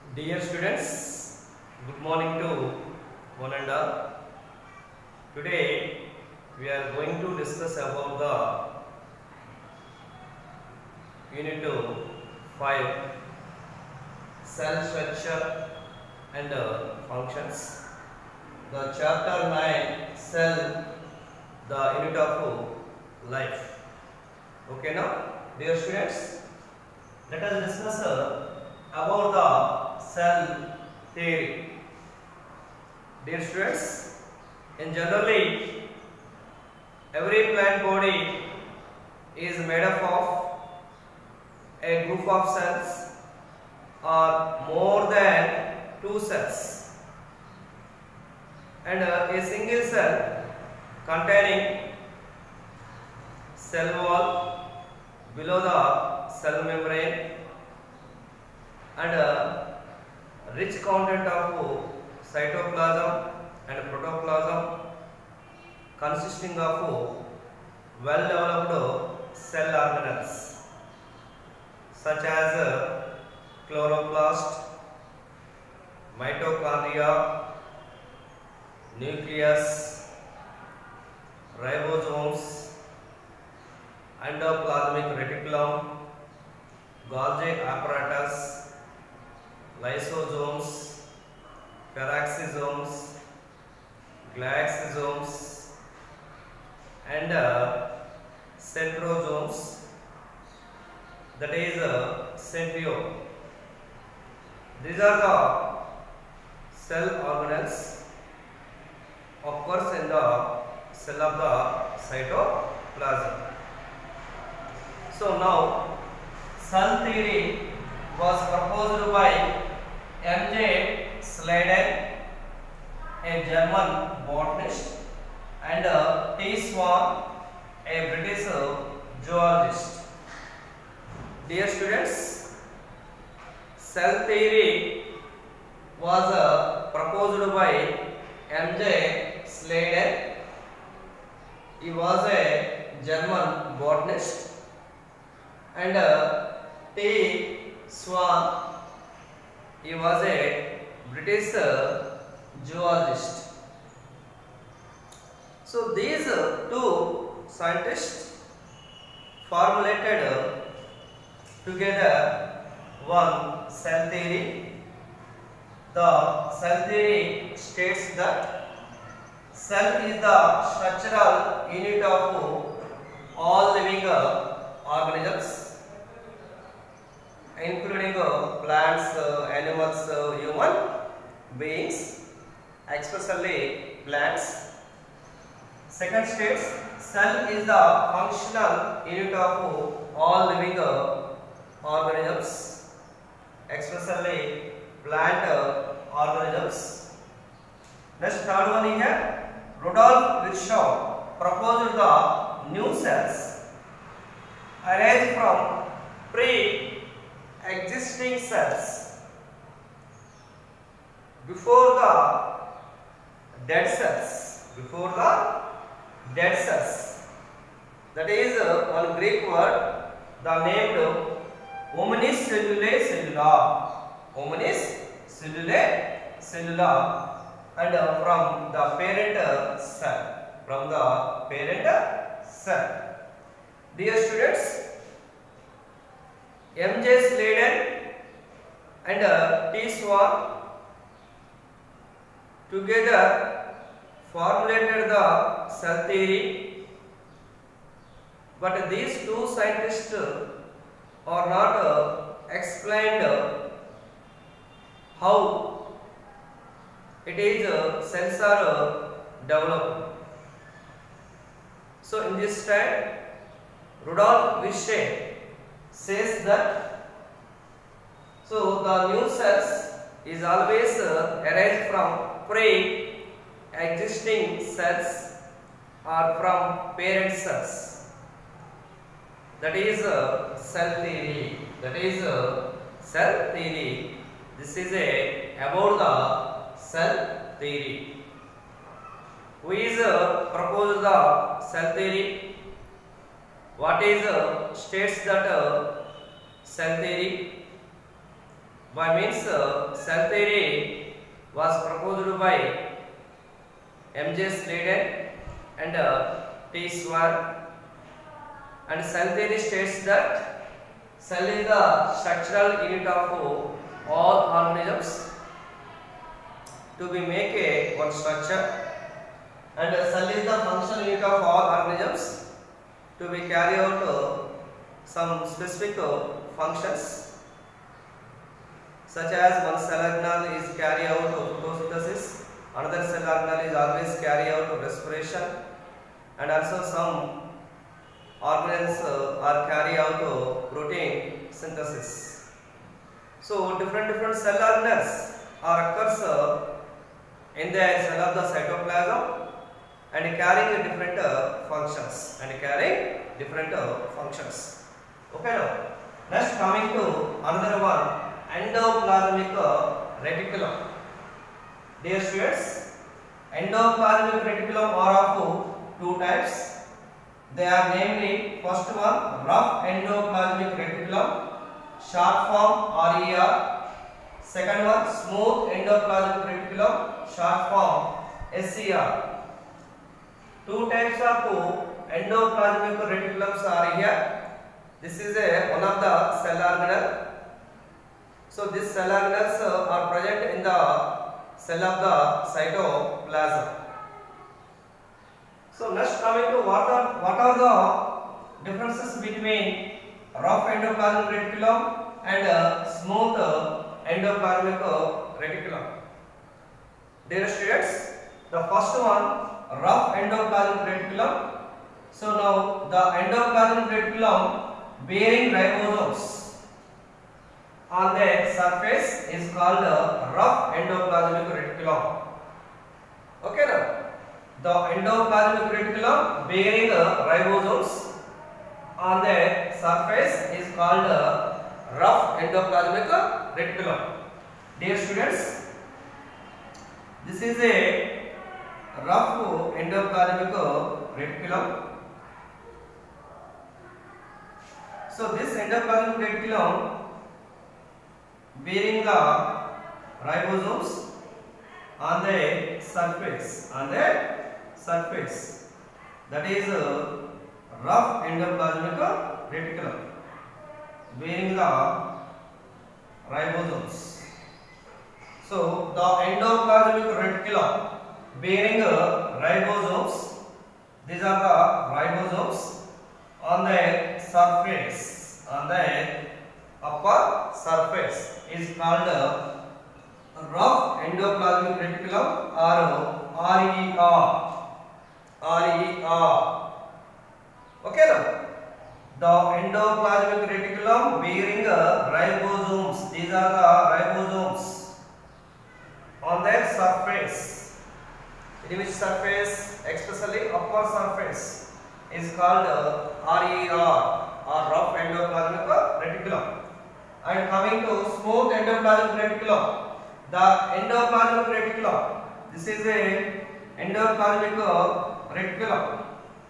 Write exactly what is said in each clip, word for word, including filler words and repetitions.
Dear students, good morning to one and all. Today we are going to discuss about the Unit five Cell Structure and uh, Functions. The Chapter nine Cell, the Unit of Life. Okay, now, dear students, let us discuss uh, about the cell theory. Dear students, in generally every plant body is made up of a group of cells or more than two cells, and uh, a single cell containing cell wall below the cell membrane and a rich content of cytoplasm and protoplasm consisting of well developed cell organelles such as chloroplast, mitochondria, nucleus, ribosomes, endoplasmic reticulum, Golgi apparatus, lysosomes, peroxisomes, glycosomes, and uh, centrosomes, that is uh, centriole. These are the cell organelles occurs in the cell of the cytoplasm. So now cell theory was proposed by M J Sladen, a German botanist, and uh, T. Swan, a British uh, zoologist. Dear students, cell theory was uh, proposed by M J Sladen. He was a German botanist, and uh, T. Swan, he was a British uh, zoologist. So these uh, two scientists formulated uh, together one cell theory. The cell theory states that cell is the structural unit of all living uh, organisms, including uh, plants, uh, animals, uh, human beings, especially plants. Second states, cell is the functional unit of all living uh, organisms, especially plant uh, organisms. Next, third one is here, Rudolf Virchow proposed the new cells arise from pre existing cells before the dead cells, before the dead cells. That is uh, one Greek word, the named hominis cellulae cellula, hominis cellulae cellula, and uh, from the parent uh, cell, from the parent uh, cell. Dear students, M J Sladen and uh, T. Swan together formulated the cell theory, but these two scientists are not uh, explained uh, how it is uh, cells are uh, developed. So in this time, Rudolf Virchow says that so the new cells is always uh, arise from pre-existing cells or from parent cells. That is uh, cell theory. That is uh, cell theory. This is a about the cell theory. Who is uh, proposed the cell theory? What is uh, states that uh, cell theory? by means uh, cell theory was proposed by M J Sladen and uh, T. Swan, and cell theory states that cell is the structural unit of all organisms to be make a one structure, and cell is the functional unit of all organisms to be carry out uh, some specific uh, functions, such as one cell organelle is carry out of photosynthesis, another cell organelle is always carry out of respiration, and also some organelles uh, are carry out of protein synthesis. So different different cell organelles are occurs uh, in the cell of the cytoplasm and carrying different uh, functions and carrying different uh, functions. Okay, now next coming to another one, endoplasmic uh, reticulum. Dear students, endoplasmic reticulum are of two types. They are namely, first one rough endoplasmic reticulum, short form R E R. Second one smooth endoplasmic reticulum, short form S E R. Two types of endoplasmic reticulums are here. This is a one of the cell organelle. So these cell organelles uh, are present in the cell of the cytoplasm. So next coming to what are what are the differences between rough endoplasmic reticulum and uh, smooth uh, endoplasmic uh, reticulum. Dear students, the first one rough endoplasmic reticulum. So now the endoplasmic reticulum bearing ribosomes on the surface is called a rough endoplasmic reticulum. Okay, now the endoplasmic reticulum bearing uh, ribosomes on the surface is called a rough endoplasmic reticulum. Dear students, this is a rough endoplasmic reticulum. So this endoplasmic reticulum bearing the ribosomes on the surface, on the surface, that is a rough endoplasmic reticulum bearing the ribosomes. So the endoplasmic reticulum bearing ribosomes, these are the ribosomes on the surface, on the upper surface is called a rough endoplasmic reticulum or R E R. R E R. Okay, now the endoplasmic reticulum bearing ribosomes, these are the ribosomes on their surface. In which surface? Especially upper surface is called uh, R E R or rough endoplasmic reticulum. And coming to smooth endoplasmic reticulum, the endoplasmic reticulum, this is a endoplasmic reticulum.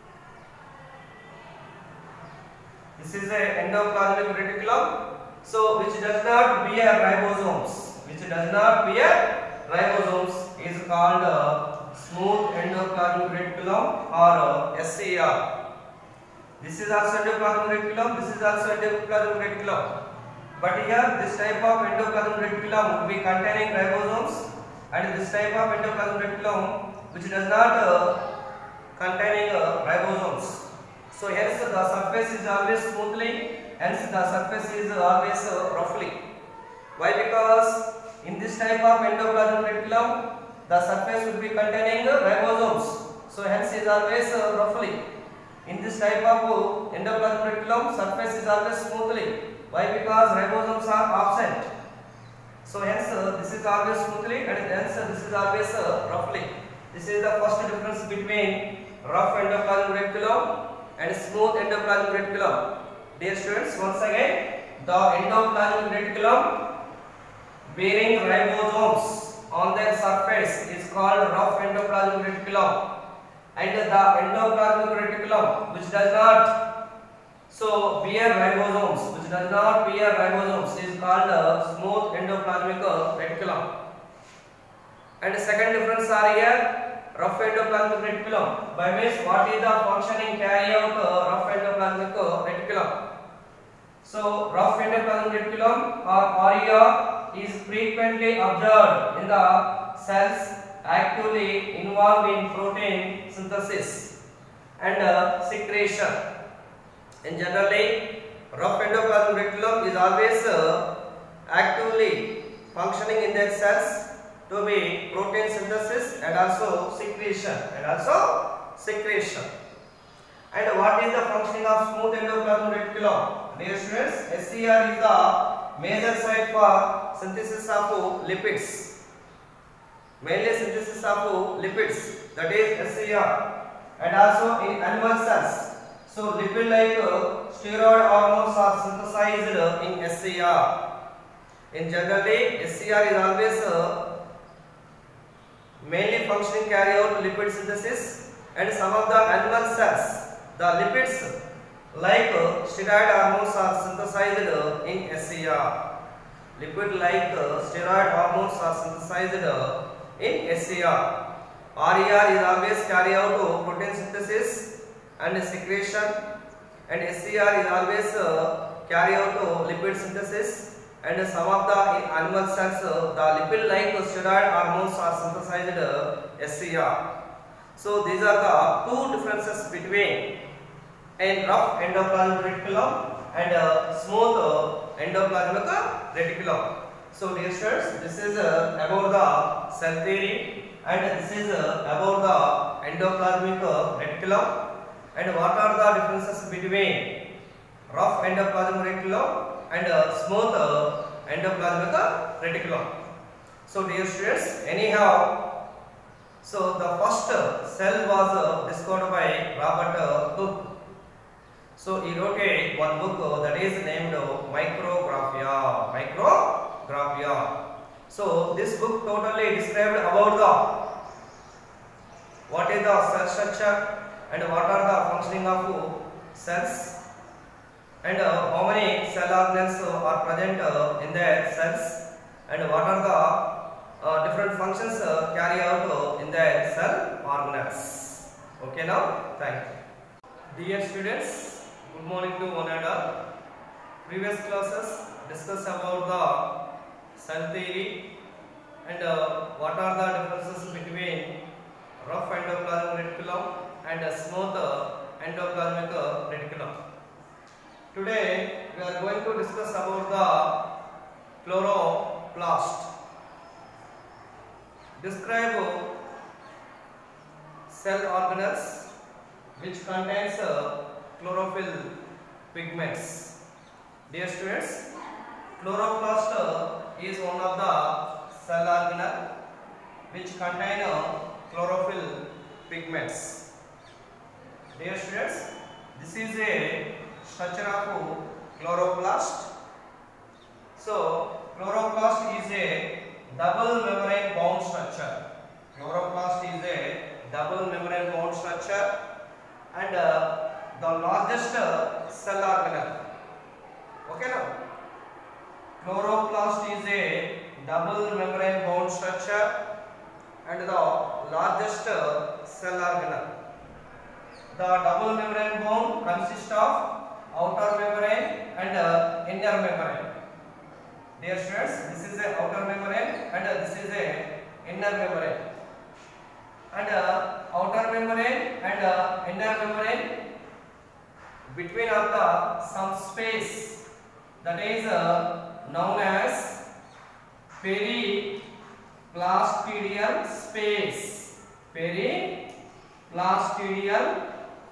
This is a endoplasmic reticulum, so which does not bear ribosomes, which does not bear ribosomes is called uh, smooth endoplasmic reticulum or uh, S E R. This is also endoplasmic reticulum, this is also endoplasmic reticulum. But here this type of endoplasmic reticulum would be containing ribosomes, and this type of endoplasmic reticulum which does not uh, containing uh, ribosomes. So hence the surface is always smoothly, hence the surface is always uh, roughly. Why? Because in this type of endoplasmic reticulum the surface will be containing uh, ribosomes. So hence is always uh, roughly. In this type of endoplasmic reticulum surface is always smoothly. Why? Because ribosomes are absent. So hence uh, this is always smoothly and hence uh, this is always uh, roughly. This is the first difference between rough endoplasmic reticulum and smooth endoplasmic reticulum. Dear students, once again, the endoplasmic reticulum bearing ribosomes on their surface is called rough endoplasmic reticulum, and the endoplasmic reticulum which does not So bear ribosomes, which does not bear ribosomes, is called a smooth endoplasmic reticulum. And the second difference are here, rough endoplasmic reticulum. By means, what is the functioning carry out uh, rough endoplasmic reticulum? So rough endoplasmic reticulum or R E R is frequently observed in the cells actively involved in protein synthesis and uh, secretion. In generally, rough endoplasmic reticulum is always uh, actively functioning in their cells to be protein synthesis and also secretion and also secretion. And what is the functioning of smooth endoplasmic reticulum? Dear students, S C R is the major site for synthesis of lipids. Mainly synthesis of lipids, that is S C R, and also in animal cells. So lipid-like uh, steroid hormones are synthesized in S C R. In generally, S C R is always uh, mainly functioning carry out lipid synthesis, and some of the animal cells, the lipids like uh, steroid hormones are synthesized uh, in S C R. Lipid like uh, steroid hormones are synthesized uh, in S C R. R E R is always carry out uh, protein synthesis and secretion, and S C R is always uh, carry out uh, lipid synthesis, and some of the in animal cells uh, the lipid like uh, steroid hormones are synthesized uh, S C R. So these are the two differences between a rough endoplasmic reticulum and a smooth uh, endoplasmic reticulum. So dear students, this is uh, about the cell theory, and this is uh, about the endoplasmic uh, reticulum. And what are the differences between rough endoplasmic reticulum and uh, smooth uh, endoplasmic reticulum? So dear students, anyhow, so the first uh, cell was uh, discovered by Robert uh, Hooke. So he wrote a one book uh, that is named uh, Micrographia. Micrographia. So this book totally described about the what is the cell structure, and what are the functioning of cells, and uh, how many cell organelles uh, are present uh, in their cells, and what are the uh, different functions uh, carry out uh, in their cell organelles. Okay, now thank you. Dear students, good morning to one and all. Previous classes discussed about the cell theory and uh, what are the differences between rough endoplasmic reticulum and a smooth uh, endoplasmic uh, reticulum. Today we are going to discuss about the chloroplast. Describe uh, cell organelles which contains uh, chlorophyll pigments. Dear students, chloroplast uh, is one of the cell organelle which contain uh, chlorophyll pigments. Dear students, this is a structure of chloroplast. So chloroplast is a double membrane bound structure. Chloroplast is a double membrane bound structure, and uh, the largest uh, cell organelle. Okay, now chloroplast is a double membrane bound structure and the largest uh, cell organelle. The double membrane bone consists of outer membrane and uh, inner membrane. Dear students, this is a outer membrane and uh, this is a inner membrane. And uh, outer membrane and uh, inner membrane, between of the some space, that is uh, known as periplastidial space. Periplastidial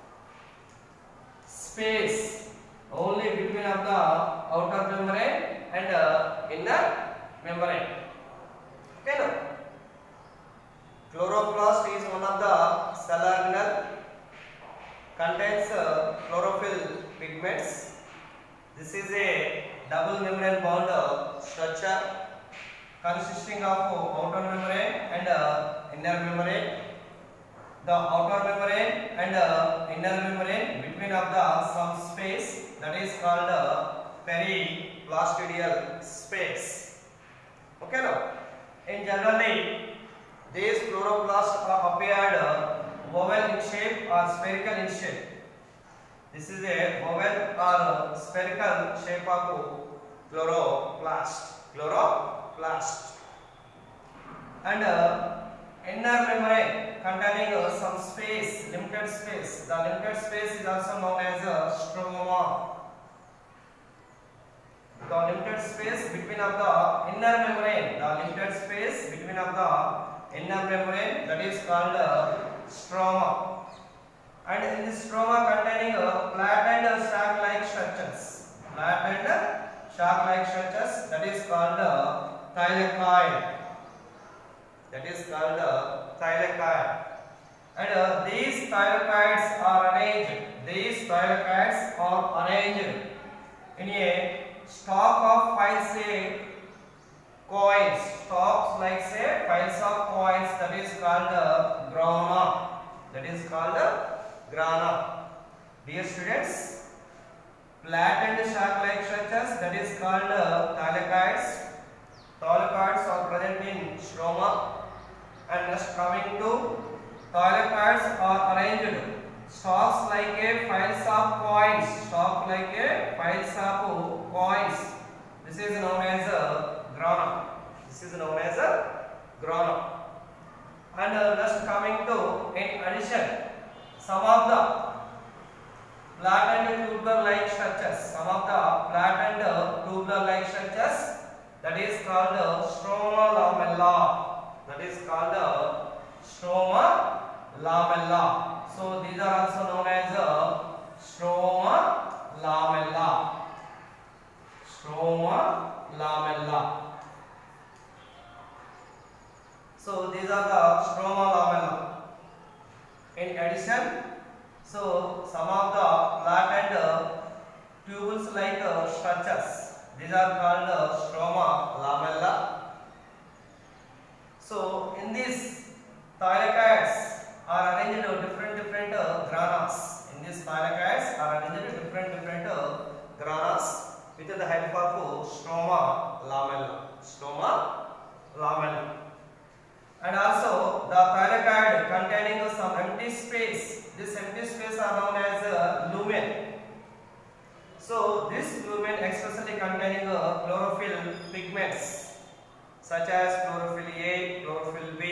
space only between of the outer membrane and uh, inner membrane. Okay, now chloroplast is one of the cell organelle, contains uh, chlorophyll pigments. This is a double membrane bound uh, structure consisting of outer membrane and uh, inner membrane. The outer membrane and uh, inner membrane, between between of the some space, that is called uh, periplastidial space. Okay, now in generally these chloroplasts are appeared uh, oval in shape or spherical in shape. This is a oval or spherical shape of chloroplast. Chloroplast. And uh, inner membrane containing uh, some space, limited space. The limited space is also known as a stroma. The limited space between of the inner membrane, the limited space between of the inner membrane, that is called uh, stroma. And in this stroma containing a flattened sac-like structures, flattened sac-like structures, that is called a thylakoid. That is called a thylakoid. And uh, these thylakoids are arranged. These thylakoids are arranged in a stalk of files say coins. Stalks like say files of coins. That is called a grana. That is called a grana. Dear students, flattened sac-like structures, that is called uh, thylakoids. Thylakoids are present in stroma. And next coming to thylakoids are arranged stalks like a files of coins. Stalk like a files of coins. This is known as a grana. This is known as a grana. And uh, next coming to in addition, some of the flattened tubular-like structures, some of the flattened tubular-like structures, that is called stroma lamella. That is called stroma lamella. So these are also known as stroma lamella. Stroma lamella. So these are the stroma lamella. In addition, so some of the flattened tubules like structures, these are called stroma lamella. So in these thylakoids are arranged different different uh, granas. In these thylakoids are arranged different different uh, granas with the help of stroma lamella. Stroma lamella. And also the thylakoid containing some empty space. This empty space are known as uh, lumen. So this lumen especially containing uh, chlorophyll pigments such as chlorophyll A, chlorophyll B,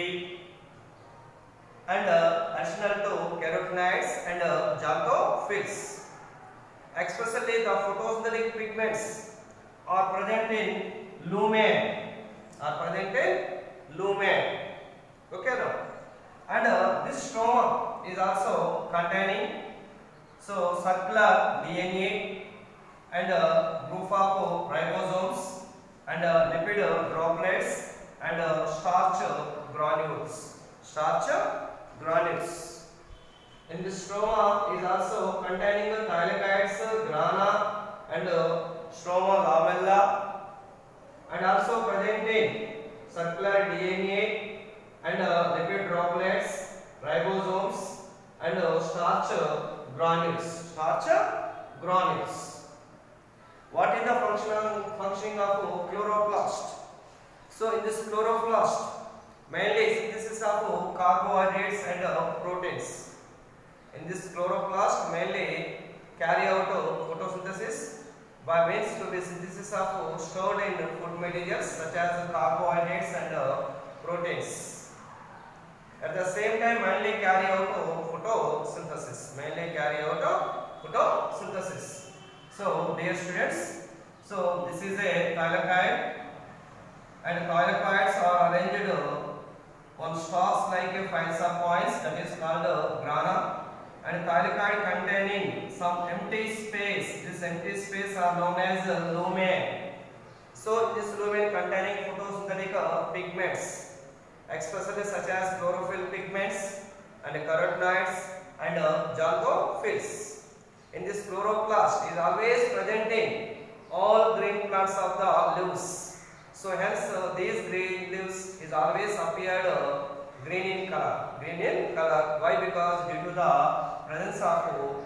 and uh, additional to carotenoids and uh, xanthophylls. Especially the photosynthetic pigments are present in lumen. Are present in lumen. Okay, now. And uh, this stroma is also containing so circular D N A and uh, group of ribosomes and uh, lipid droplets and uh, starch granules. Starch granules. In this stroma is also containing the thylakoids, grana and uh, stroma lamella, and also presenting circular D N A and uh, lipid droplets, ribosomes and uh, starch granules. Starch granules. What is the functional functioning of chloroplast? So in this chloroplast, mainly synthesis of carbohydrates and uh, proteins. In this chloroplast, mainly carry out photosynthesis by means to the synthesis of stored in food materials such as carbohydrates and uh, proteins. At the same time, mainly carry out photosynthesis. Mainly carry out photosynthesis. So, dear students, so this is a thylakoid, and thylakoids are arranged on stalks like a files of coins, that is called grana, and thylakoid containing some empty space. This empty space are known as lumen. So, this lumen containing photosynthetic pigments, especially such as chlorophyll pigments and carotenoids and xanthophylls. In this chloroplast is always presenting all green plants of the leaves. So hence uh, these green leaves is always appeared uh, green in color. Green in color. Why? Because due to the presence of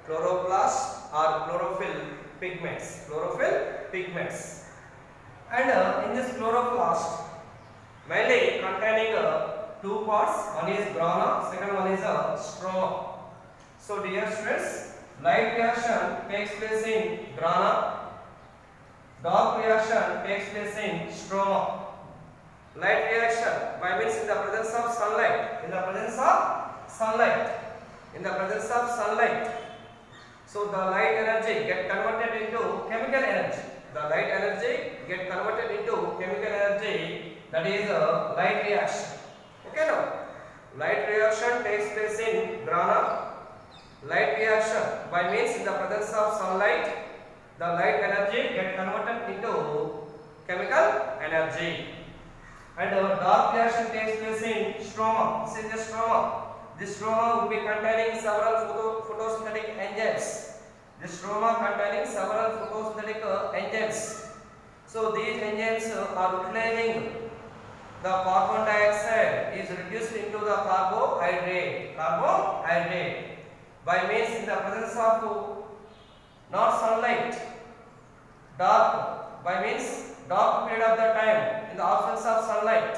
chloroplast or chlorophyll pigments. Chlorophyll pigments. And uh, in this chloroplast, mainly containing uh, two parts. One is grana, second one is uh, stroma. So dear students, light reaction takes place in grana, dark reaction takes place in stroma. Light reaction by means in the presence of sunlight, in the presence of sunlight, in the presence of sunlight. So the light energy get converted into chemical energy. The light energy get converted into chemical energy, that is a light reaction. Okay now, light reaction takes place in grana. Light reaction by means in the presence of sunlight, the light energy get converted into chemical energy. And uh, dark reaction takes place in stroma. This is the stroma. This stroma will be containing several photo, photosynthetic enzymes. This stroma containing several photosynthetic uh, enzymes. So these enzymes uh, are utilizing the carbon dioxide is reduced into the carbohydrate. Carbohydrate by means in the presence of uh, not sunlight, dark by means dark period of the time in the absence of sunlight,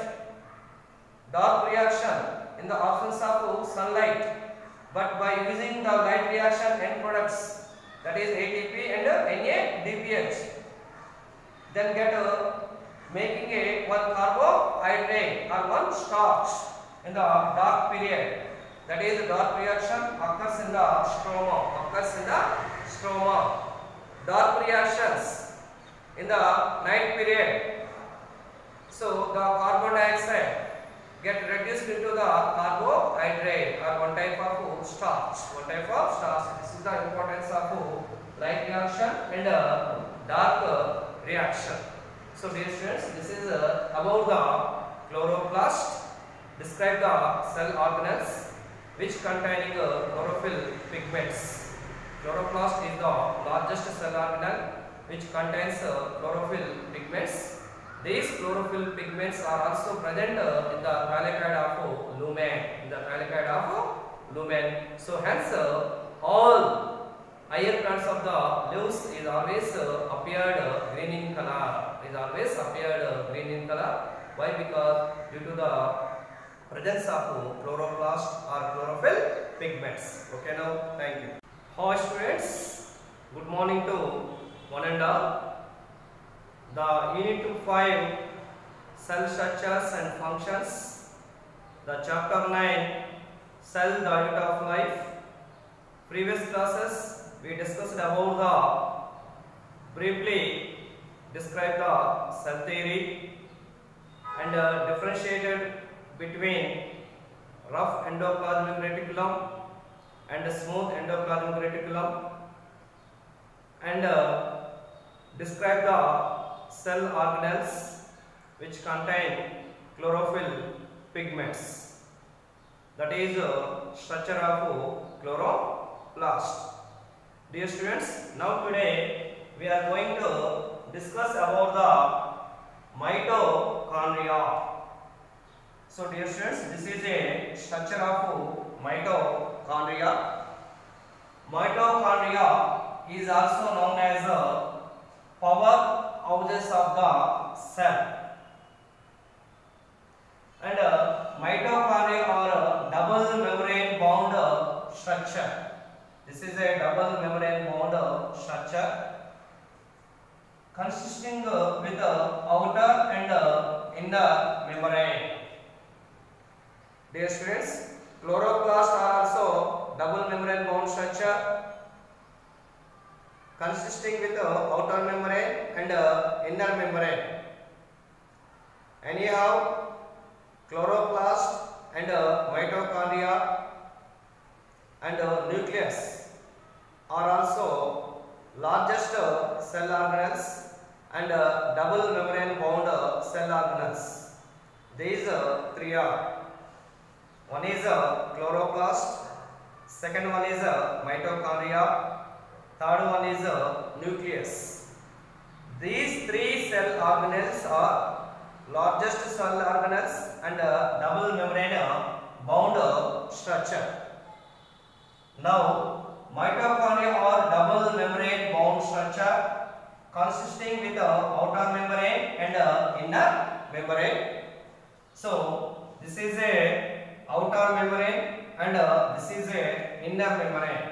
dark reaction in the absence of sunlight, but by using the light reaction end products, that is A T P and uh, N A D P H, then get uh, making a one carbohydrate or one starch in the dark period, that is dark reaction occurs in the stroma, occurs in the stroma. Dark reactions in the night period, so the carbon dioxide get reduced into the carbohydrate or one type of starch, one type of starch. This is the importance of light reaction and uh, dark uh, reaction. So dear students, this is uh, about the chloroplast. Describe the cell organelles which containing uh, chlorophyll pigments. Chloroplast is the largest cell organelle which contains uh, chlorophyll pigments. These chlorophyll pigments are also present uh, in the thylakoid of lumen, in the thylakoid of lumen. So hence uh, all higher plants of the leaves is always uh, appeared uh, green in color, is always appeared uh, green in color. Why? Because due to the presence of chloroplast or chlorophyll pigments. Okay now, thank you. Hi students, good morning to one and all. The unit five, cell structures and functions, the chapter nine, cell the unit of life. Previous classes we discussed about the, briefly described the cell theory and uh, differentiated between rough endoplasmic reticulum and smooth endoplasmic reticulum, and uh, describe the cell organelles which contain chlorophyll pigments, that is uh, structure of chloroplast. Dear students, now today we are going to discuss about the mitochondria. So dear students, this is a structure of mitochondria. Mitochondria is also known as a power houses of the cell, and uh, mitochondria are a double membrane bound uh, structure. This is a double membrane bound uh, structure consisting uh, with uh, outer and uh, inner membrane. Dear students, chloroplasts are also double membrane bound structure consisting with uh, outer membrane and uh, inner membrane. Anyhow, chloroplast and uh, mitochondria and uh, nucleus are also largest uh, cell organelles and uh, double membrane bound uh, cell organelles. These uh, three are, one is a chloroplast, second one is a mitochondria, third one is a nucleus. These three cell organelles are largest cell organelles and a double membrane bound structure. Now, mitochondria bound structure consisting with a outer membrane and a inner membrane. So this is a outer membrane and uh, this is a inner membrane.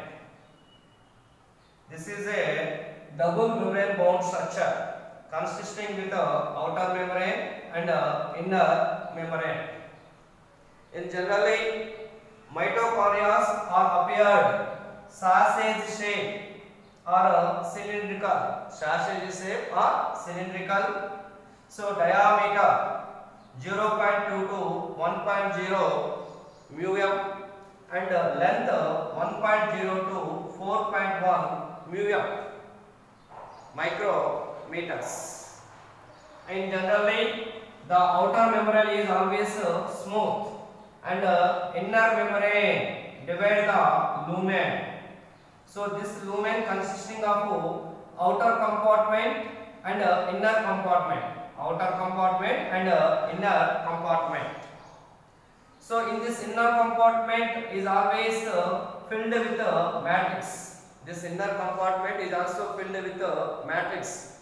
This is a double membrane bound structure consisting with a outer membrane and a inner membrane. In generally, mitochondria are appeared sausage shape or cylindrical. Sausage shape or cylindrical. So diameter zero point two to one point zero mu m and length one point zero to four point one mu m micrometers. And generally, the outer membrane is always smooth and uh, inner membrane divide the lumen. So this lumen consisting of outer compartment and uh, inner compartment, outer compartment and uh, inner compartment. So in this inner compartment is always uh, filled with a matrix. This inner compartment is also filled with a matrix.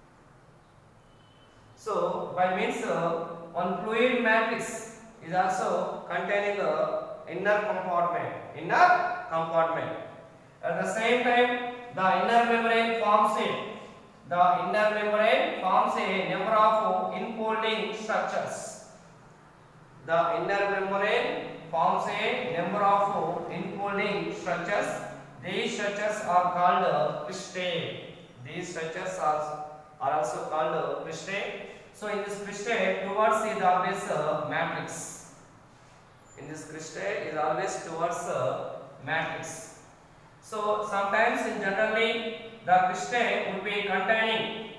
So by means uh, one fluid matrix is also containing the inner compartment. Inner compartment. At the same time, the inner membrane forms a the inner membrane forms a number of enfolding structures. The inner membrane forms a number of enfolding structures. These structures are called cristae. These structures are, are also called cristae. So in this cristae, towards is always a matrix. In this cristae is always towards a matrix. So sometimes in generally the cristae would be containing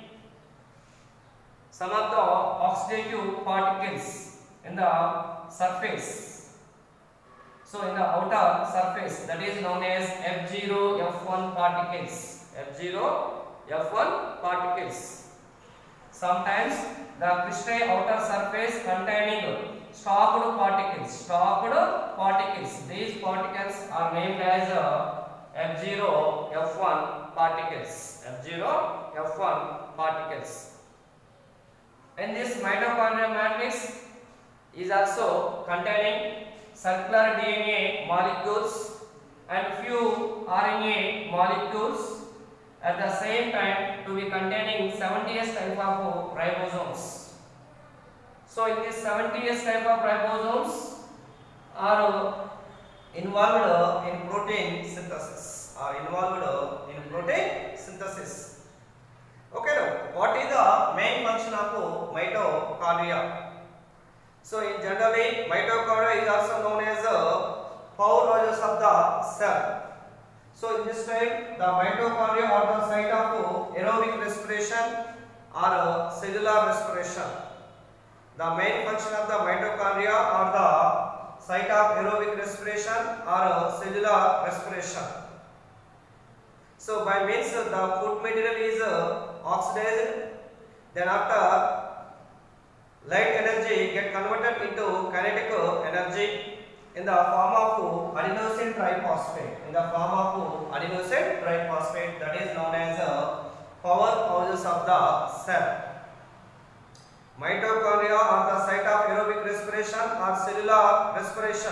some of the oxidative particles in the surface. So in the outer surface, that is known as F zero F one particles. F zero F one particles. Sometimes the cristae outer surface containing stocked particles. Stocked particles. These particles are named as uh, F zero F one particles. F zero F one particles. And this mitochondrial matrix is also containing circular D N A molecules and few R N A molecules. At the same time, to be containing seventy-S type of ribosomes. So in this seventy-S type of ribosomes are involved in protein synthesis. Are involved in protein synthesis. Okay, now what is the main function of mitochondria? So in generally, mitochondria is also known as a powerhouses of the cell. So in this type, the mitochondria are the site of aerobic respiration or cellular respiration. The main function of the mitochondria are the site of aerobic respiration or cellular respiration. So by means the food material is oxidized, then after light energy get converted into kinetic energy in the form of adenosine triphosphate. In the form of adenosine triphosphate, that is known as uh, powerhouses of the cell. Mitochondria are the site of aerobic respiration or cellular respiration.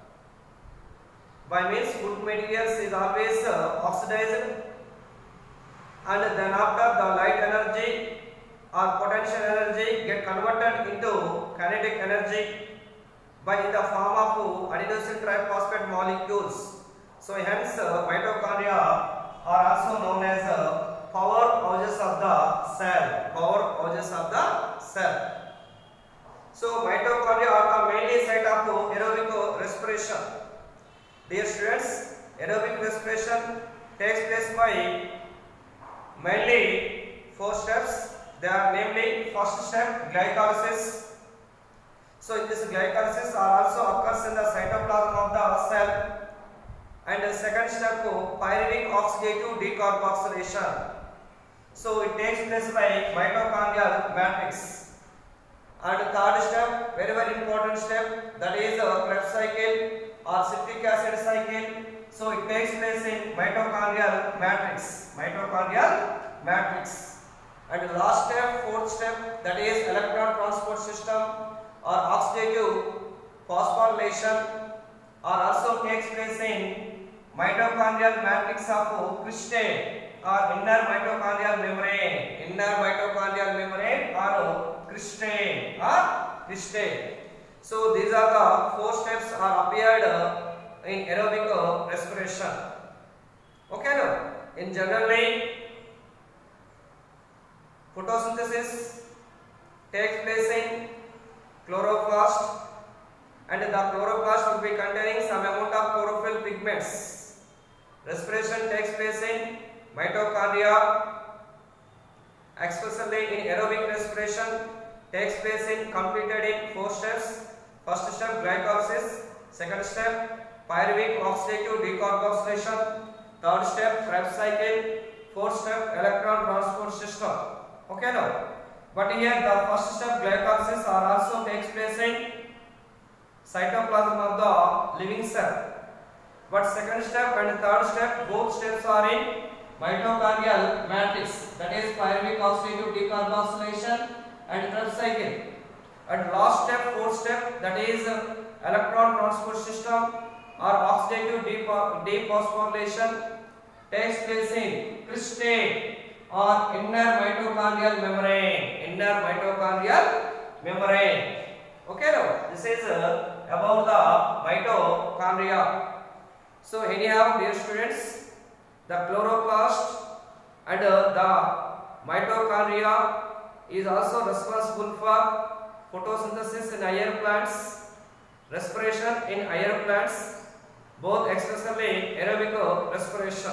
By means food materials is always uh, oxidized, and then after the light energy or potential energy get converted into kinetic energy by in the form of adenosine triphosphate molecules. So hence uh, mitochondria are also known as uh, powerhouses of the cell. Powerhouses of the cell. So mitochondria are the mainly site of aerobic respiration. Dear students, aerobic respiration takes place by mainly four steps. They are namely, first step glycolysis. So in this glycolysis are also occurs in the cytoplasm of the cell. And the second step, pyruvic oxidative decarboxylation. So it takes place by mitochondrial matrix. And the third step, very very important step, that is a Krebs cycle or citric acid cycle. So it takes place in mitochondrial matrix. Mitochondrial matrix. And the last step, fourth step, that is electron transport system or oxidative phosphorylation, or also takes place in mitochondrial matrix of cristae or inner mitochondrial membrane. Inner mitochondrial membrane or cristae or cristae. So these are the four steps are appeared in aerobic respiration. Okay, now in generally photosynthesis takes place in chloroplast, and the chloroplast will be containing some amount of chlorophyll pigments. Respiration takes place in mitochondria, especially in aerobic respiration takes place in completed in four steps. First step glycolysis, second step pyruvic oxidative decarboxylation, third step Krebs cycle, fourth step electron transport system. Okay, now, but here the first step glycolysis are also takes place in cytoplasm of the living cell, but second step and third step both steps are in mitochondrial matrix, that is pyruvic oxidative decarboxylation and Krebs cycle. And last step, fourth step, that is electron transport system or oxidative dephosphorylation takes place in cristae or inner mitochondrial membrane. Inner mitochondrial membrane. Okay, now this is uh, about the mitochondria. So anyhow, dear students, the chloroplast and uh, the mitochondria is also responsible for photosynthesis in higher plants, respiration in higher plants, both especially aerobic respiration.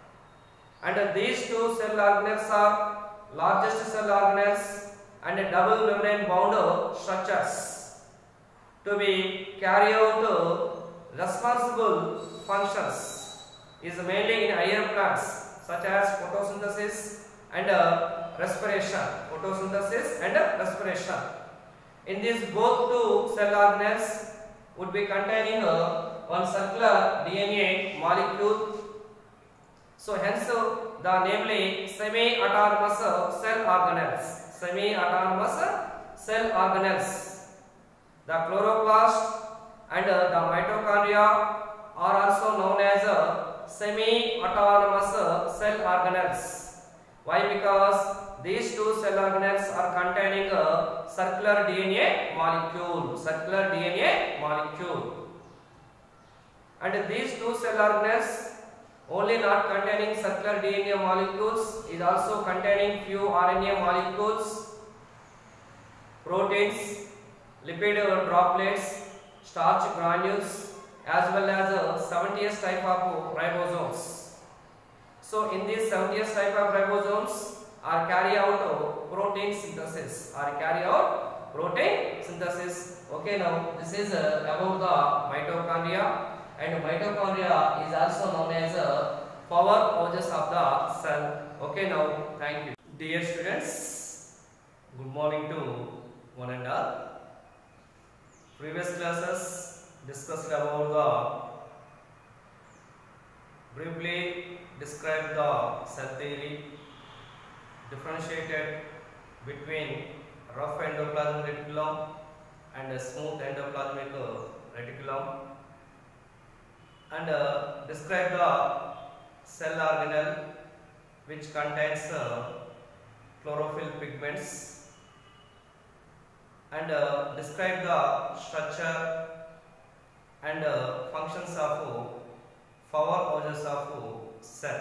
And uh, these two cell organelles are largest cell organelles and double membrane bound structures to be carry out responsible functions is mainly in higher plants such as photosynthesis and uh, respiration. Photosynthesis and uh, respiration. In these both two cell organelles would be containing uh, one circular D N A molecule. So hence uh, the namely semi-autonomous cell organelles. Semi-autonomous cell organelles. The chloroplast and uh, the mitochondria are also known as uh, semi-autonomous cell organelles. Why? Because these two cell organelles are containing a circular D N A molecule. Circular D N A molecule. And these two cell organelles only not containing circular D N A molecules is also containing few R N A molecules, proteins, lipid droplets, starch granules, as well as a seventieth type of ribosomes. So in these seventieth type of ribosomes are carry out protein synthesis. Are carry out protein synthesis. Okay, now this is uh, about the mitochondria, and mitochondria is also known as uh, powerhouses of the cell. Okay, now thank you, dear students. Good morning to one and all. Previous classes discussed about the briefly described the cell theory, differentiated between rough endoplasmic reticulum and a smooth endoplasmic reticulum, and uh, described the cell organelle which contains uh, chlorophyll pigments, and uh, describe the structure and uh, functions of powerhouses of cell.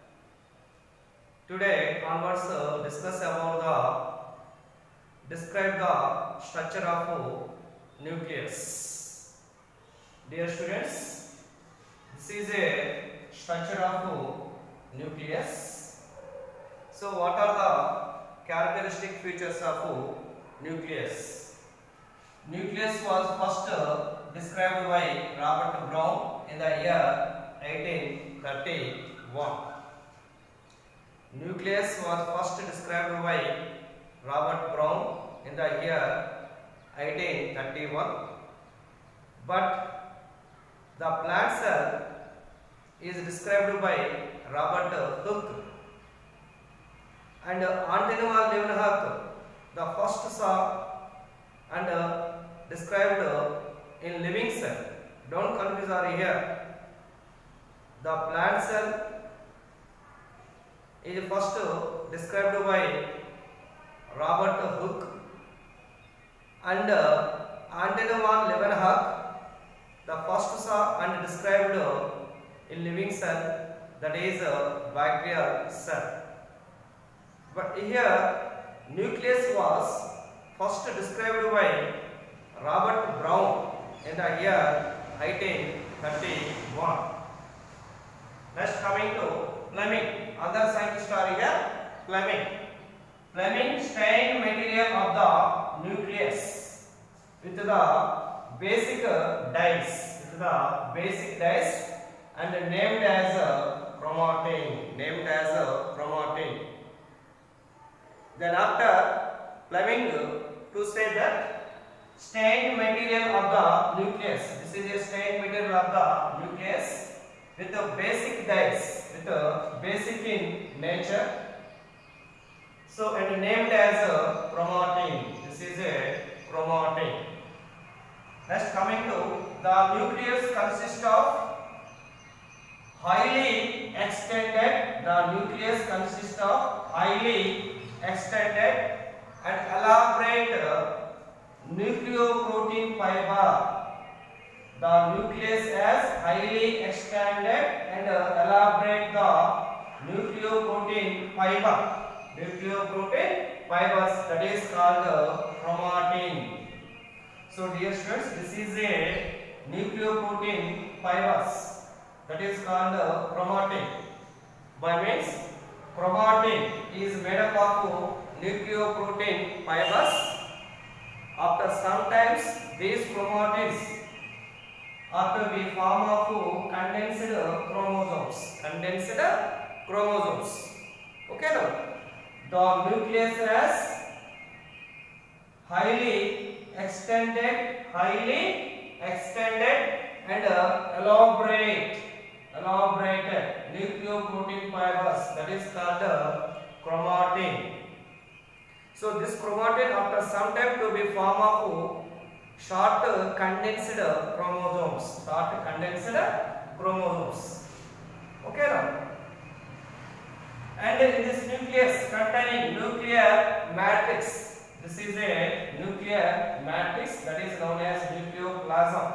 Today onwards uh, discuss about the describe the structure of nucleus. Dear students, this is a structure of nucleus. So what are the characteristic features of nucleus? Nucleus was first uh, described by Robert Brown in the year eighteen thirty-one. Nucleus was first described by Robert Brown in the year eighteen thirty-one, but the plant cell is described by Robert Hooke. And uh, Antoine van Leeuwenhoek, the first saw and uh, described uh, in living cell. Don't confuse over here. The plant cell is first described by Robert Hooke, and uh, Antoine van Leeuwenhoek, the first saw and described uh, in living cell, that is a bacterial cell. But here nucleus was first described by Robert Brown in the year eighteen thirty-one. Next, coming to Fleming. Other scientists are here. Fleming. Fleming stained material of the nucleus with the basic dyes, with the basic dyes, and named as a chromatin. Named as a chromatin. Then after Fleming to say that stained material of the nucleus. This is a stained material of the nucleus with a basic dyes, with a basic in nature. So and named as a chromatin. This is a chromatin. Next, coming to the nucleus consists of highly extended. The nucleus consists of highly extended and elaborate nucleoprotein fiber. The nucleus has highly extended and elaborate the nucleoprotein fiber. Nucleoprotein fibers, that is called chromatin. So dear students, this is a nucleoprotein fibers, that is called chromatin. By means chromatin is made up of nucleoprotein fibers. After sometimes these chromatins are to be form of condensed chromosomes. Condensed chromosomes. Okay now. The nucleus has highly extended, highly extended and elaborate, elaborated nucleoprotein fibers, that is called uh, chromatin. So this chromatin after some time to be form of short uh, condensed chromosomes, short condensed chromosomes. Okay now. And in this nucleus containing nuclear matrix, this is a nuclear matrix, that is known as nucleoplasm.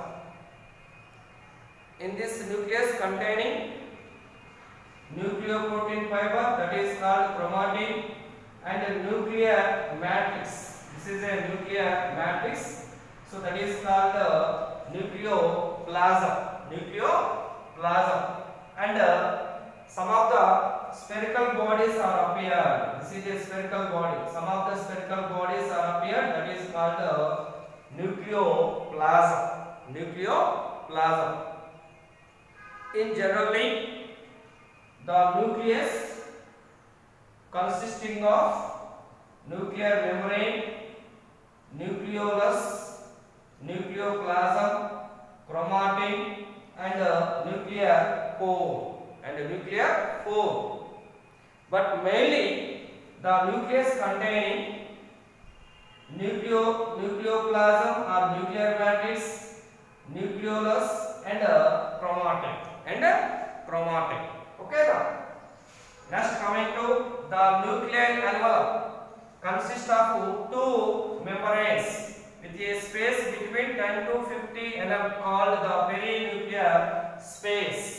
In this nucleus containing nucleoprotein fiber, that is called chromatin, and a nuclear matrix. This is a nuclear matrix, so that is called the nucleoplasm. Nucleoplasm. And uh, some of the spherical bodies are appeared. This is a spherical body. Some of the spherical bodies are appeared. That is called the nucleoplasm. Nucleoplasm. In generally, the nucleus consisting of nuclear membrane, nucleolus, nucleoplasm, chromatin, and uh, nuclear pore. And a nuclear pore. But mainly the nucleus containing nucleo, nucleoplasm or nuclear matrix, nucleolus, and uh, chromatin. And uh, chromatin. Okay now. Next, coming to the nuclear envelope consists of two membranes with a space between ten to fifty millimeters called the perinuclear space.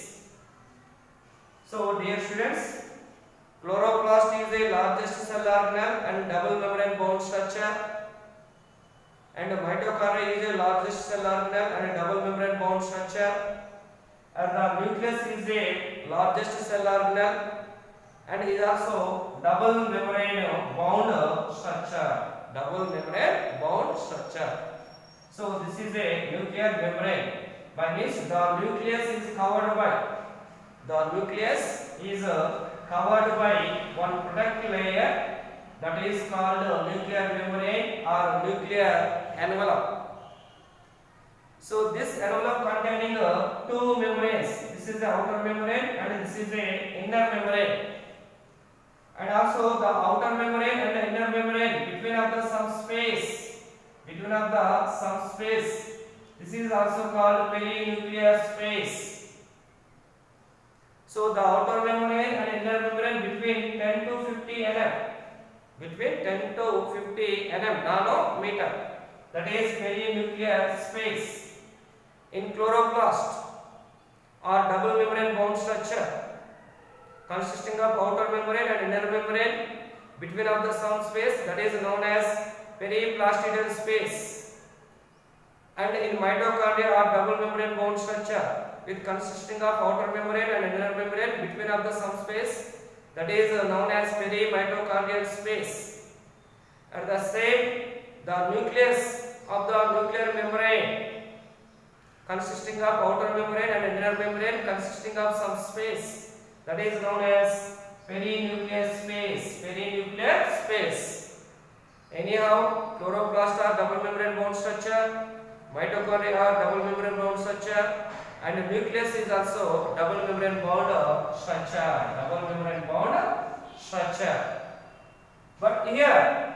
So dear students, chloroplast is a largest cell organelle and double membrane bound structure, and mitochondria is a largest cell organelle and a double membrane bound structure, and the nucleus is a largest cell organelle and is also double membrane bound structure. Double membrane bound structure. So this is a nuclear membrane. By means the nucleus is covered by the nucleus is uh, covered by one product layer, that is called uh, nuclear membrane or nuclear envelope. So this envelope containing uh, two membranes. This is the outer membrane and this is the inner membrane. And also the outer membrane and the inner membrane between of the some space. Between of the some space. This is also called perinuclear space. So the outer membrane and inner membrane between ten to fifty nanometer. Between ten to fifty nanometer nanometer. That is perinuclear space. In chloroplast or double membrane bound structure consisting of outer membrane and inner membrane between of the some space, that is known as periplastidal space. And in mitochondria or double membrane bound structure with consisting of outer membrane and inner membrane between of the some space, that is known as perimitochondrial space. And the same, the nucleus of the nuclear membrane consisting of outer membrane and inner membrane consisting of some space, that is known as perinuclear space. Perinuclear space. Anyhow, chloroplast are double membrane bound structure, mitochondria are double membrane bound structure, and nucleus is also double membrane bound structure. Double membrane bound structure. But here,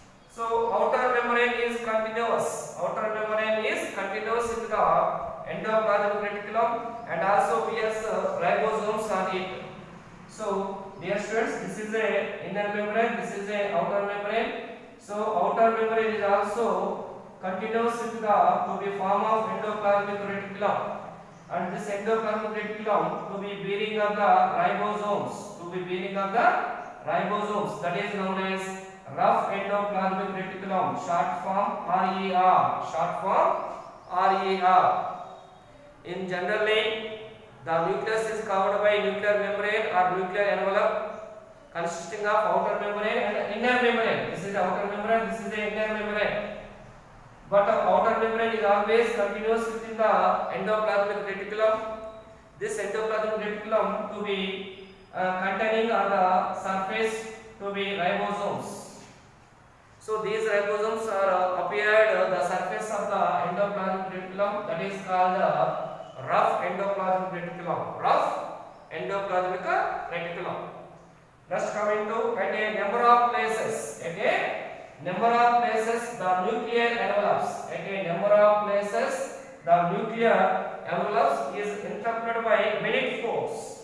so outer membrane is continuous. Outer membrane is continuous with the endoplasmic reticulum, and also we have uh, ribosomes on it. So dear students, this is a inner membrane, this is a outer membrane. So outer membrane is also continuous with the to be form of endoplasmic reticulum, and this endoplasmic reticulum to be bearing of the ribosomes, to be bearing of the ribosomes, that is known as rough endoplasmic reticulum, short form R E R, short form R E R. In generally, the nucleus is covered by nuclear membrane or nuclear envelope consisting of outer membrane and inner membrane. This is the outer membrane, this is the inner membrane. But the outer membrane is always continuous within the endoplasmic reticulum. This endoplasmic reticulum to be uh, containing on the surface to be ribosomes. So these ribosomes are uh, appeared uh, the surface of the endoplasmic reticulum, that is called the uh, rough endoplasmic reticulum. Rough endoplasmic reticulum. Next coming to at a number of places. At a number of places the nuclear envelopes. At a number of places the nuclear envelopes is interrupted by minute force.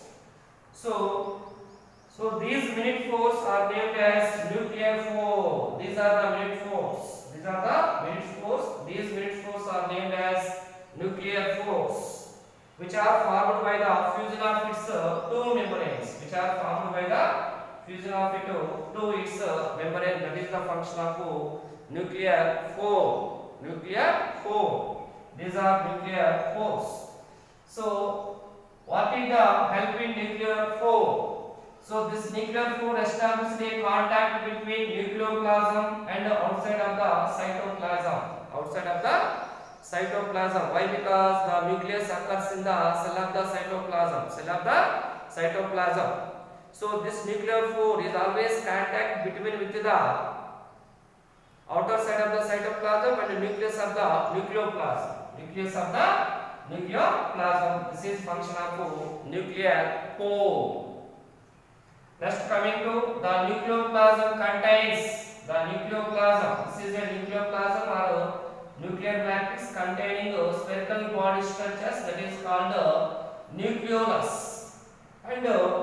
So So these minute force are named as nuclear force. These are the minute force. These are the minute force. These minute force are named as nuclear force, which are formed by the fusion of its uh, two membranes. Which are formed by the fusion of it to its uh, membrane. That is the function of nuclear force. Nuclear force. These are nuclear force. So what is the helping nuclear force? So this nuclear force establishes a contact between nucleoplasm and the outside of the cytoplasm. Outside of the cytoplasm. Why? Because the nucleus occurs in the cell of the cytoplasm. Cell of the cytoplasm. So this nuclear force is always contact between with the outer side of the cytoplasm and the nucleus of the nucleoplasm. Nucleus of the nucleoplasm. This is function of nuclear force. Next coming to the nucleoplasm contains the nucleoplasm. This is a nucleoplasm or nuclear matrix containing spherical body structures, that is called nucleolus, and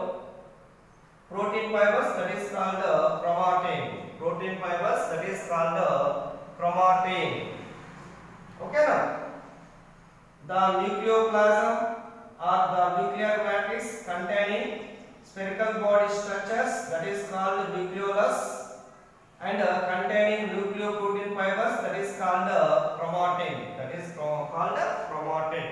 protein fibers, that is called chromatin. Protein fibers, that is called chromatin. Okay now. The nucleoplasm or the nuclear matrix containing spherical body structures, that is called nucleolus, and uh, containing nucleoprotein fibers, that is called uh, chromatin. That is called chromatin.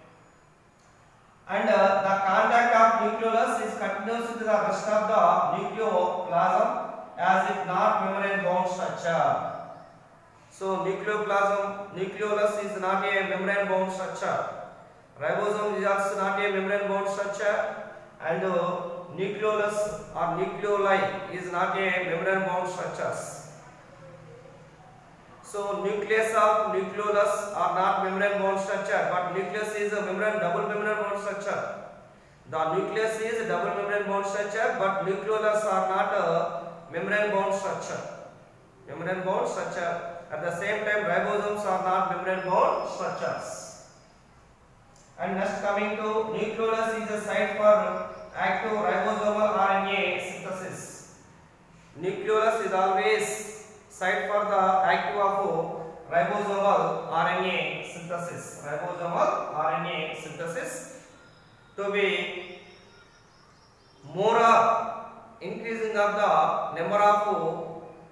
And uh, the contact of nucleolus is continuous with the rest of the nucleoplasm as if not membrane bound structure. So nucleoplasm, nucleolus is not a membrane bound structure. Ribosome is also not a membrane bound structure, and uh, nucleolus or nucleoli is not a membrane bound structures. So nucleus of nucleolus are not membrane bound structure, but nucleus is a membrane double membrane bound structure. The nucleus is a double membrane bound structure, but nucleolus are not a membrane bound structure. Membrane bound structure. At the same time, ribosomes are not membrane bound structures. And next coming to nucleolus is a site for active ribosomal R N A synthesis. Nucleolus is always site for the active of ribosomal R N A synthesis. Ribosomal R N A synthesis to be more increasing of the number of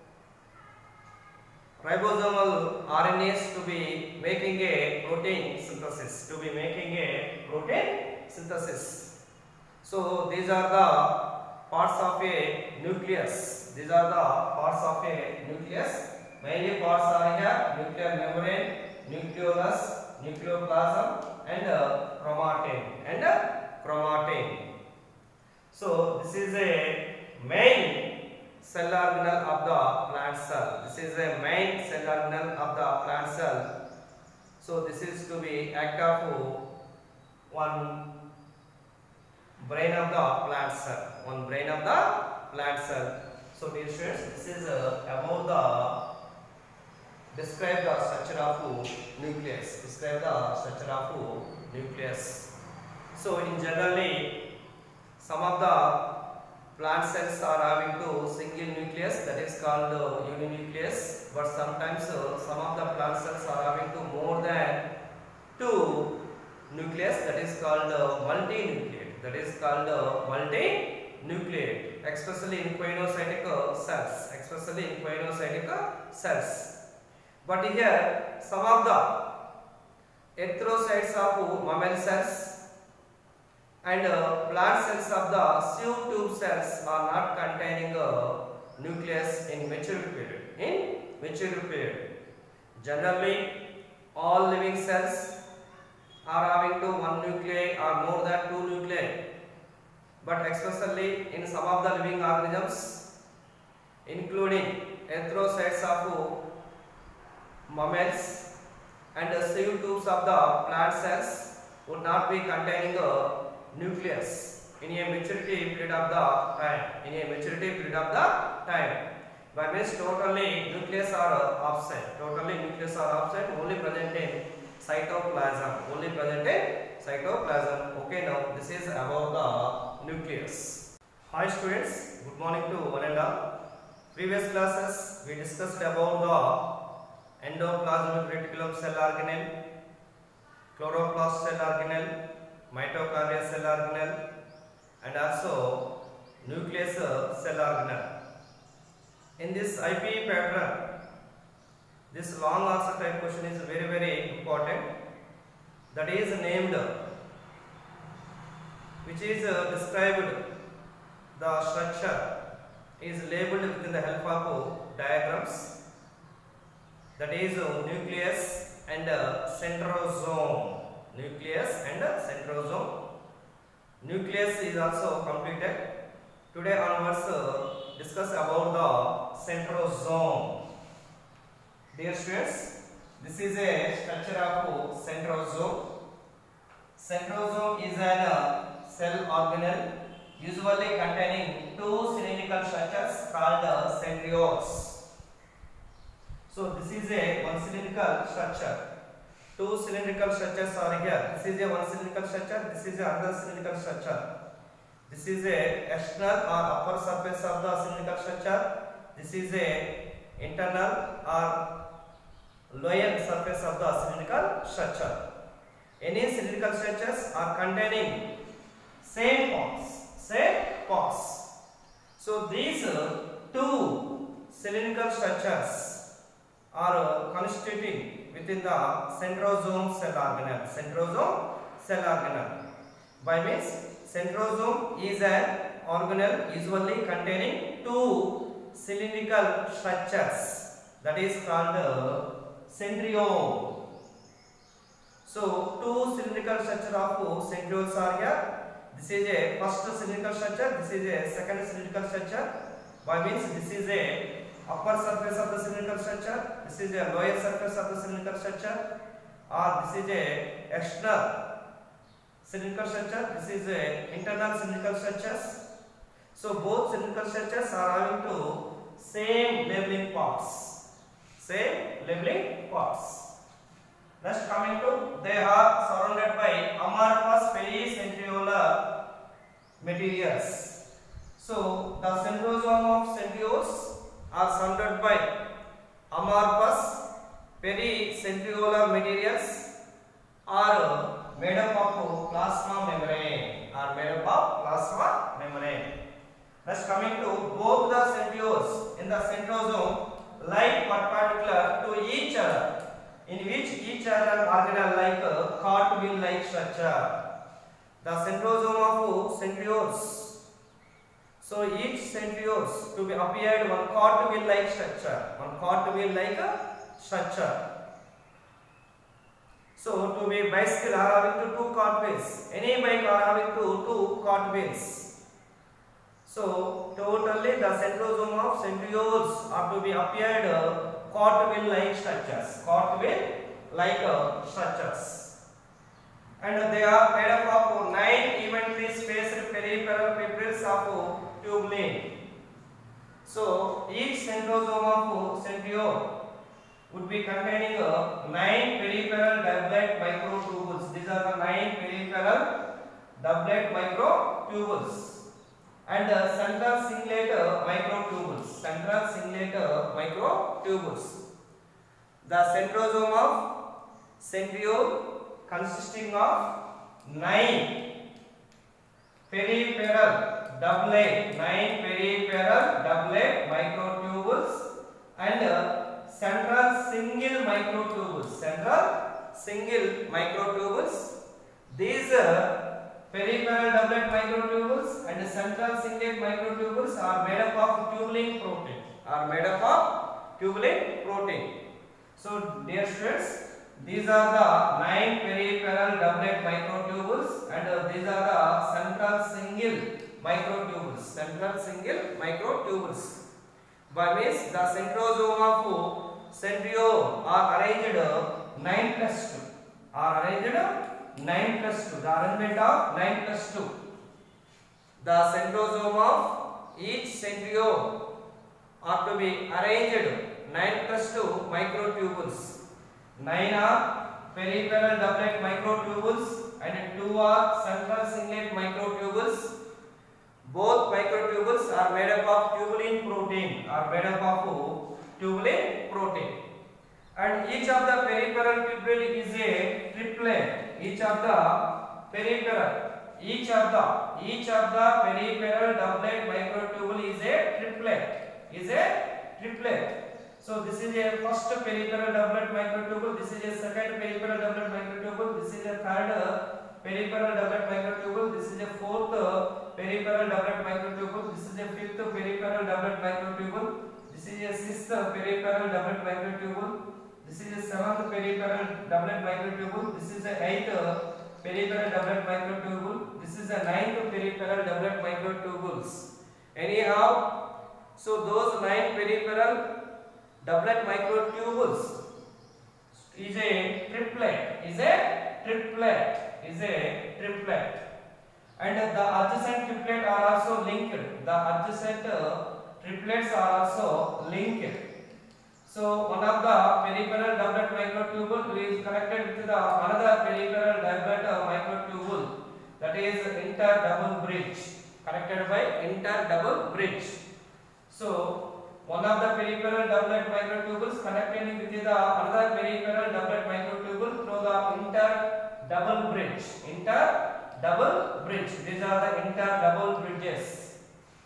ribosomal R N As to be making a protein synthesis. To be making a protein synthesis. So these are the parts of a nucleus. These are the parts of a nucleus. Mainly parts are here: nuclear membrane, nucleolus, nucleoplasm, and uh, chromatin. And uh, chromatin. So this is a main cell organelle of the plant cell. This is a main cell organelle of the plant cell. So this is to be act of one brain of the plant cell. One brain of the plant cell. So dear students, this is uh, about the describe the structure of nucleus. Describe the structure of nucleus. So in generally, some of the plant cells are having to single nucleus, that is called uh, uninucleus. But sometimes uh, some of the plant cells are having to more than two nucleus, that is called uh, multinucleate. That is called uh, multinucleate, especially in choanocytic cells. Especially in choanocytic cells. But here some of the erythrocytes of mammal cells and uh, plant cells of the sieve tube cells are not containing a nucleus in maturity period. In maturity period, generally all living cells are having to one nuclei or more than two nuclei. But especially in some of the living organisms, including erythrocytes of mammals and the sieve tubes of the plant cells, would not be containing a nucleus in a maturity period of the time. In a maturity period of the time. By means totally nucleus are absent. Totally nucleus are absent. Only present in cytoplasm. Only present in cytoplasm. Okay, now this is about the nucleus. Hi students, good morning to one and all. Previous classes we discussed about the endoplasmic reticulum cell organelle, chloroplast cell organelle, mitochondrial cell organelle, and also nucleus cell organelle. In this I P E pattern, this long answer type question is very very important. That is named, which is uh, described, the structure is labeled within the help of diagrams. That is uh, nucleus and uh, centrosome. Nucleus and uh, centrosome. Nucleus is also completed. Today onwards uh, discuss about the centrosome. Dear students, this is a structure of centrosome. Centrosome is an uh, cell organelle usually containing two cylindrical structures called uh, centrioles. So this is a one cylindrical structure. Two cylindrical structures are here. This is a one cylindrical structure. This is another cylindrical structure. This is a external or upper surface of the cylindrical structure. This is a internal or lower surface of the cylindrical structure. Any cylindrical structures are containing same parts. Same parts. So these uh, two cylindrical structures are uh, constituting within the centrosome cell organelle. Centrosome cell organelle. By means, centrosome is an organelle usually containing two cylindrical structures. That is called uh, centriole. So two cylindrical structure of centrioles are here. This is a first cylindrical structure. This is a second cylindrical structure. By means, this is a upper surface of the cylindrical structure, this is a lower surface of the cylindrical structure, or this is a external cylindrical structure, this is a internal cylindrical structures. So both cylindrical structures are having to same leveling parts, same leveling parts. Next coming to, they are surrounded by amorphous pericentriolar materials. So the centrosome of centrioles are surrounded by amorphous pericentriolar materials, are made up of plasma membrane, are made up of plasma membrane. Next coming to, both the centrioles in the centrosome lie perpendicular to each other, in which each other organelle like a cartwheel like structure. The centrosome of centrioles, so each centrioles to be appeared one cartwheel like structure, one cartwheel like a structure. So to be bicycle are having to two cartwheels, any bike are having to two cartwheels. So totally the centrosome of centrioles are to be appeared cartwheel like structures, cartwheel like uh, structures, and they are made up of nine evenly spaced peripheral fibrils of tubulin. So each centrosome of centriole would be containing uh, nine peripheral doublet microtubules. These are the nine peripheral doublet microtubules, and uh, central singlet uh, microtubules, central singlet uh, microtubules. The centrosome of centriole consisting of nine peripheral doublet, nine peripheral doublet microtubules, and uh, central single microtubules, central single microtubules. These uh, peripheral doublet microtubules and central singlet microtubules are made up of tubulin protein, are made up of tubulin protein. So dear students, these are the nine peripheral doublet microtubules, and uh, these are the central single microtubules, central single microtubules. By means the centrosome of centriole are arranged nine plus two, are arranged nine plus two, the arrangement of nine plus two. The centrosome of each centriole are to be arranged nine plus two microtubules. nine are peripheral doublet microtubules and two are central singlet microtubules. Both microtubules are made up of tubulin protein, are made up of tubulin protein. And each of the peripheral fibril is a triplet. Each of the peripheral, each of the each of the peripheral doublet microtubule is a triplet, is a triplet. So this is a first peripheral doublet microtubule, this is a second peripheral doublet microtubule, this is a third peripheral doublet microtubule, this is a fourth peripheral doublet microtubule, this is a fifth peripheral doublet microtubule, this is a sixth peripheral doublet microtubule, this is a seventh peripheral doublet microtubule, this is a eighth peripheral doublet microtubule, this is a ninth peripheral doublet microtubules. Anyhow, so those nine peripheral doublet microtubules is a triplet, is a triplet, is a triplet, and the adjacent triplet are also linked. The adjacent triplets are also linked. So one of the peripheral doublet microtubule is connected with the another peripheral doublet microtubule, that is inter double bridge, connected by inter double bridge. So one of the peripheral doublet microtubules connecting with the another peripheral doublet microtubule through the inter double bridge, inter double bridge. These are the inter double bridges,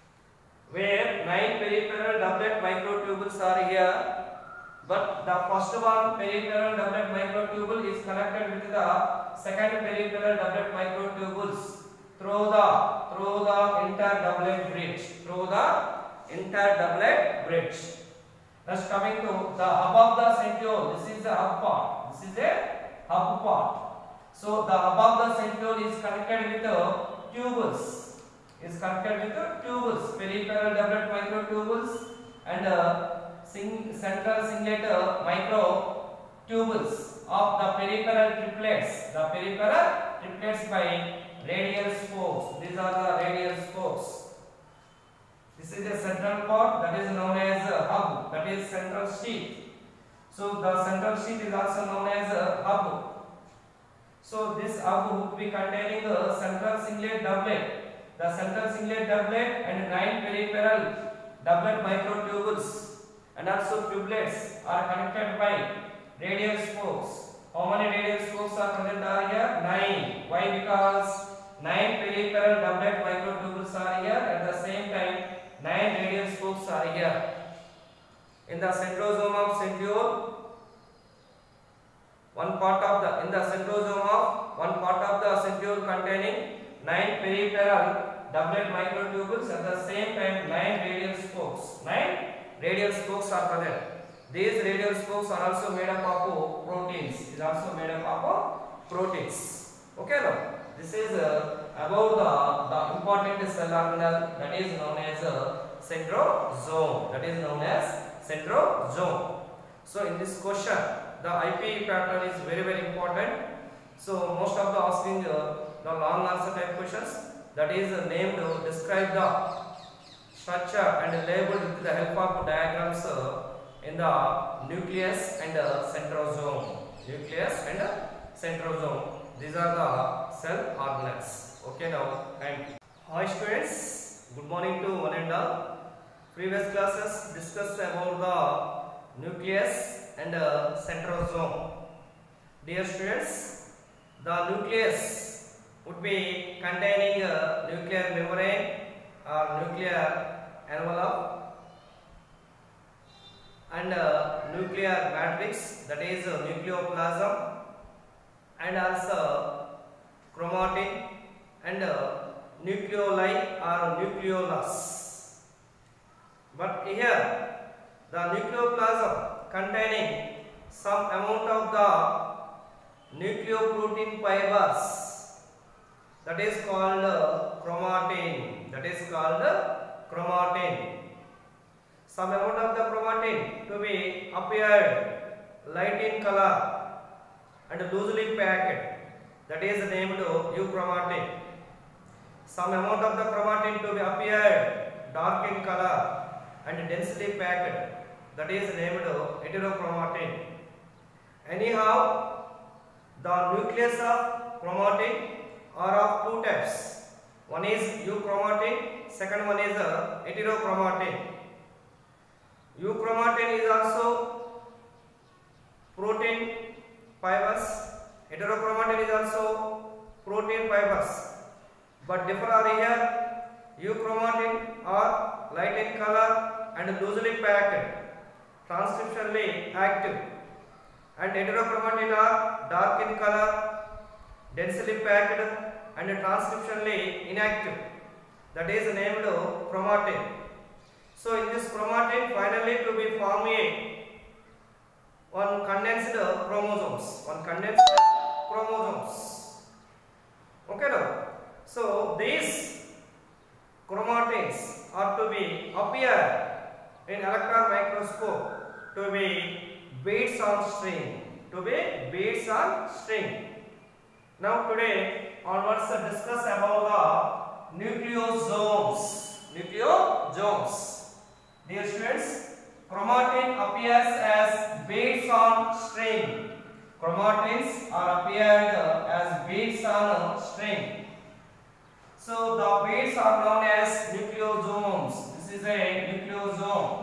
where nine peripheral doublet microtubules are here. But the first one peripheral doublet microtubule is connected with the second peripheral doublet microtubules through the through the inter doublet bridge, through the inter doublet bridge. Next coming to the above the centriole, this is the hub part. This is a hub part. So the above the centriole is connected with the tubules, is connected with the tubules, peripheral doublet microtubules, and uh, sing central singlet microtubules of the peripheral triplets. The peripheral triplets by radial spokes. These are the radial spokes. This is the central part, that is known as a hub, that is central sheath. So the central sheath is also known as a hub. So this hub would be containing a central singlet doublet. The central singlet doublet and nine peripheral doublet microtubules and also tubulets are connected by radial spokes. How many radial spokes are present are here? Nine. Why? Because nine peripheral doublet microtubules are here. At the same time, nine radial spokes are here. In the centrosome of centriole, one part of the in the centrosome of one part of the centriole containing nine peripheral doublet microtubules, at the same time nine radial spokes. Nine radial spokes are present. These radial spokes are also made up of proteins. Is also made up of proteins. Okay, now this is uh, about the the important cell organelle that is known as uh, centrosome. That is known as centrosome. So in this question, the I P pattern is very very important. So most of the asking uh, the long answer type questions, that is uh, named uh, describe the structure and labeled with the help of diagrams uh, in the nucleus and uh, centrosome. Nucleus and uh, centrosome. These are the cell organelles. Okay, now thank you. Hi students, good morning to one and all. Previous classes discussed about the nucleus and uh, centrosome. Dear students, the nucleus would be containing a nuclear membrane or nuclear envelope and uh, nuclear matrix, that is uh, nucleoplasm, and also chromatin and uh, nucleoli or nucleolus. But here the nucleoplasm containing some amount of the nucleoprotein fibers, that is called uh, chromatin. That is called uh, chromatin. Some amount of the chromatin to be appeared light in color and loosely packed, that is named euchromatin. Some amount of the chromatin to be appeared dark in color and densely packed, that is named heterochromatin. Anyhow, the nucleus of chromatin are of two types. One is euchromatin, second one is uh, heterochromatin. Euchromatin is also protein fibers, heterochromatin is also protein fibers, but differ are here. Euchromatin are light in color and loosely packed, transcriptionally active, and heterochromatin are dark in color, densely packed, and transcriptionally inactive, that is named chromatin. So in this chromatin, finally to be form a one condensed chromosomes, one condensed chromosomes. Okay, now so these chromatins are to be appear in electron microscope to be beads on string, to be beads on string. Now today onwards to discuss about the nucleosomes. Nucleosomes. Dear students, chromatin appears as beads on string. Chromatins are appeared as beads on string. So the beads are known as nucleosomes. This is a nucleosome.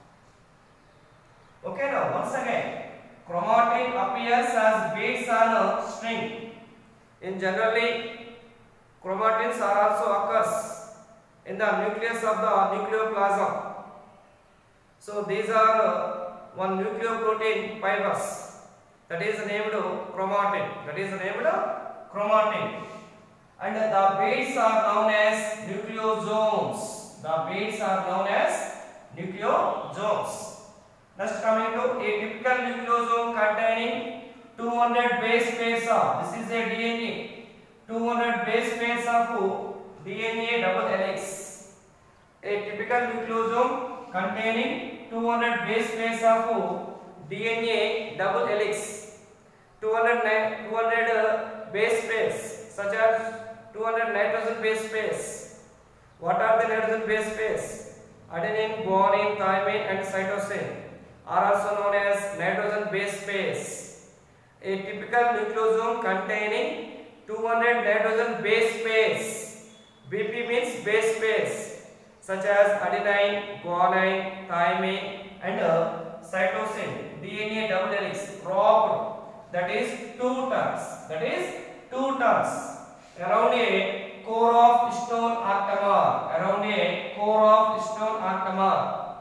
Okay, now once again, chromatin appears as beads on a string. In generally, chromatins are also occurs in the nucleus of the nucleoplasm. So these are uh, one nucleoprotein fibers, that is named chromatin. That is named chromatin. And the beads are known as nucleosomes. The beads are known as nucleosomes. Next, coming to a typical nucleosome containing two hundred base pairs of, this is a D N A, two hundred base pairs of D N A double helix. A typical nucleosome containing two hundred base pairs of D N A double helix. two hundred, two hundred uh, base pairs such as two hundred nitrogen base pairs. What are the nitrogen base pairs? Adenine, guanine, thymine and cytosine are also known as nitrogen base pairs. A typical nucleosome containing two hundred nitrogen base pairs. B P means base pairs such as adenine, guanine, thymine and uh, cytosine. D N A double helix wrapped, that is two turns. That is two turns around a core of stone octamer. Around a core of stone octamer.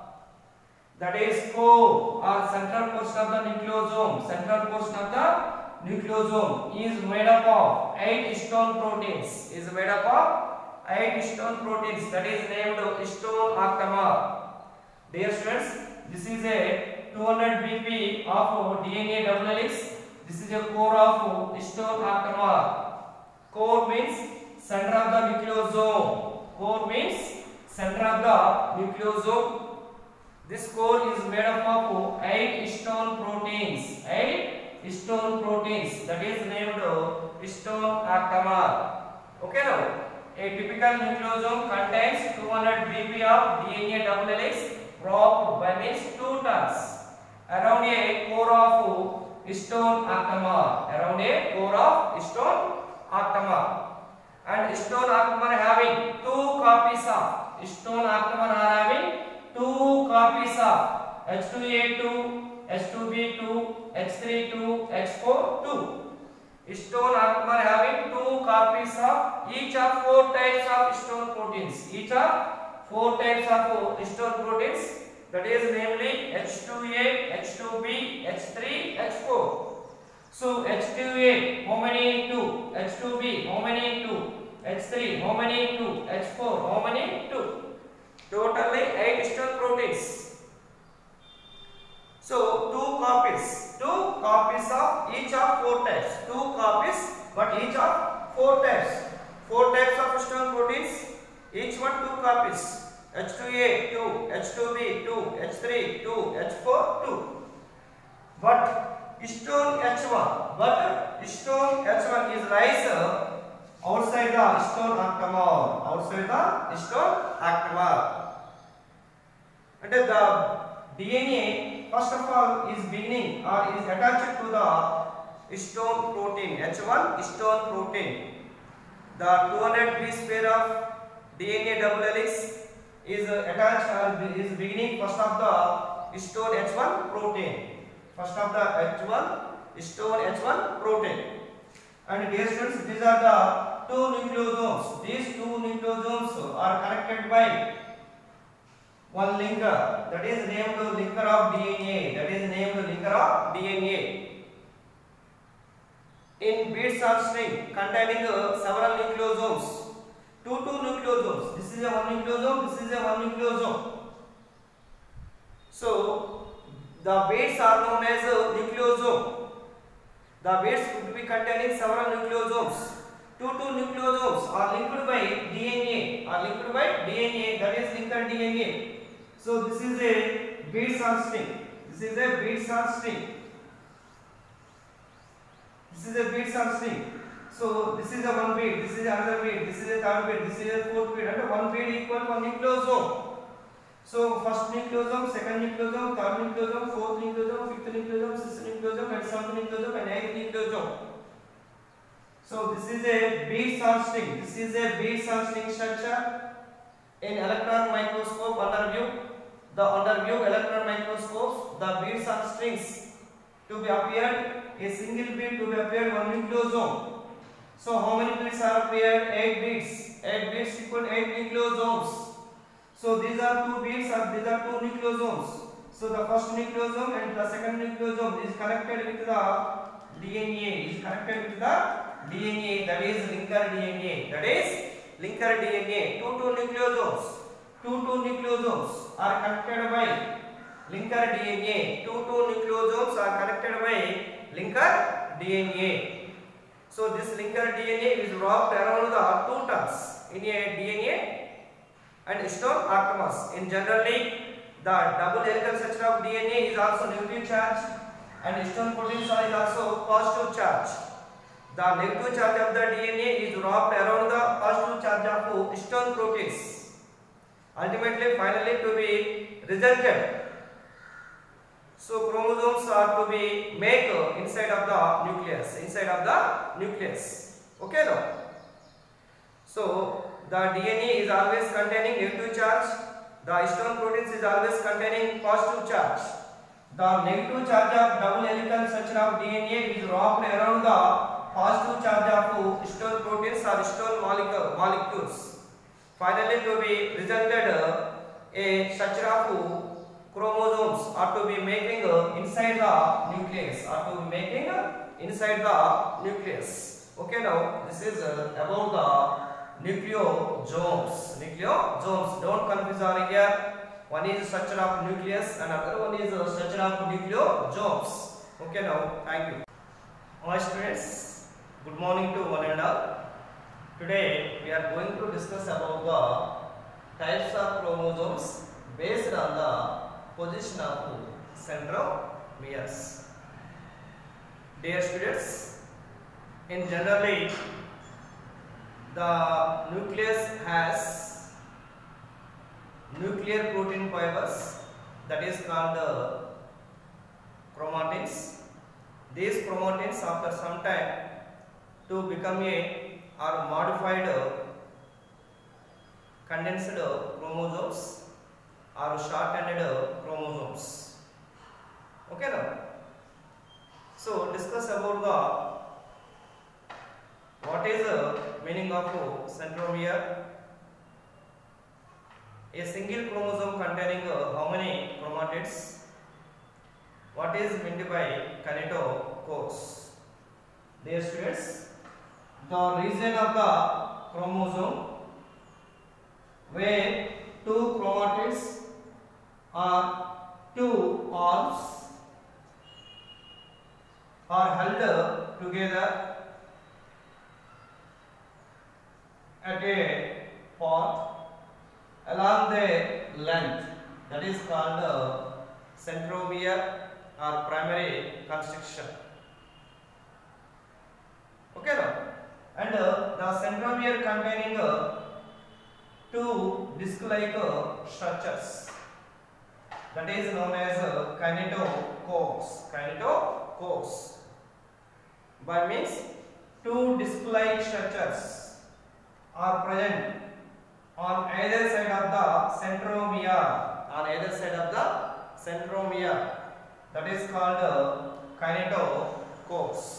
That is core or central portion of the nucleosome. Central portion of the nucleosome is made up of eight stone proteins. Is made up of eight stone proteins. That is named stone octamer. Dear students, this is a two hundred B P of D N A double helix. This is a core of stone octamer. Core means center of the nucleosome. Core means center of the nucleosome. This core is made up of eight stone proteins. eight stone proteins. That is named stone octamer. Okay now. A typical nucleosome contains two hundred B P of D N A double helix wrapped by means two turns around a core of stone octamer. Around a core of stone octamer. And stone octamer having two copies of stone octamer are having two copies of H two A two, H two B two, H three two, H four two. Stone octamer having two copies of each of four types of stone proteins. Each of four types of stone proteins. That is namely H two A, H two B, H three, H four. So H two A how many two? H two B how many two? H three how many two? H four how many two? Totally eight stone proteins. So two copies, two copies of each of four types. Two copies, but each of four types. Four types of stone proteins. Each one two copies. H two A two, H two B two, H three two, H four two. But stone H one, but stone H one is lies outside the stone octamer. Outside the stone octamer. And the D N A first of all is beginning or is attached to the stone protein. H one stone protein. The two hundred base pair of D N A double helix is attached or is beginning first of the stone H one protein. First of the H one stone H one protein. And dear students, these are the two nucleosomes. These two nucleosomes are connected by one linker. That is named linker of D N A. That is named linker of D N A. In beads or string containing several nucleosomes. Two two nucleosomes. This is a one nucleosome. This is a one nucleosome. So the beads are known as nucleosome. The beads could be containing several nucleosomes. Two two nucleosomes are linked by D N A. Are linked by D N A. That is linker D N A. So this is a beads or string. This is a beads or string. This is a beads or string. So this is a one bead, this is another bead, this is a third bead, this is a fourth bead, and one bead equal to one nucleosome. So first nucleosome, second nucleosome, third nucleosome, fourth nucleosome, fifth nucleosome, sixth nucleosome, and seventh nucleosome, and eighth nucleosome. So this is a beads or string. This is a beads or string structure in electron microscope under view. The under view electron microscopes, the beads or strings to be appeared, a single bead to be appeared one nucleosome. So how many beads are appeared? eight beads. eight beads equal to eight nucleosomes. So these are two beads or these are two nucleosomes. So the first nucleosome and the second nucleosome is connected with the D N A. Is connected with the D N A. That is linker D N A. That is linker D N A. Two two nucleosomes. Two two nucleosomes are connected by linker D N A. Two two nucleosomes are connected by linker D N A. So this linker D N A is wrapped around the two turns in a D N A and stone octamers. In generally the double helical structure of D N A is also negative charge and histone proteins are is also positive charge. The negative charge of the D N A is wrapped around the positive charge of histone proteins. Ultimately, finally to be resulted. So chromosomes are to be made inside of the nucleus, inside of the nucleus. Okay now. So the D N A is always containing negative charge. The histone proteins is always containing positive charge. The negative charge of double helical structure of D N A is wrapped around the positive charge of histone proteins or histone molecules. Finally, to be resulted a structure of chromosomes are to be making inside the nucleus. Are to be making inside the nucleus. Okay, now this is about the nucleosomes. Nucleosomes. Don't confuse over here. One is structure of nucleus and other one is structure of nucleosomes. Okay, now thank you. All students, good morning to one and all. Today we are going to discuss about the types of chromosomes based on the position of centromeres. Dear students, in generally the nucleus has nuclear protein fibers, that is called the chromatins. These chromatins after some time to become a or modified condensed chromosomes or short-ended chromosomes. Okay now. So discuss about the what is the meaning of centromere. A single chromosome containing how many chromatids? What is meant by kinetochores? Dear students, the region of the chromosome where two chromatids or two arms are held together at a path along the length, that is called uh, centromere or primary construction. Okay now. And uh, the centromere containing uh, two disc-like uh, structures, that is known as uh, kinetochores. Kinetochores. By means two disc-like structures are present on either side of the centromere. On either side of the centromere, that is called uh, kinetochores.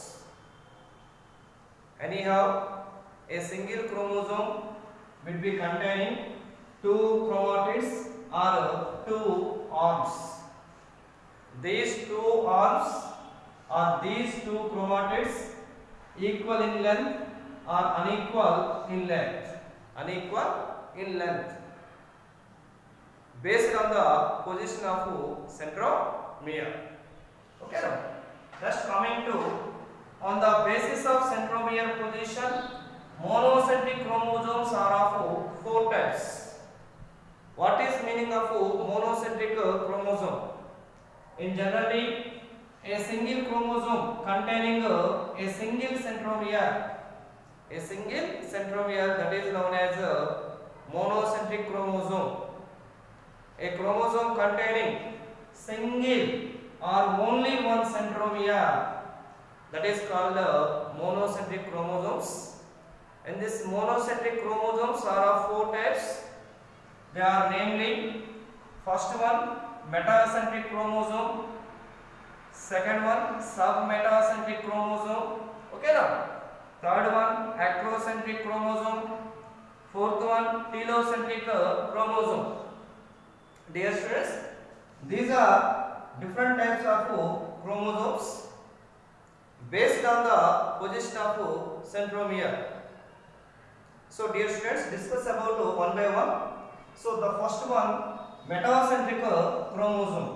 Anyhow, a single chromosome will be containing two chromatids or two arms. These two arms or these two chromatids equal in length or unequal in length. Unequal in length. Based on the position of centromere. Okay now. Just coming to on the basis of centromere position, monocentric chromosomes are of four types. What is meaning of monocentric chromosome? In generally, a single chromosome containing a single centromere, a single centromere, that is known as a monocentric chromosome. A chromosome containing single or only one centromere, that is called uh, monocentric chromosomes. And these monocentric chromosomes are of four types. They are namely, first one metacentric chromosome, second one submetacentric chromosome, okay now. Third one acrocentric chromosome, fourth one telocentric chromosome. Dear students, these are different types of chromosomes based on the position of centromere. So dear students, discuss about one by one. So the first one, metacentric chromosome.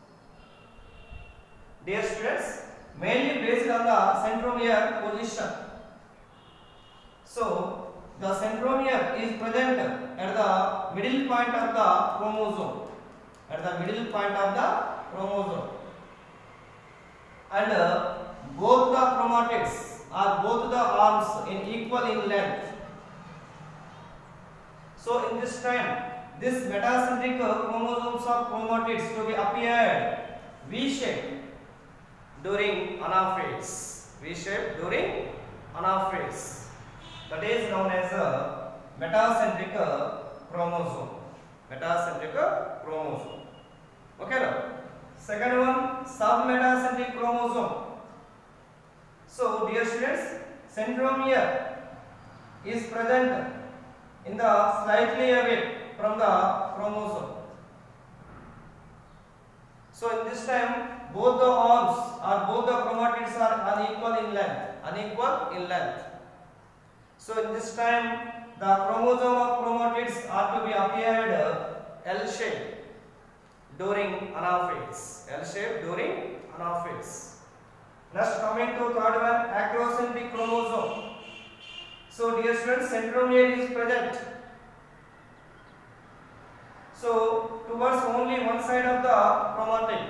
Dear students, mainly based on the centromere position. So the centromere is present at the middle point of the chromosome, at the middle point of the chromosome, and uh, both the chromatids are both the arms in equal in length. So in this time, this metacentric chromosomes of chromatids to be appeared V-shaped during anaphase. V-shaped during anaphase. That is known as a metacentric chromosome. Metacentric chromosome. Okay now. Second one, submetacentric chromosome. So dear students, centromere is present in the slightly away from the chromosome. So in this time, both the arms or both the chromatids are unequal in length. Unequal in length. So in this time, the chromosome of chromatids are to be appeared L-shaped during anaphase. L-shaped during anaphase. Next, coming to third one, acrocentric chromosome. So dear students, centromere is present. So towards only one side of the chromatid.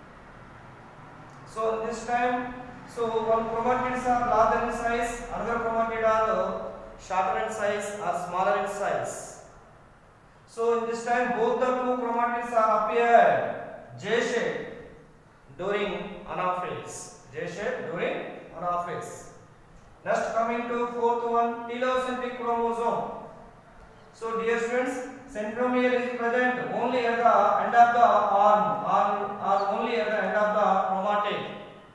So this time, so one chromatids are larger in size, another chromatid are shorter in size or smaller in size. So in this time, both the two chromatids are appeared J-shaped during anaphase. J-shaped during anaphase. Next, coming to fourth one, telocentric chromosome. So dear students, centromere is present only at the end of the arm or, or only at the end of the chromatid.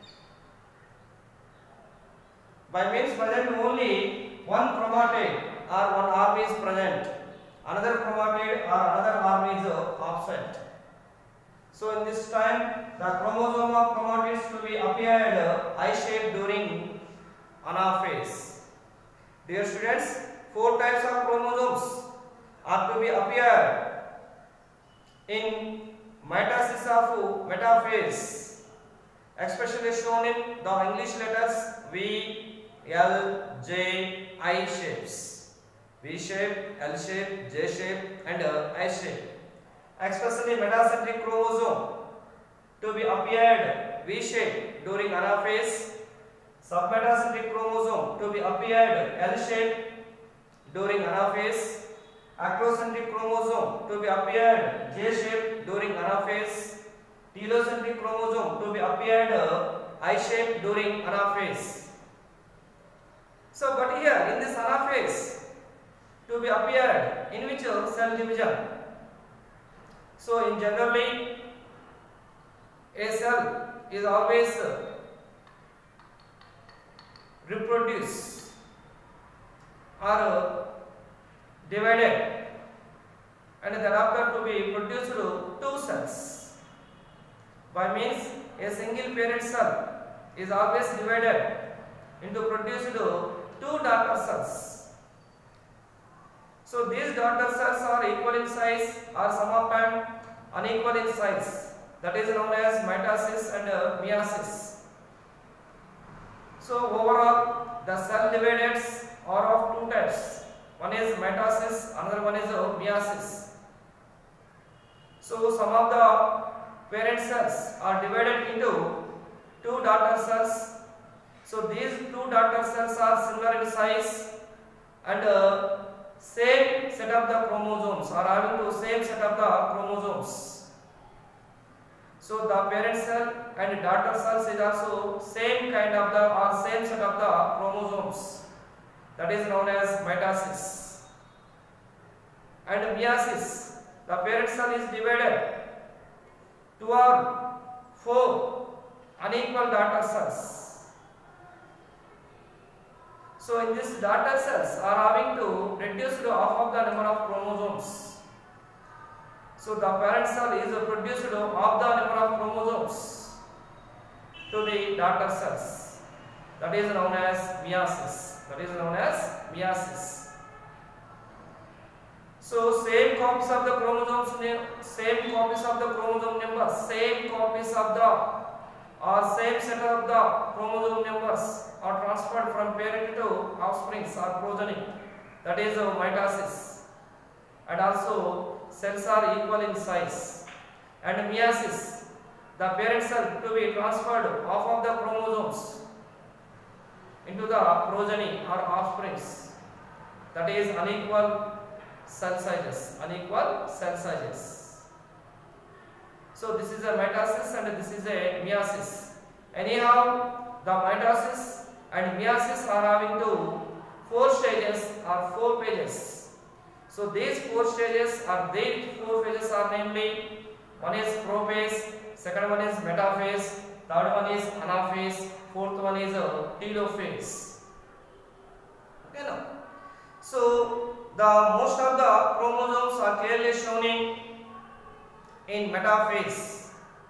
By means present only one chromatid or one arm is present. Another chromatid or another arm is absent. So in this time, the chromosome of chromatids to be appeared I-shaped during anaphase. Dear students, four types of chromosomes are to be appeared in mitosis of metaphase, especially shown in the English letters V, L, J, I shapes. V shape, L shape, J shape and I shape. Especially metacentric chromosome to be appeared V shape during anaphase. Submetacentric chromosome to be appeared L shape during anaphase. Acrocentric chromosome to be appeared J shape during anaphase. Telocentric chromosome to be appeared I shape during anaphase. So, but here in this anaphase to be appeared in which cell division? So, in generally a cell is always reproduce or divided and thereafter to be produced two cells. By means a single parent cell is always divided into produced two daughter cells. So these daughter cells are equal in size or some of time unequal in size. That is known as mitosis and uh, meiosis. So overall the cell dividends are of two types. One is mitosis, another one is uh, meiosis. So some of the parent cells are divided into two daughter cells. So these two daughter cells are similar in size and uh, same set of the chromosomes are having the same set of the chromosomes. So the parent cell and daughter cells is also same kind of the or same set of the chromosomes. That is known as mitosis. And meiosis, the parent cell is divided to or four unequal daughter cells. So in this daughter cells are having to reduce half of the number of chromosomes. So the parent cell is produced half the number of chromosomes to the daughter cells. That is known as meiosis. That is known as meiosis. So same copies of the chromosomes, same copies of the chromosome numbers, same copies of the or same set of the chromosome numbers are transferred from parent to offspring or progeny. That is uh, mitosis. And also cells are equal in size. and meiosis, the parent cell to be transferred off of the chromosomes into the progeny or offsprings, that is unequal cell sizes, unequal cell sizes. So this is a mitosis and this is a meiosis. Anyhow, the mitosis and meiosis are having to four stages or four phases. So these four stages or these four phases are namely, one is prophase, second one is metaphase, third one is anaphase, fourth one is a telophase. Okay, now. So the most of the chromosomes are clearly shown in in metaphase.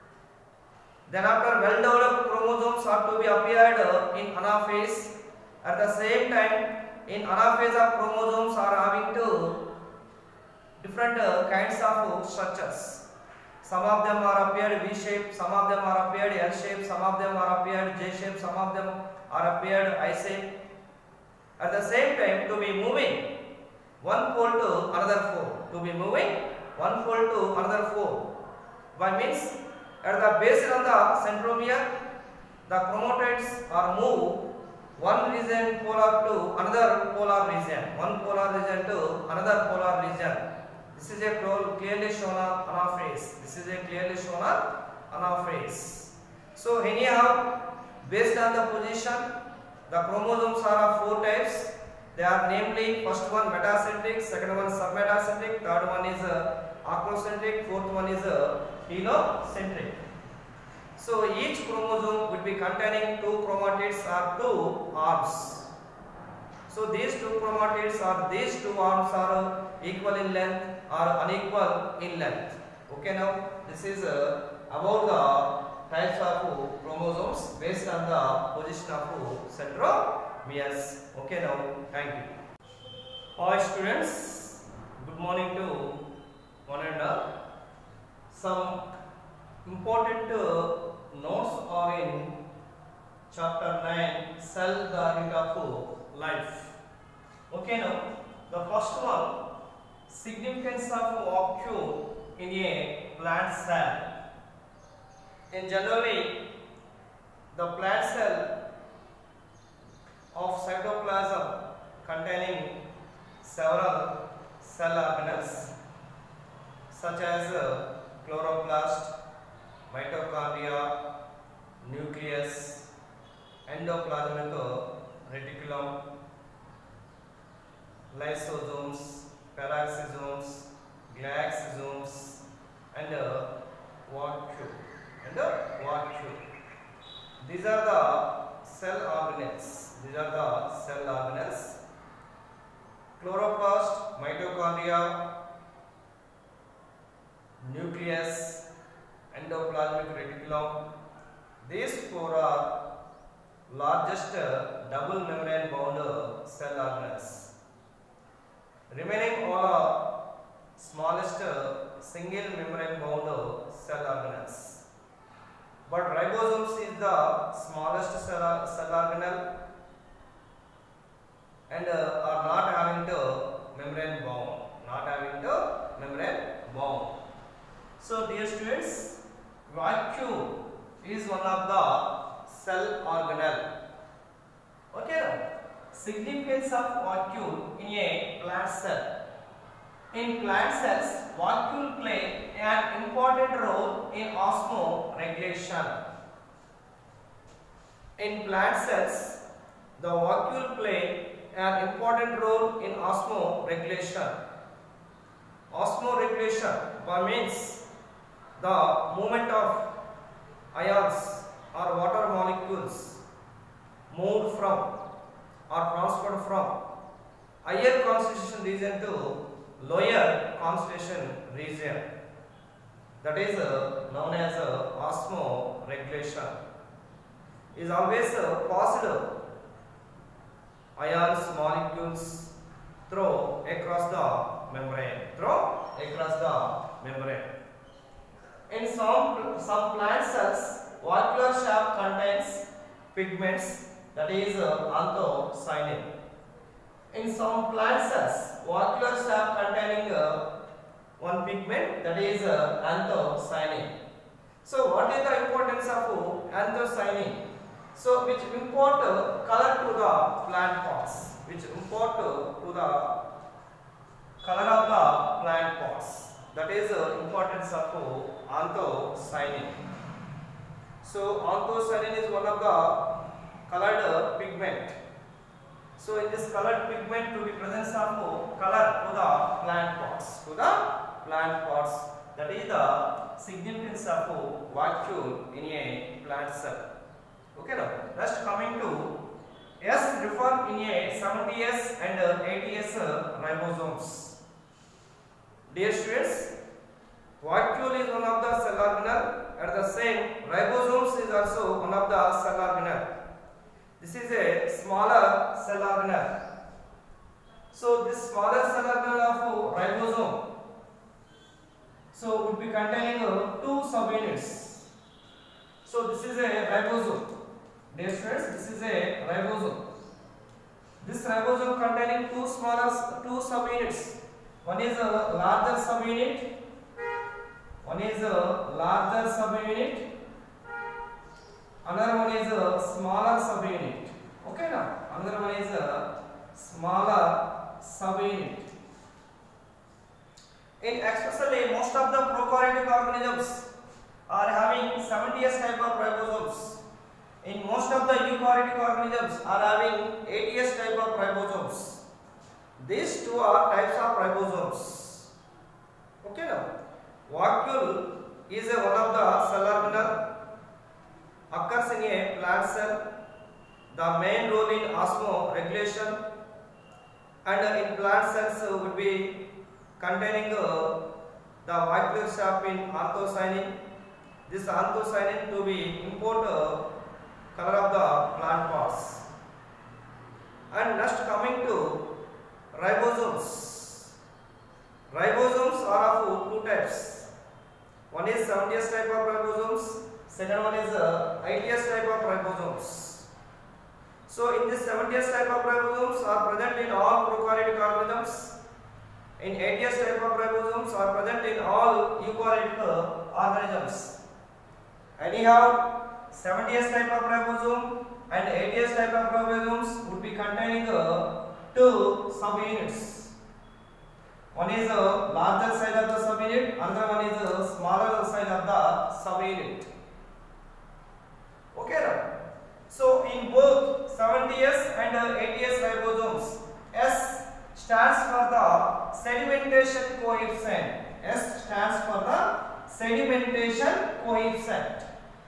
Then after well developed chromosomes are to be appeared in anaphase. At the same time, in anaphase of chromosomes are having to different uh, kinds of structures. Some of them are appeared V shape, some of them are appeared L shape, some of them are appeared J shape, some of them are appeared I shape. At the same time, to be moving one pole to another pole, to be moving one pole to another pole. By means, at the base of the centromere, the chromatids are moved one region polar to another polar region, one polar region to another polar region. This is a clearly shown on anaphase. This is a clearly shown on anaphase. So anyhow, based on the position, the chromosomes are of four types. They are namely, first one metacentric, second one submetacentric, third one is uh, acrocentric, fourth one is uh, heliocentric. So each chromosome would be containing two chromatids or two arms. So these two chromatids or these two arms are equal in length or unequal in length. Okay, now this is uh, about the types of chromosomes based on the position of centromeres. Okay, now thank you. Hi students, good morning to one and all. Some important uh, notes are in chapter nine, cell the unit of life. Okay, now the first one, significance of vacuole in a plant cell. In generally, the plant cell of cytoplasm containing several cell organelles such as uh, chloroplast, mitochondria, nucleus, endoplasmic reticulum, lysosomes, peroxisomes, glyoxysomes, and uh, vacuole. And uh, vacuole. These are the cell organelles. These are the cell organelles. Chloroplast, mitochondria, nucleus, endoplasmic reticulum. These four are largest uh, double membrane bound uh, cell organelles. Remaining all are smallest uh, single membrane bound uh, cell organelles. But ribosomes is the smallest cell, cell organelle and uh, are not having the membrane bound, not having the membrane bound. So dear students, vacuole is one of the cell organelle. Okay, now, significance of vacuole in a plant cell. In plant cells, vacuole play an important role in osmoregulation. In plant cells, the vacuole play an important role in osmoregulation. Osmoregulation by means the movement of ions or water molecules moved from or transferred from higher concentration region to lower concentration region. That is uh, known as uh, osmoregulation. Is always uh, possible ions molecules through across the membrane. Through across the membrane. In some some plant cells, vacuolar shaft contains pigments, that is uh, anthocyanin. In some plant cells, vacuolar shaft containing uh, one pigment, that is uh, anthocyanin. So what is the importance of anthocyanin? So which impart uh, color to the plant parts, which impart uh, to the color of the plant parts. That is the uh, importance of uh, anthocyanin. So anthocyanin is one of the colored uh, pigment. So in this colored pigment to be presence of uh, color to the plant parts, to the plant parts. That is the significance of uh, vacuole in a plant cell. Okay, now next coming to S refer in a seventy S and uh, eighty S uh, ribosomes. Dear students, vacuole is one of the cell organelle, at the same ribosomes is also one of the cell organelle. This is a smaller cell organelle. So this smaller cell organelle of ribosome, so would be containing uh, two subunits. So this is a ribosome. Dear students, this is a ribosome. This ribosome containing two smaller two subunits. One is a larger subunit. One is a larger subunit. Another one is a smaller subunit. Okay, now another one is a smaller subunit. In especially most of the prokaryotic organisms are having seventy S type of ribosomes. In most of the eukaryotic organisms are having eighty S type of ribosomes. These two are types of ribosomes. Okay, now vacuole is a one of the cell organelle, occurs in a plant cell. The main role in osmoregulation, and in plant cells would be containing uh, the vacuolar shaft in anthocyanin. This anthocyanin to be import uh, color of the plant parts. And next coming to ribosomes. Ribosomes are of two types. One is seventy S type of ribosomes. Second one is uh, eighty S type of ribosomes. So in this seventy S type of ribosomes are present in all prokaryotic organisms. In eighty S type of ribosomes are present in all eukaryotic organisms. Anyhow, seventy S type of ribosome and eighty S type of ribosomes would be containing uh, two subunits. One is a larger size of the subunit, another one is a smaller size of the subunit. Okay, now. So in both seventy S and uh, eighty S ribosomes, S stands for the sedimentation coefficient. S stands for the sedimentation coefficient.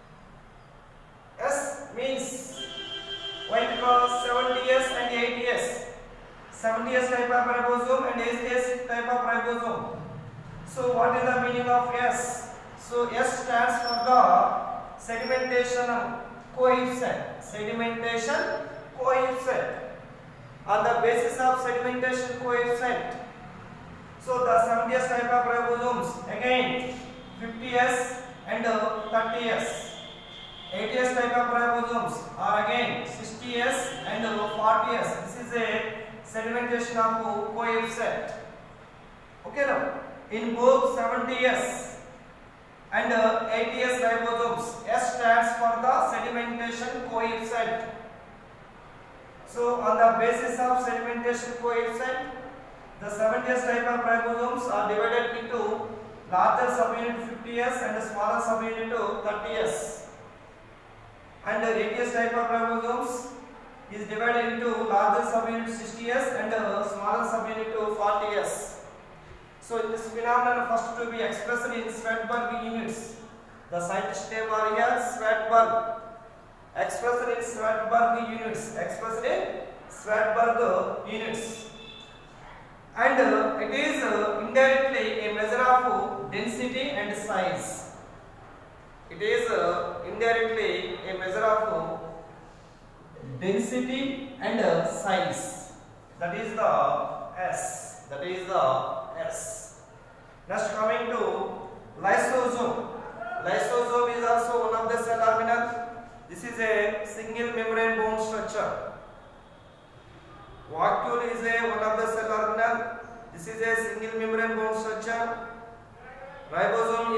S means why? Because seventy S and eighty S, seventy S type of ribosome and eighty S type of ribosome. So what is the meaning of S? So S stands for the sedimentation coefficient. Sedimentation coefficient. On the basis of sedimentation coefficient, so the seventy S type of ribosomes again fifty S and uh, thirty S. eighty S type of ribosomes are again sixty S and uh, forty S. This is a sedimentation of coefficient. Okay, now in both seventy S and uh, eighty S ribosomes, S stands for the sedimentation coefficient. So on the basis of sedimentation coefficient, the seventy S type of ribosomes are divided into larger subunit fifty S and smaller subunit thirty S. And the eighty S type of ribosomes is divided into larger subunit sixty S and smaller subunit forty S. So in this phenomenon first to be expressed in Svedberg units. The scientist name are here Svedberg. Expressed in Svedberg units. Expressed in Svedberg units. And uh, it is uh, indirectly a measure of density and size. It is uh, indirectly a measure of density and uh, size. That is the S. That is the S. Next coming to lysosome. Lysosome is also one of the cell organelle. This is a single membrane bone structure. Vacuole is a one of the cell organelle. This is a single membrane bone structure.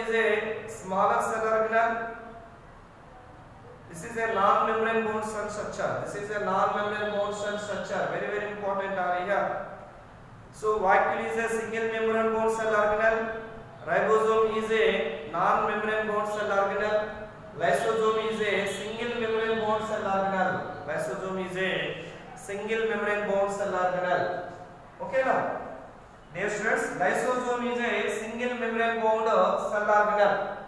is a smaller cell organelle. This is a non-membrane bound cell structure. This is a non-membrane bound cell structure. Very very important area. So vacuole is a single membrane bound cell organelle. Ribosome is a non-membrane bound cell organelle. Lysosome is a single membrane bound cell organelle. Lysosome is a single membrane bound cell organelle. Okay now, dear students, lysosome is a single membrane bound cell organelle.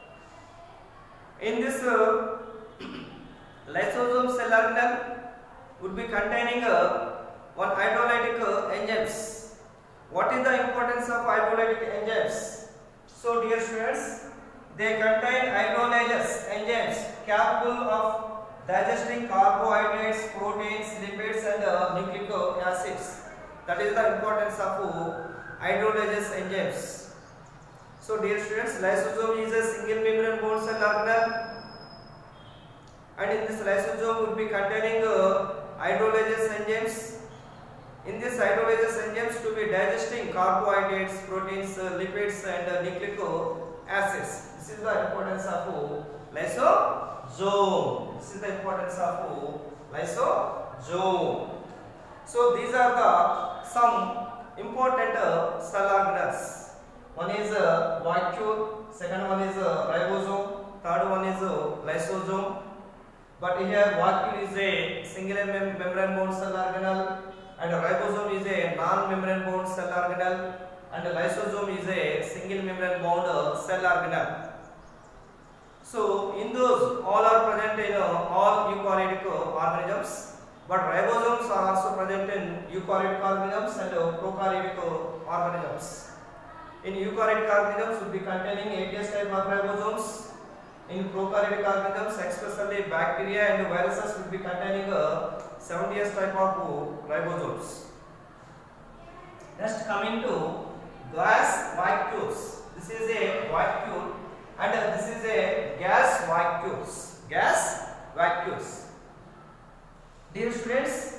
In this uh, lysosome cell organelle would be containing uh, one hydrolytic uh, enzymes. What is the importance of hydrolytic enzymes? So dear students, they contain hydrolysis enzymes capable of digesting carbohydrates, proteins, lipids and uh, nucleic acids. That is the importance of uh, hydrolysis enzymes. So dear students, lysosome is a single membrane bound cell organelle, and in this lysosome would be containing uh, hydrolysis enzymes. In this hydrolysis enzymes to be digesting carbohydrates, proteins, uh, lipids and uh, nucleic acids. This is the importance of lysosome. This is the importance of lysosome. So these are the some important uh, cell organelles. One is uh, vacuole, second one is uh, ribosome, third one is uh, lysosome. But here vacuole is a single mem membrane bound cell organelle, and ribosome is a non-membrane bound cell organelle, and lysosome is a single membrane bound uh, cell organelle. So in those all are present in uh, all eukaryotic uh, organisms, but ribosomes are also present in eukaryotic organisms and uh, prokaryotic uh, organisms. In eukaryotic organisms would be containing eighty-S type of ribosomes. In prokaryotic organisms, especially bacteria and viruses, would be containing uh, seventy-S type of uh, ribosomes. Next, coming to gas vacuoles. This is a vacuole and uh, this is a gas vacuoles. Gas vacuoles. Dear students,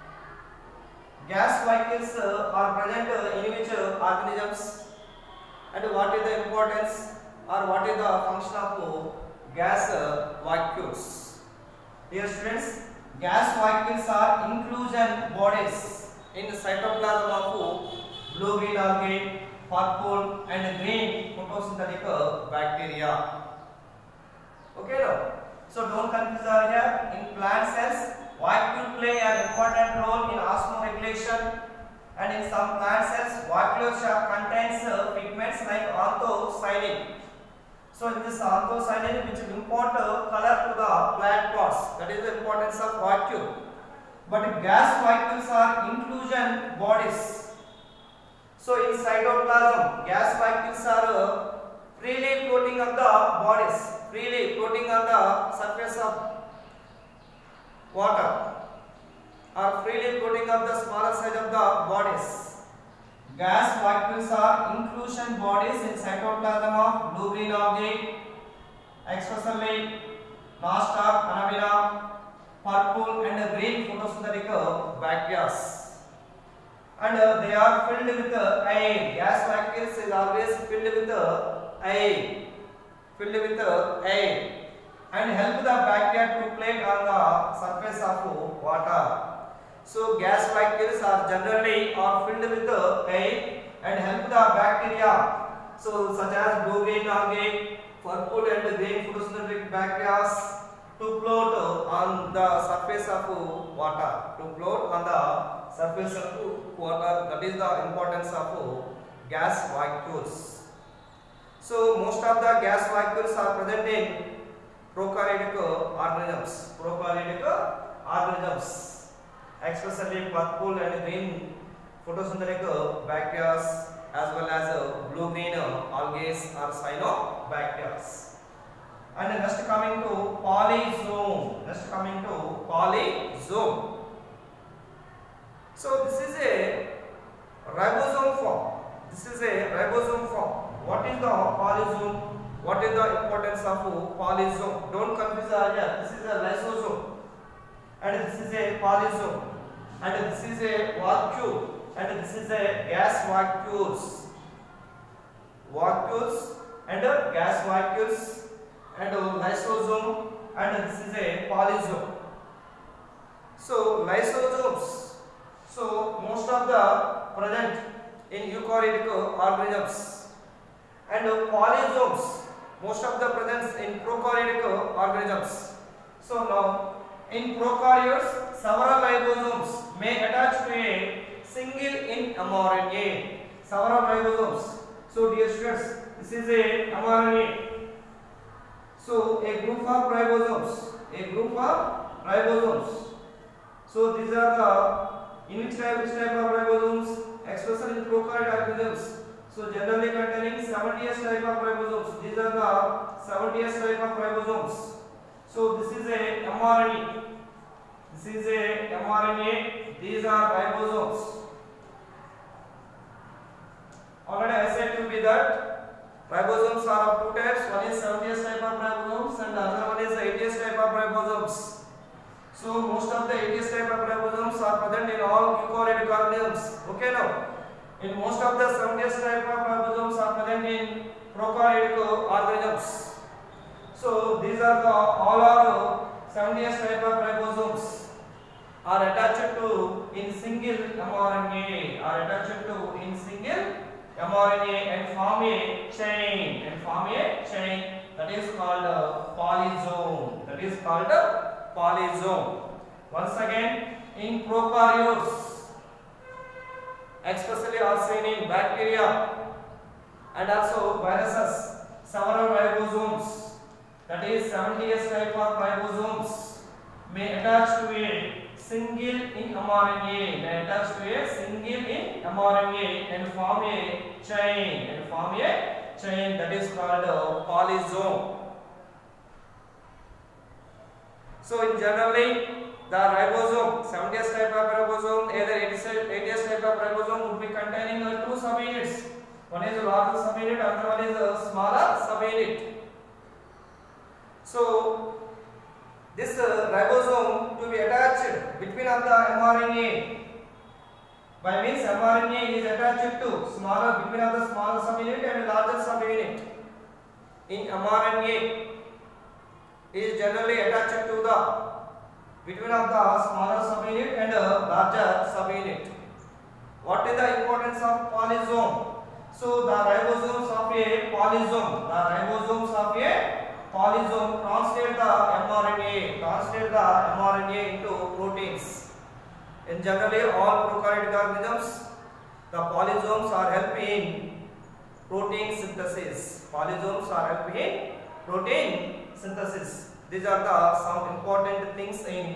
gas vacuoles uh, are present uh, in which uh, organisms, and what is the importance or what is the function of uh, gas uh, vacuoles? Dear students, gas vacuoles are inclusion bodies in the cytoplasm of blue-green algae, purple and green photosynthetic bacteria. Okay now, so don't confuse here. In plant cells, vacuole play an important role in osmoregulation, and in some plant cells, vacuole contains uh, pigments like anthocyanin. So in this anthocyanin, which impart uh, color to the plant pots, that is the importance of vacuole. But gas vacuoles are inclusion bodies. So in cytoplasm, gas vacuoles are uh, freely floating on the bodies, freely floating on the surface of water, or freely floating on the smaller side of the bodies. Gas vacuoles are inclusion bodies in cytoplasm of blue-green algae, especially Nostoc, Anabaena, purple and green photosynthetic bacteria. And uh, they are filled with uh, air. Gas vacuoles is always filled with uh, air, filled with uh, air, and help the bacteria to float on the surface of water. So gas vacuoles are generally are filled with uh, air and help the bacteria, so such as blue-green algae, purple and green photosynthetic bacteria, to float uh, on the surface of uh, water. To float on the surface of water. That is the importance of uh, gas vacuoles. So most of the gas vacuoles are present in prokaryotic uh, organisms. Prokaryotic uh, organisms, especially purple and green photosynthetic bacteria, as well as uh, blue-green uh, algae or cyanobacteria. And next coming to polysome. Next coming to polysome. So this is a ribosome form. This is a ribosome form. What is the polysome? What is the importance of polysome? Don't confuse here. This is a lysosome, and this is a polysome, and this is a vacuole, and this is a gas vacuoles. Vacuoles and uh, gas vacuoles and uh, lysosome, and this is a polysome. So lysosomes, so most of the present in eukaryotic organisms, and uh, polysomes, most of the present in prokaryotic organisms. So now in prokaryotes, several ribosomes may attach to a single in mRNA. Several ribosomes. So dear students, this is a mRNA. So a group of ribosomes, a group of ribosomes. So these are the in which type, which type of ribosomes, especially in prokaryotic organisms. So generally containing seventy S type of ribosomes. These are the seventy S type of ribosomes. So this is a mRNA. This is a mRNA. These are ribosomes. Already I said to be that ribosomes are of two types. One is seventy S type of ribosomes and the other one is eighty S type of ribosomes. So most of the eighty S type of ribosomes are present in all eukaryotic organisms. Okay now. In most of the seventy S type of ribosomes are present in prokaryotic organisms. So these are the all are seventy S type of ribosomes are attached to in single mRNA, are attached to in single mRNA and form a chain, and form a chain that is called a polysome. That is called a polysome. Once again, in prokaryotes, especially are seen in bacteria and also viruses, several ribosomes, that is seventy S type of ribosomes, may attach to a single in mRNA, may attach to a single in mRNA and form a chain, and form a chain that is called a polysome. So in generally, the ribosome, seventy S type of ribosome, either eighty S type of ribosome would be containing uh, two subunits. One is a larger subunit, another one is a smaller subunit. So this uh, ribosome to be attached between of the mRNA, by means mRNA is attached to smaller, between of the smaller subunit and larger subunit. In mRNA is generally attached to the between of the smaller subunit and a larger subunit. What is the importance of polysome? So the ribosomes of a polysome, the ribosomes of a polysome translate the mRNA, translate the mRNA into proteins. In generally all prokaryotic organisms, the polysomes are helping in protein synthesis. Polysomes are helping in protein synthesis. These are the some important things in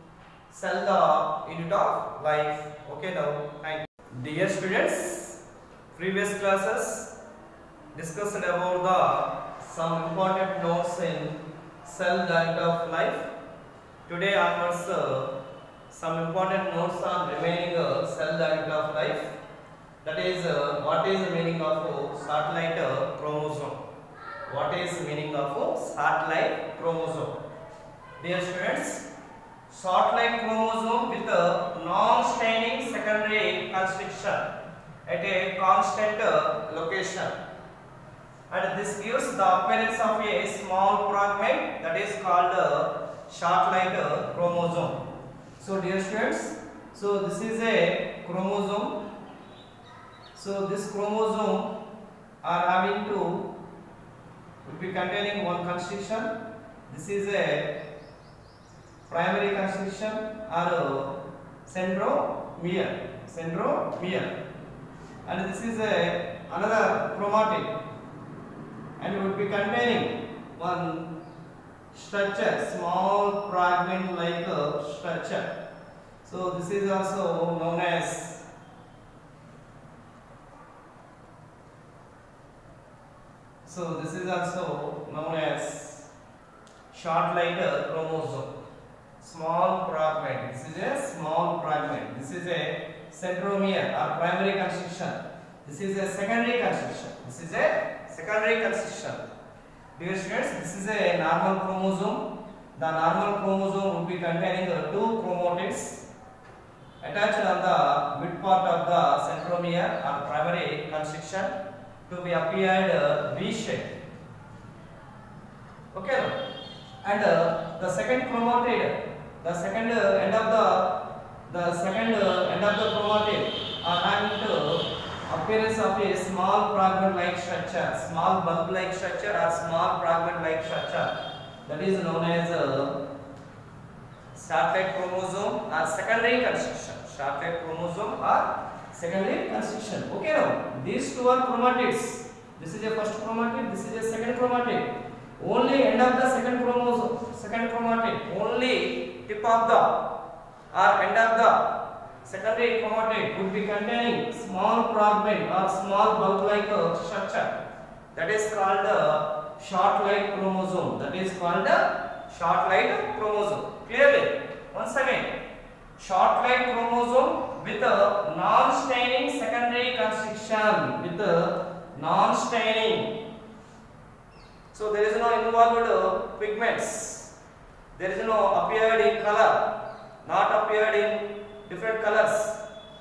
cell, the unit of life. Okay, now thank you. Dear students, previous classes discussed about the some important notes in cell unit of life. Today onwards, uh, some important notes on remaining uh, cell unit of life. That is, uh, what is the meaning of uh, satellite uh, chromosome? What is the meaning of uh, satellite chromosome? Dear students, satellite chromosome with a non-staining secondary construction at a constant uh, location, and this gives the appearance of a small fragment that is called a satellite uh, chromosome. So dear students, so this is a chromosome. So this chromosome are having to would be containing one construction. This is a primary construction or a centromere, centromere, and this is a another chromatin, and would be containing one structure, small fragment like a structure. So this is also known as so this is also known as short-lighter chromosome. Small fragment. This is a small fragment. This is a centromere or primary construction. This is a secondary construction. This is a secondary construction. Dear students, this is a normal chromosome. The normal chromosome would be containing the two chromatids attached on the mid part of the centromere or primary construction to be appeared uh, V-shaped. Okay, and uh, the second chromatid, the second uh, end of the the second uh, end of the chromatid are having to appearance of a small fragment-like structure, small bulb-like structure or small fragment-like structure. That is known as a satellite chromosome or secondary construction. Satellite chromosome or secondary construction. Okay, now these two are chromatids. This is a first chromatid. This is a second chromatid. Only end of the second chromosome, second chromatid. Only tip of the or end of the secondary chromatid would be containing small fragment or small bulb-like structure. That is called the short-lived chromosome. That is called the short-lived chromosome. Clearly, once again, short-lived chromosome with a non-staining secondary construction. With a non-staining. So there is no involved pigments. There is no appeared in color. Not appeared in different colors.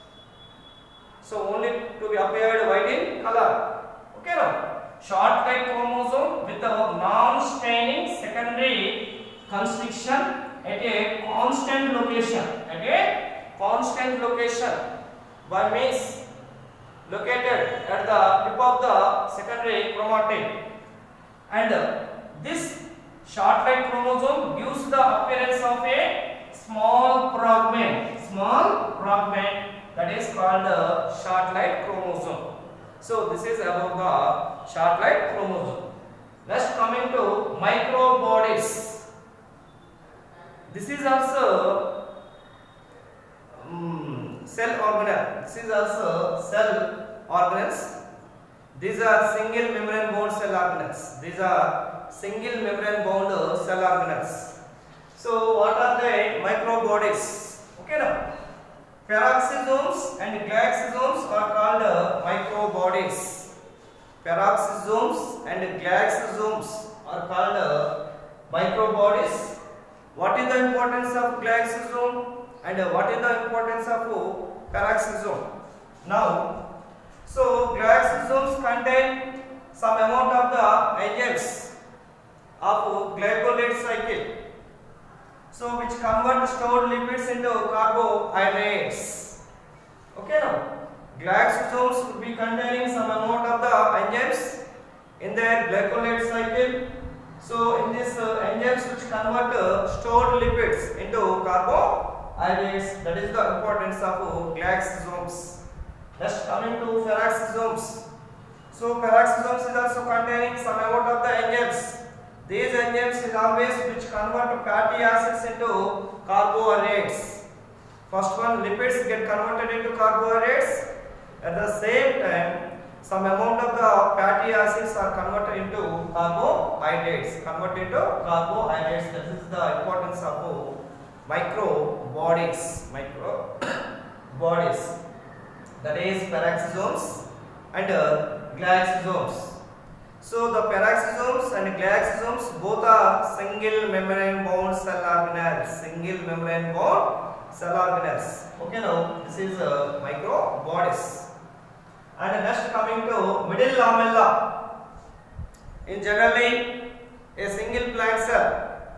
So only to be appeared white in color. Okay, now short-lived chromosome with a non-staining secondary construction at a constant location. At a constant location, by means located at the tip of the secondary chromatid. And uh, this short-lived chromosome gives the appearance of a small fragment, small fragment that is called the short-lived chromosome. So this is about the short-lived chromosome. Next, coming to microbodies. This is also um, cell organelle. This is also cell organelles. These are single membrane bound cell organelles. These are single membrane bound cell organelles. So what are the microbodies? Okay, now peroxisomes and glycosomes are called uh, microbodies. Peroxisomes and glycosomes are called uh, microbodies. What is the importance of glycosome and uh, what is the importance of uh, peroxisome? Now, so glycosomes contain some amount of the enzymes of glycolate cycle. So which convert stored lipids into carbohydrates. Okay, now glycosomes would be containing some amount of the enzymes in their glycolate cycle. So in this uh, enzymes which convert uh, stored lipids into carbohydrates. That is the importance of uh, glycosomes. Next, coming to peroxisomes. So peroxisomes is also containing some amount of the enzymes. These enzymes is always which convert fatty acids into carbohydrates. First one, lipids get converted into carbohydrates. At the same time, some amount of the fatty acids are converted into carbohydrates. Converted into carbohydrates. That is the importance of microbodies. Microbodies. That is peroxisomes and uh, glycosomes. So the peroxisomes and glycosomes both are single membrane bound cell organelles. Single membrane bound cell organelles. Okay, now this is uh, microbodies. And next, coming to middle lamella. In generally, a single plant cell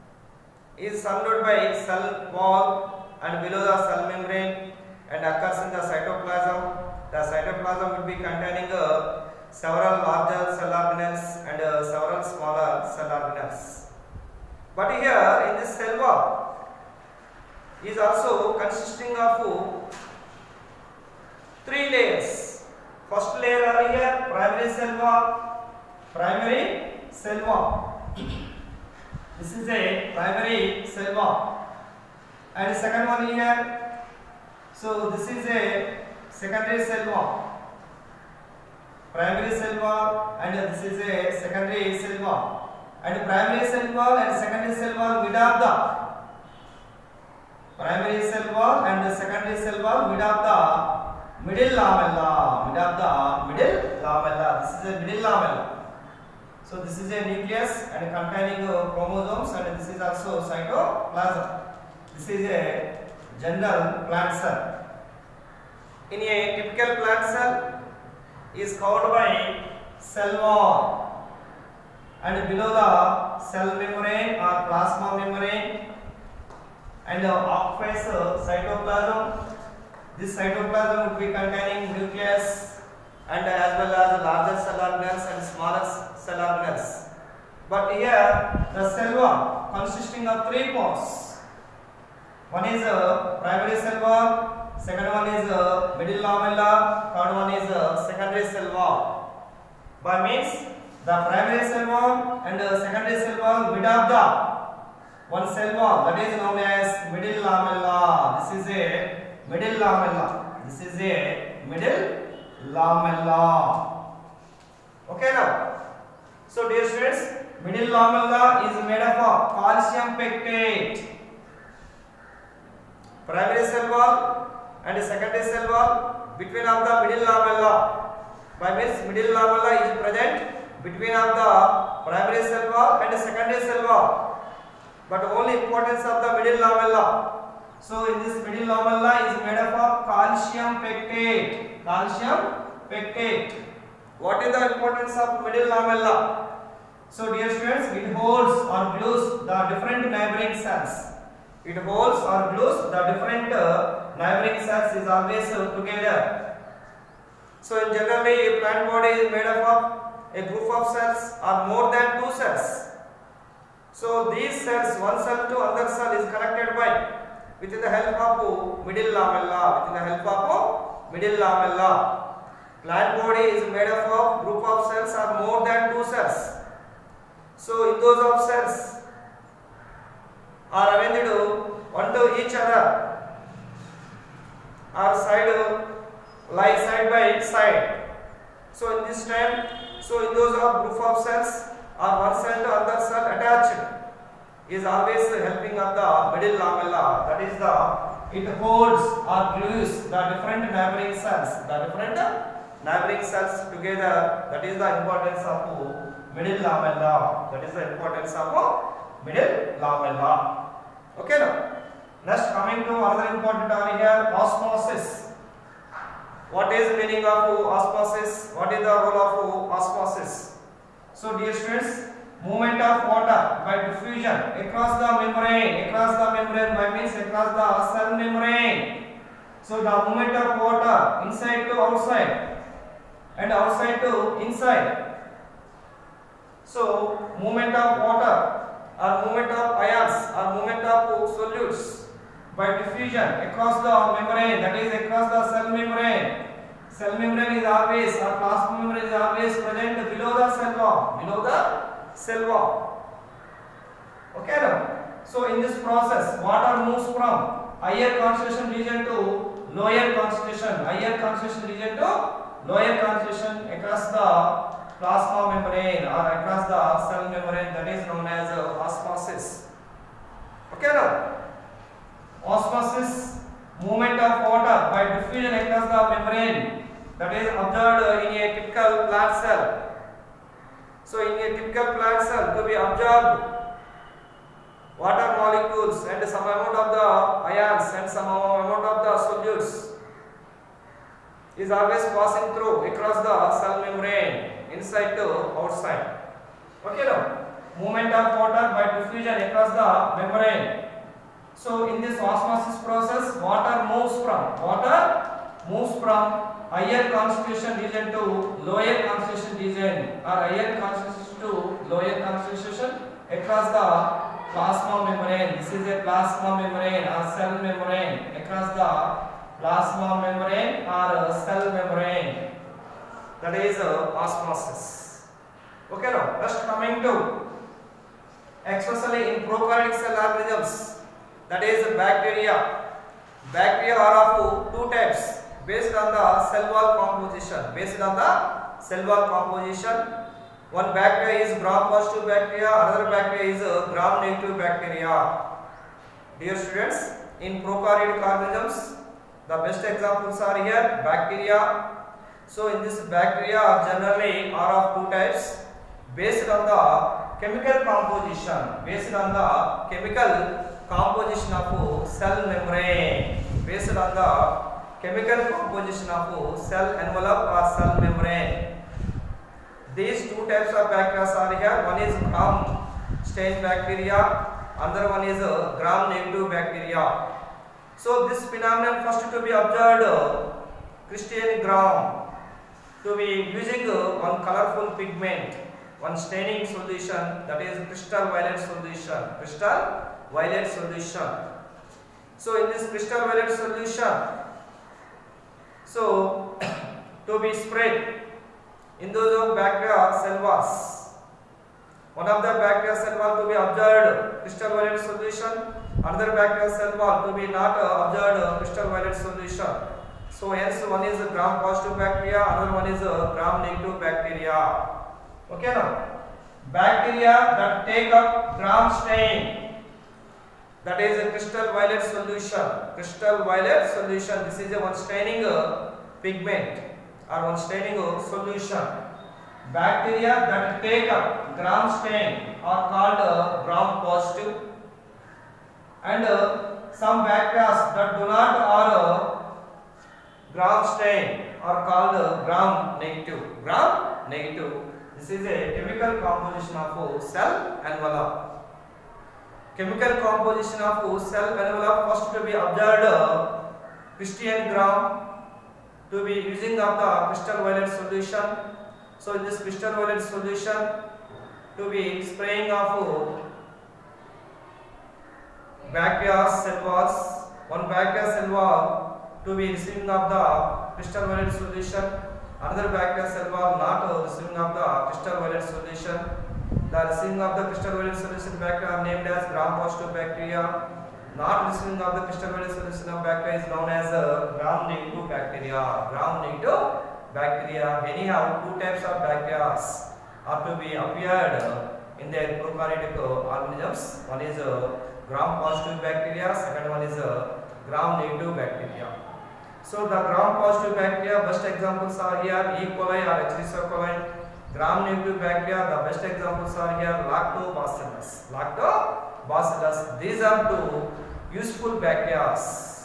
is surrounded by cell wall and below the cell membrane and occurs in the cytoplasm. The cytoplasm will be containing uh, several larger cell organelles and uh, several smaller cell organelles. But here in this cell wall is also consisting of three layers. First layer are here primary cell wall. Primary cell wall. This is a primary cell wall. And second one here. So this is a secondary cell wall. Primary cell wall and this is a secondary cell wall. And primary cell wall and secondary cell wall mid of the primary cell wall and secondary cell wall mid of the middle lamella. Mid of the middle lamella. This is a middle lamella. So this is a nucleus and containing uh, chromosomes and this is also cytoplasm. This is a general plant cell. In a typical plant cell is covered by cell wall and below the cell membrane or plasma membrane, and the off-face cytoplasm. This cytoplasm would be containing nucleus and as well as larger cell organelles and smaller cell organelles. But here the cell wall consisting of three parts. One is a primary cell wall, second one is a middle lamella, third one is a secondary cell wall. By means the primary cell wall and the secondary cell wall mid of the one cell wall, that is known as middle lamella. This is a middle lamella. This is a middle lamella. Okay now. So dear students, middle lamella is made up of calcium pectate. Primary cell wall and secondary cell wall between of the middle lamella. By means middle lamella is present between of the primary cell wall and secondary cell wall. But only importance of the middle lamella. So in this middle lamella is made up of calcium pectate. Calcium pectate. What is the importance of middle lamella? So dear students, it holds or glues the different neighboring cells. It holds or glues the different uh, neighboring cells is always uh, together. So in generally a plant body is made up of a group of cells or more than two cells. So these cells, one cell to another cell is connected by with the help of middle lamella. With the help of middle lamella. Plant body is made up of group of cells or more than two cells. So in those of cells are arranged one to each other or side lie side by side. So in this time, so in those of group of cells or one cell to other cell attached is always helping of the middle lamella. That is the it holds or glues the different neighboring cells. The different neighboring cells together. That is the importance of middle lamella. That is the importance of middle lamella. Okay now. Next coming to another important area here, osmosis. What is the meaning of osmosis? What is the role of osmosis? So dear students, movement of water by diffusion across the membrane, across the membrane by means across the cell membrane. So the movement of water inside to outside and outside to inside. So movement of water or movement of ions or movement of solutes by diffusion across the membrane, that is across the cell membrane. Cell membrane is always or plasma membrane is always present below the cell wall, below the cell wall. Okay now. So in this process, water moves from higher concentration region to lower concentration, higher concentration region to lower concentration across the plasma membrane or across the cell membrane. That is known as uh, osmosis. Okay now. Osmosis, movement of water by diffusion across the membrane, that is observed in a typical plant cell. So in a typical plant cell, to be observed water molecules and some amount of the ions and some amount of the solutes is always passing through across the cell membrane, inside to outside. Okay now, movement of water by diffusion across the membrane. So in this osmosis process, water moves from water moves from higher concentration region to lower concentration region or higher concentration to lower concentration across the plasma membrane. This is a plasma membrane or cell membrane, across the plasma membrane or cell membrane. That is uh, osmosis. Okay now, just coming to especially in prokaryotic cell organisms, that is bacteria. Bacteria are of two types based on the cell wall composition. Based on the cell wall composition, one bacteria is gram positive bacteria, another bacteria is gram negative bacteria. Dear students, in prokaryotic organisms, the best examples are here bacteria. So in this bacteria are generally are of two types based on the chemical composition. Based on the chemical composition of cell membrane, based on the chemical composition of cell envelope or cell membrane. these two types of bacteria are here. One is gram stain bacteria, another one is uh, gram negative bacteria. So this phenomenon first to be observed, uh, Christian Gram to be using uh, one colorful pigment, one staining solution, that is crystal violet solution, crystal violet solution. So in this crystal violet solution, so to be spread in those of bacteria cell walls. One of the bacteria cell wall to be observed crystal violet solution, another bacteria cell wall to be not uh, observed crystal violet solution. So hence one is a gram positive bacteria, another one is a gram negative bacteria. Okay now, bacteria that take up gram stain, that is a crystal violet solution, crystal violet solution. This is a one staining uh, pigment or one staining uh, solution. Bacteria that take up gram stain are called uh, gram positive, and uh, some bacteria that do not are uh, gram stain are called uh, gram negative. Gram negative. This is a chemical composition of cell envelope. Chemical composition of cell envelope first to be observed uh, Christian Gram to be using of the crystal violet solution. So in this crystal violet solution to be spraying of bacteria cell walls, one bacteria cell wall to be receiving of the crystal violet solution, another bacteria cell wall not receiving of the crystal violet solution. The receiving of the crystal violet solution bacteria are named as gram positive bacteria. Not receiving of the crystal violet solution of bacteria is known as uh, gram negative bacteria. Gram negative bacteria. Anyhow, two types of bacteria are to be appeared in their prokaryotic organisms. One is uh, gram positive bacteria, second one is uh, gram negative bacteria. So the gram positive bacteria, best examples are here E. coli or Escherichia coli. Gram negative bacteria, the best examples are here Lactobacillus. Lactobacillus. These are two useful bacteria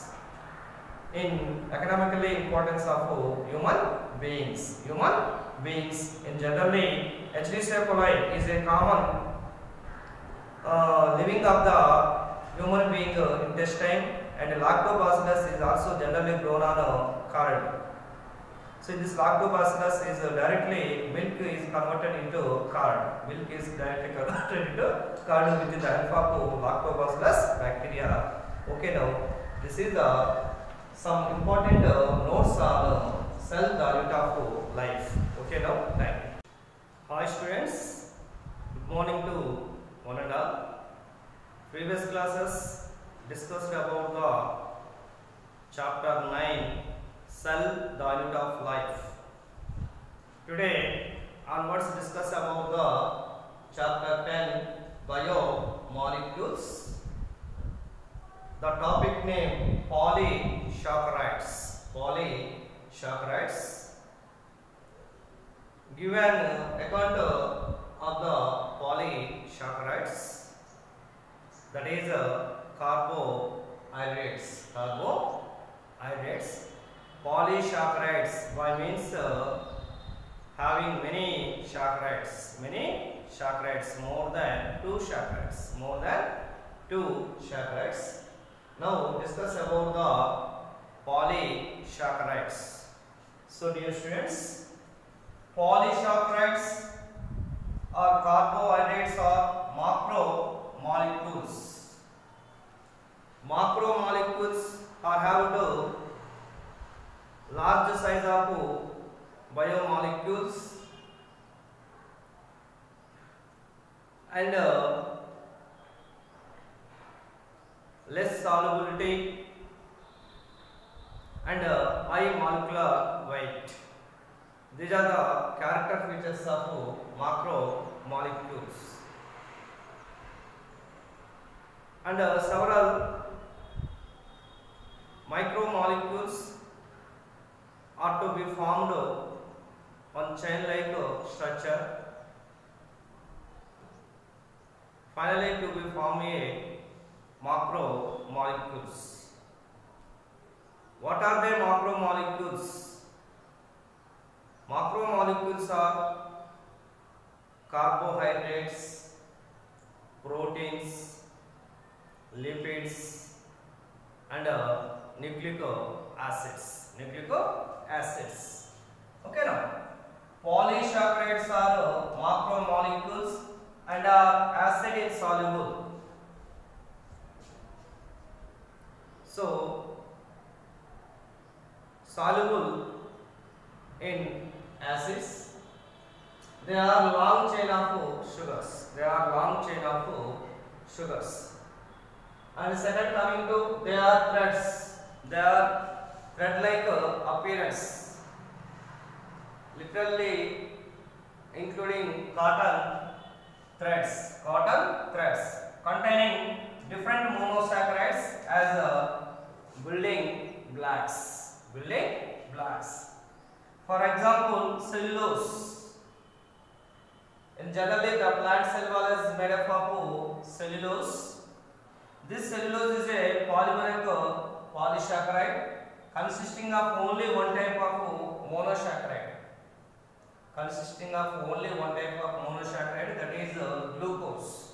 in economically importance of human beings. Human beings in generally, Escherichia coli is a common uh, living of the human being uh, intestine, and Lactobacillus is also generally grown on a curd. So this Lactobacillus is uh, directly, milk is converted into curd. Milk is directly converted into curd with the help of Lactobacillus bacteria. Okay, now this is the uh, some important uh, notes on uh, cell dilute of life. Okay, now thank you. Hi students, good morning to one and all. Previous classes discussed about the chapter nine, cell dilute of life. Today onwards discuss about the chapter ten, biomolecules. The topic name polysaccharides. Polysaccharides. Give an account of the polysaccharides, that is uh, carbohydrates. Carbohydrates. Polysaccharides by means uh, having many saccharides, many saccharides, more than two saccharides, more than two saccharides. Now discuss about the polysaccharides. So dear students, polysaccharides or carbohydrates are macromolecules. Macromolecules are have to large size of biomolecules, and uh, less solubility and uh, high molecular weight. These are the character features of macromolecules. And uh, several micromolecules are to be formed on chain-like structure. Finally, to be formed a macromolecules. What are they macromolecules? Macromolecules are carbohydrates, proteins, lipids, and uh, nucleic acids. Nucleic acids. Okay now. Polysaccharides are macromolecules and are acid insoluble. So, soluble in acids. They are long chain of sugars. They are long chain of sugars. And second coming to, they are threads. They are thread-like appearance. Literally including cotton threads. Cotton threads containing different monosaccharides as uh, building blocks. Building blocks. For example, cellulose. In generally, the plant cell wall is made up of cellulose. This cellulose is a polymeric polysaccharide consisting of only one type of monosaccharide. Consisting of only one type of monosaccharide, that is uh, glucose.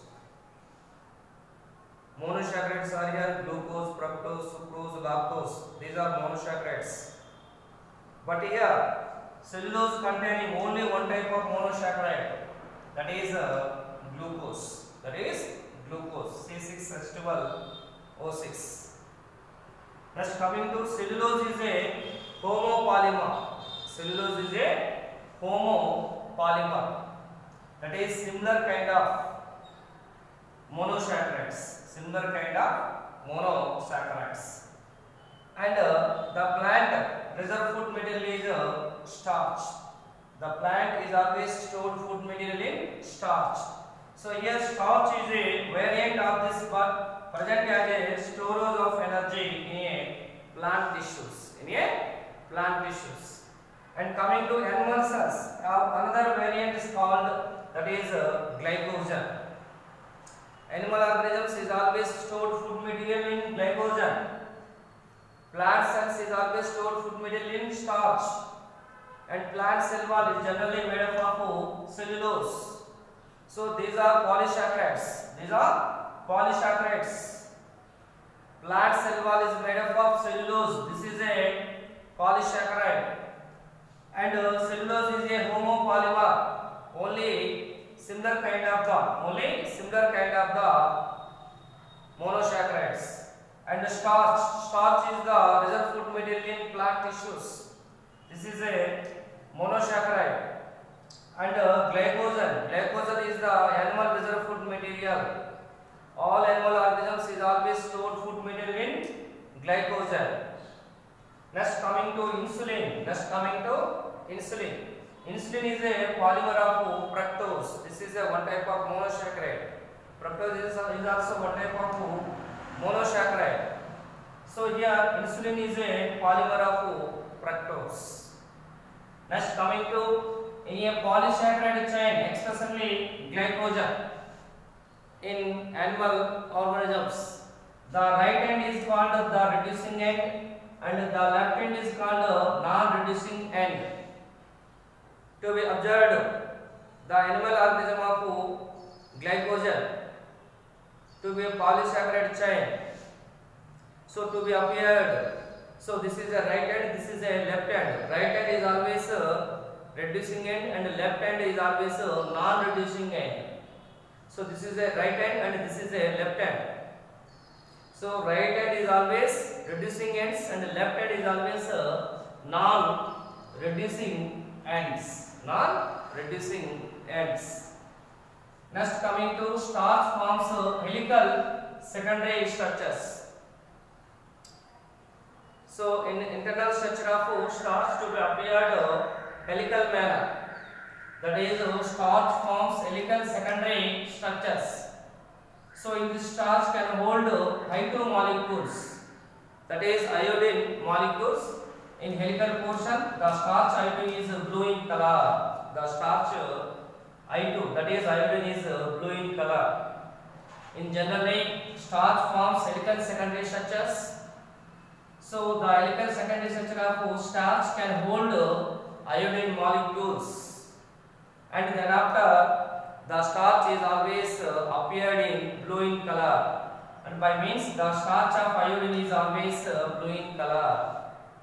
Monosaccharides are here glucose, fructose, sucrose, lactose. These are monosaccharides. But here cellulose containing only one type of monosaccharide, that is uh, glucose. That is glucose. C six H twelve O six. Next coming to cellulose is a homopolymer. Cellulose is a homopolymer. That is similar kind of monosaccharides. Similar kind of monosaccharides. And uh, the plant reserve food material is uh, starch. The plant is always stored food material in starch. So here starch is a variant of this, but present as a storage of energy in a plant tissues. In a plant tissues. And coming to animal cells, uh, another variant is called, that is uh, glycogen. Animal organisms is always stored food material in glycogen. Plant cells is always stored food material in starch. And plant cell wall is generally made up of cellulose. So these are polysaccharides. These are polysaccharides. Plant cell wall is made up of cellulose. This is a polysaccharide. And uh, cellulose is a homopolymer. Only similar kind of the only similar kind of the monosaccharides. And the starch. Starch is the reserve food material in plant tissues. This is a monosaccharide. And uh, glycogen. Glycogen is the animal reserve food material. All animal organisms is always stored food material in glycogen. Next coming to insulin. Next coming to insulin. Insulin is a polymer of fructose. This is a one type of monosaccharide. Fructose is, is also one type of monosaccharide. So here insulin is a polymer of fructose. Next coming to in a polysaccharide chain, especially glycogen in animal organisms, the right end is called the reducing end and the left end is called non-reducing end. To be observed, the animal organism of glycogen to be a polysaccharide chain. So to be appeared, so this is a right end, this is a left end. Right end is always a reducing end and left end is always a non-reducing end. So this is a right end and this is a left end. So right end is always reducing ends and left end is always a non-reducing ends. Non-reducing ends. Next coming to starch forms helical secondary structures. So in internal structure of starch to be appeared helical manner. That is starch forms helical secondary structures. So in this starch can hold I two molecules. That is iodine molecules. In helical portion, the starch I two is blue in color. The starch I two, that is iodine, is blue in color. In generally, starch forms helical secondary structures. So the helical secondary structure of starch can hold iodine molecules. And then after the starch is always uh, appeared in blue in color, and by means the starch of iodine is always uh, blue in color.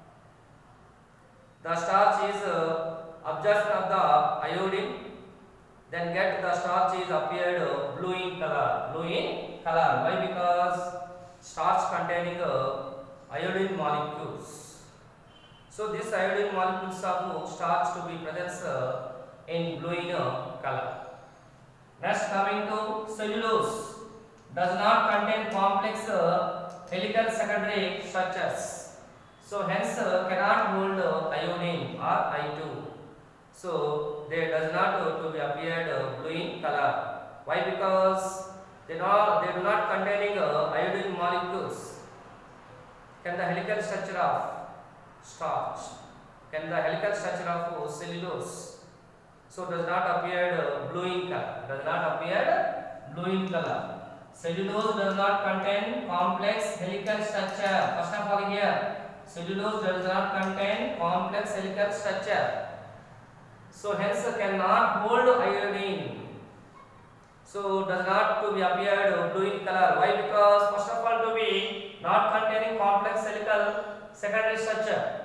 The starch is uh, absorption of the iodine, then get the starch is appeared uh, blue in color. Blue in color. Why? Because starch containing uh, iodine molecules. So this iodine molecules of starch to be present uh, in blue in uh, color. Next, coming to cellulose, does not contain complex uh, helical secondary structures. So hence uh, cannot hold uh, iodine or I two. So they does not uh, to be appeared uh, blue in color. Why? Because they not they do not containing uh, iodine molecules. Can the helical structure of starch? Can the helical structure of uh, cellulose? So does not appear uh, blue in color. Does not appear blue in color. Cellulose does not contain complex helical structure. First of all here, cellulose does not contain complex helical structure. So hence cannot hold iodine. So does not to be appeared blue in color. Why? Because first of all to be not containing complex helical secondary structure.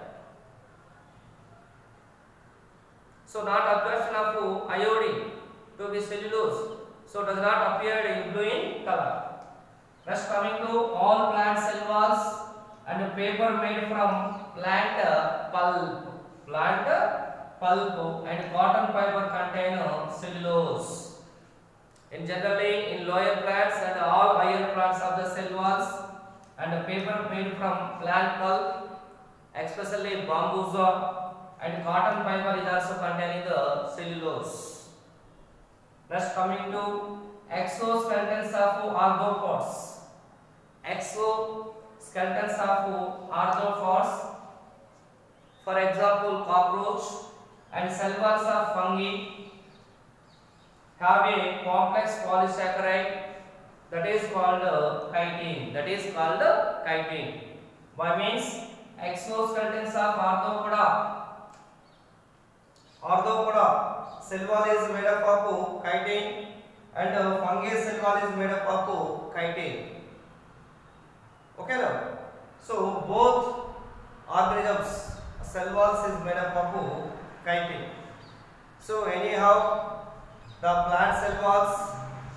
So not absorption of iodine to be cellulose. So does not appear in blue in color. Next, coming to all plant cell walls and paper made from plant uh, pulp. Plant uh, pulp and cotton fiber contain uh, cellulose. In generally in lower plants and all higher plants of the cell walls and paper made from plant pulp, especially bambusa and cotton fiber is also containing the cellulose. Next, coming to exoskeletons of arthropods. Exoskeletons of arthropods, for example cockroach and cell walls of fungi, have a complex polysaccharide that is called uh, chitin. That is called uh, chitin. By means exoskeletons of arthropoda. Arthropoda cell wall is made up of chitin and uh, fungi cell wall is made up of chitin. Okay now. So both organisms cell walls is made up of chitin. So anyhow the plant cell walls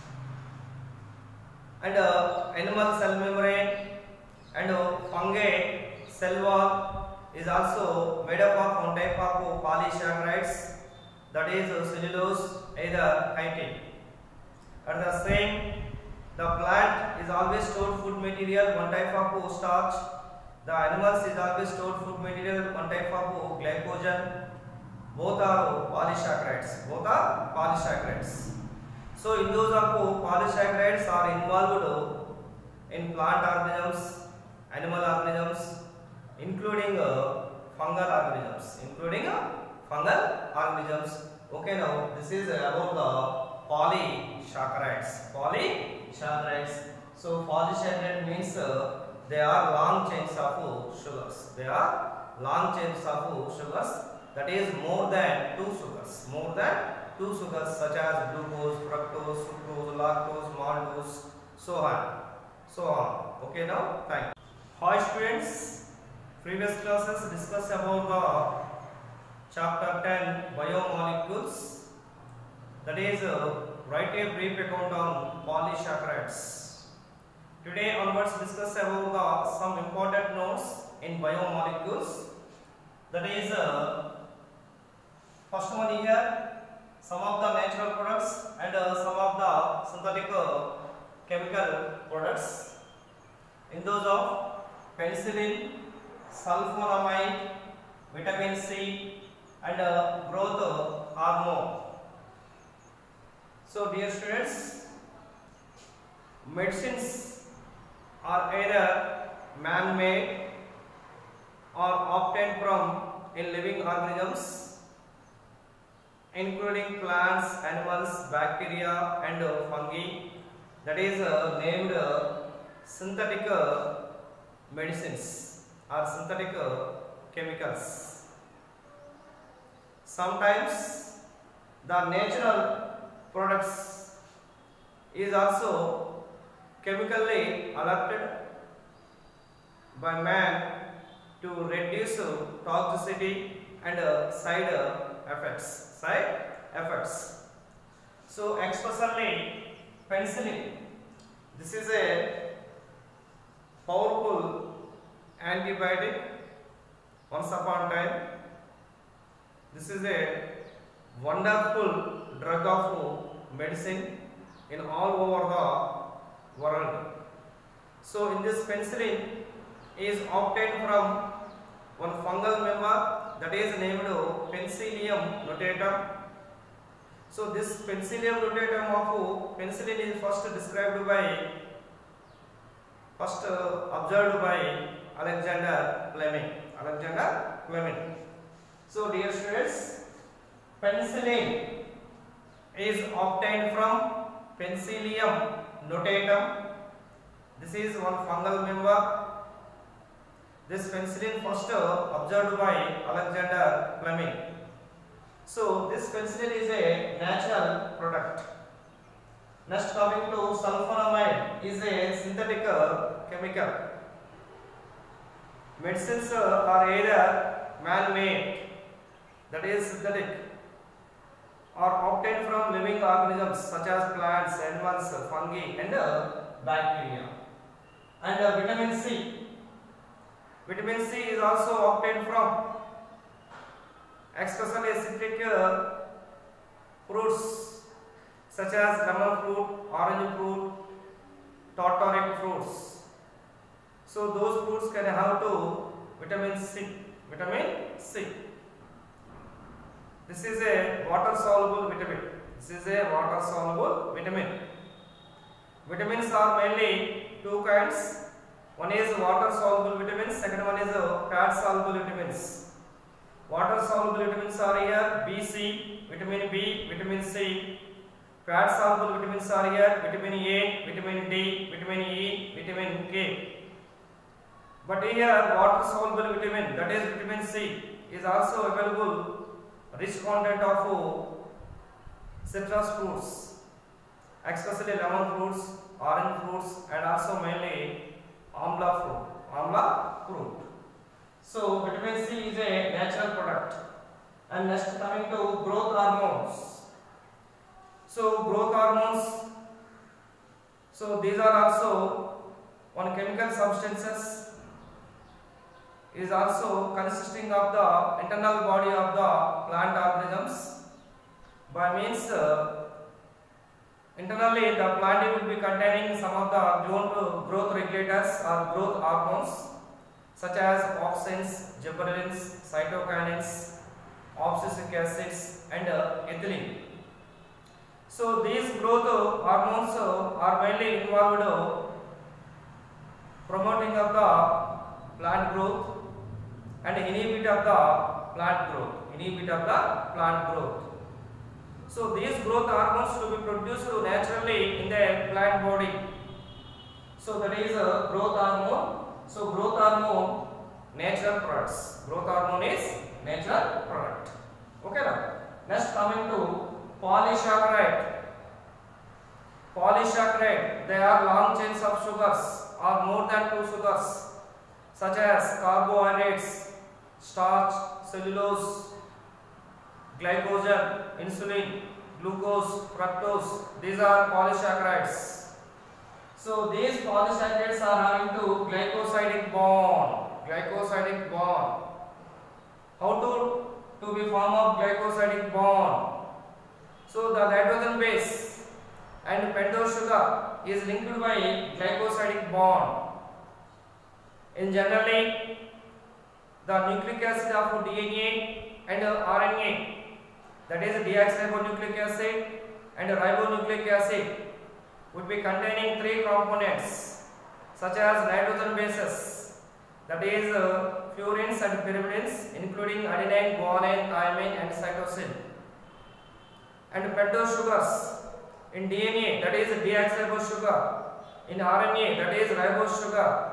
and uh, animal cell membrane and uh, fungi cell wall is also made up of one type of polysaccharides, that is cellulose, either chitin. At the same, the plant is always stored food material, one type of starch. The animals is always stored food material, one type of glycogen. Both are polysaccharides. Both are polysaccharides. So in those of polysaccharides are involved in plant organisms, animal organisms, including uh, fungal organisms, including uh, fungal organisms. Okay, now this is about the polysaccharides. Polysaccharides. So polysaccharide means uh, they are long chains of sugars. They are long chains of sugars. That is more than two sugars. More than two sugars such as glucose, fructose, sucrose, lactose, maltose, so on, so on. Okay, now thank you. Hi students. Previous classes discussed about the chapter ten biomolecules, that is uh, write a brief account on polysaccharides. Today onwards discuss about the some important notes in biomolecules, that is uh, first one here some of the natural products and uh, some of the synthetic uh, chemical products. In those of penicillin, sulfonamide, vitamin C and uh, growth hormone. So dear students, medicines are either man-made or obtained from in living organisms, including plants, animals, bacteria and uh, fungi, that is uh, named uh, synthetic uh, medicines or synthetic uh, chemicals. Sometimes the natural products is also chemically altered by man to reduce toxicity and side effects. Side effects. So especially penicillin. This is a powerful antibiotic. Once upon a time, this is a wonderful drug of medicine in all over the world. So in this penicillin is obtained from one fungal member that is named Penicillium notatum. So this Penicillium notatum of penicillin is first described by, first observed by Alexander Fleming. Alexander Fleming. So dear students, penicillin is obtained from Penicillium notatum. This is one fungal member. This penicillin first observed by Alexander Fleming. So this penicillin is a natural product. Next, coming to sulfonamide is a synthetic chemical. Medicines are either man-made, that is synthetic, or obtained from living organisms such as plants, animals, fungi and bacteria. And uh, vitamin C. Vitamin C is also obtained from especially citric uh, fruits such as lemon fruit, orange fruit, tartaric fruits. So those fruits can have to vitamin C. Vitamin C. This is a water soluble vitamin. This is a water soluble vitamin. Vitamins are mainly two kinds. One is water soluble vitamins, second one is fat soluble vitamins. Water soluble vitamins are here B C, vitamin B, vitamin C. Fat soluble vitamins are here vitamin A, vitamin D, vitamin E, vitamin K. But here water soluble vitamin, that is vitamin C, is also available rich content of citrus fruits, especially lemon fruits, orange fruits and also mainly amla fruit. Amla fruit. So vitamin C is a natural product. And next, coming to growth hormones. So growth hormones, so these are also one chemical substances, is also consisting of the internal body of the plant organisms. By means uh, internally the plant will be containing some of the growth, growth regulators or growth hormones such as auxins, gibberellins, cytokinins, abscisic acids and uh, ethylene. So these growth hormones are mainly involved promoting of the plant growth and inhibit of the plant growth. Inhibit of the plant growth. So these growth hormones to be produced naturally in the plant body. So that is a growth hormone. So growth hormone, natural products. Growth hormone is natural product. Okay now. Next, coming to polysaccharide. Polysaccharide, they are long chains of sugars or more than two sugars such as carbohydrates, starch, cellulose, glycogen, insulin, glucose, fructose. These are polysaccharides. So these polysaccharides are having to glycosidic bond. Glycosidic bond. How to to be form of glycosidic bond? So the nitrogen base and pentose sugar is linked by glycosidic bond. In generally, the nucleic acid of D N A and R N A, that is deoxyribonucleic acid and ribonucleic acid, would be containing three components such as nitrogen bases, that is uh, furans and pyrimidines, including adenine, guanine, thymine and cytosine, and pentose sugars in D N A, that is deoxyribose sugar, in R N A, that is ribose sugar,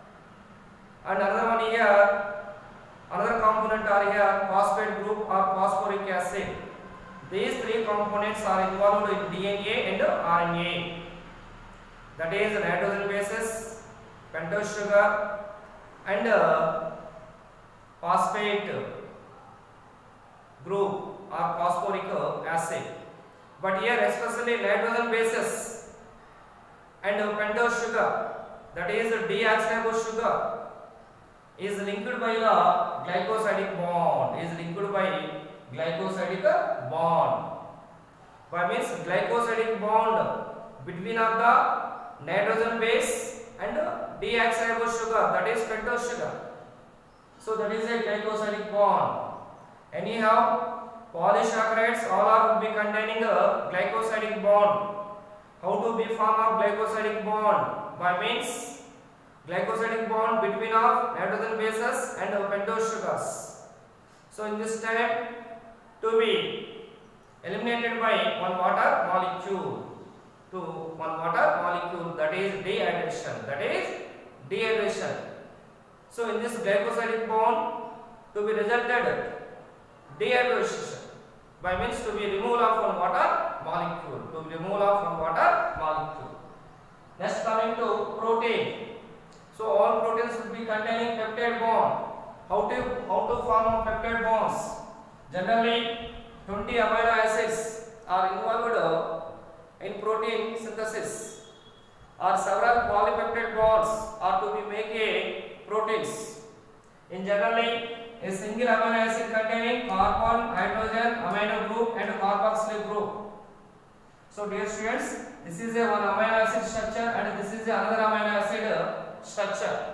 and another one here, another component are here phosphate group or phosphoric acid. These three components are involved in D N A and R N A. That is nitrogen bases, pentose sugar, and uh, phosphate group or phosphoric acid. But here especially nitrogen bases and uh, pentose sugar, that is deoxyribose sugar, is linked by the glycosidic bond. Is linked by glycosidic bond. By means glycosidic bond between of the nitrogen base and deoxyribose sugar, that is pentose sugar. So that is a glycosidic bond. Anyhow, polysaccharides all are would be containing a glycosidic bond. How to be form of glycosidic bond? By means glycosidic bond between of nitrogen bases and pentose sugars. So in this step to be eliminated by one water molecule to one water molecule, that is dehydration. That is dehydration. So in this glycosidic bond to be resulted dehydration by means to be removal of one water molecule. To be removal of one water molecule. Next coming to protein. So all proteins will be containing peptide bond. How to how to form peptide bonds? Generally, twenty amino acids are involved in protein synthesis, or several polypeptide bonds are to be make a proteins. In generally, a single amino acid containing carbon, hydrogen, amino group and carboxyl group. So dear students, this is a one amino acid structure and this is another amino acid structure.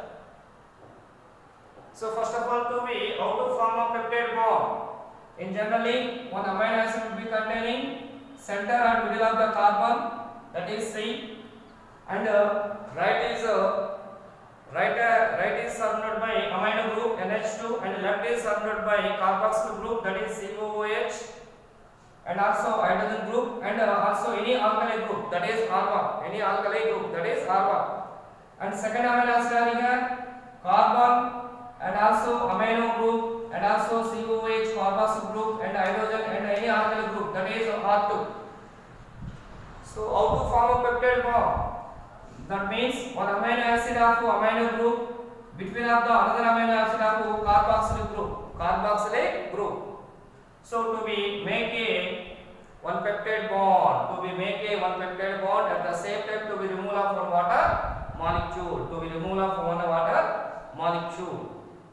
So first of all, to be how to form a peptide bond. In generally, one amino acid will be containing center and middle of the carbon, that is C, and uh, right is uh, right uh, right is surrounded by amino group N H two and left is surrounded by carboxyl group, that is C O O H, and also hydrogen group, and uh, also any alkali group, that is R one, any alkali group, that is R one. And second amino acid are here carbon and also amino group and also C O O H, carboxyl group and hydrogen and any alkali group, that is R two. So how to form a peptide bond? That means one amino acid of amino group between of the another amino acid of carboxyl group, carboxyl group. So to be make a one peptide bond, to be make a one peptide bond, at the same time to be removal of one water molecule, to be removal of one water molecule.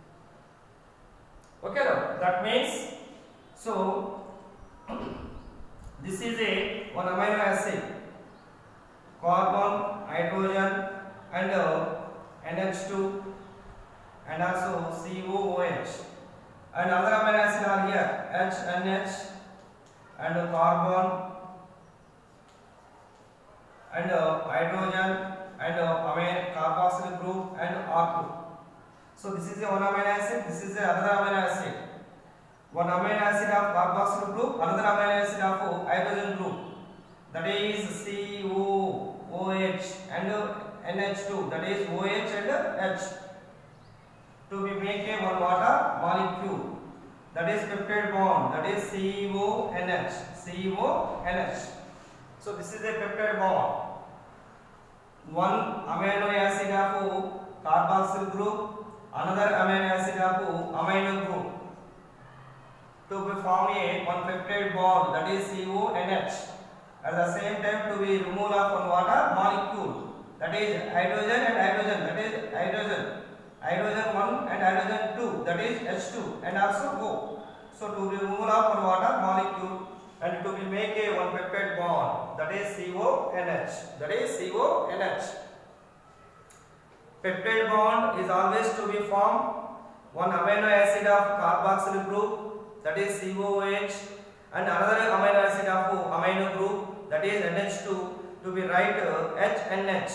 Okay, now that means so this is a one amino acid, carbon, hydrogen and uh, N H two and also C O O H, and other amino acid are here H N H and uh, carbon and uh, hydrogen and uh, amino carboxyl group and R two. So this is a one amino acid, this is a other amino acid. One amino acid of carboxyl group, another amino acid of hydrogen group, that is C O O H and N H two, that is O H and H. To be make a one water molecule, that is peptide bond, that is C O N H, C O N H. So this is a peptide bond. One amino acid of carboxyl group, another amino acid of amino group. To be form a one peptide bond, that is C O N H. At the same time to be removal of one water molecule, that is hydrogen and hydrogen, that is hydrogen, hydrogen one and hydrogen two, that is H two and also O. So to be removal of one water molecule and to be make a one peptide bond, that is C O N H, that is C O N H. Peptide bond is always to be formed one amino acid of carboxyl group, that is C O O H, and another amino acid of amino group, that is N H two, to be write uh, H N H.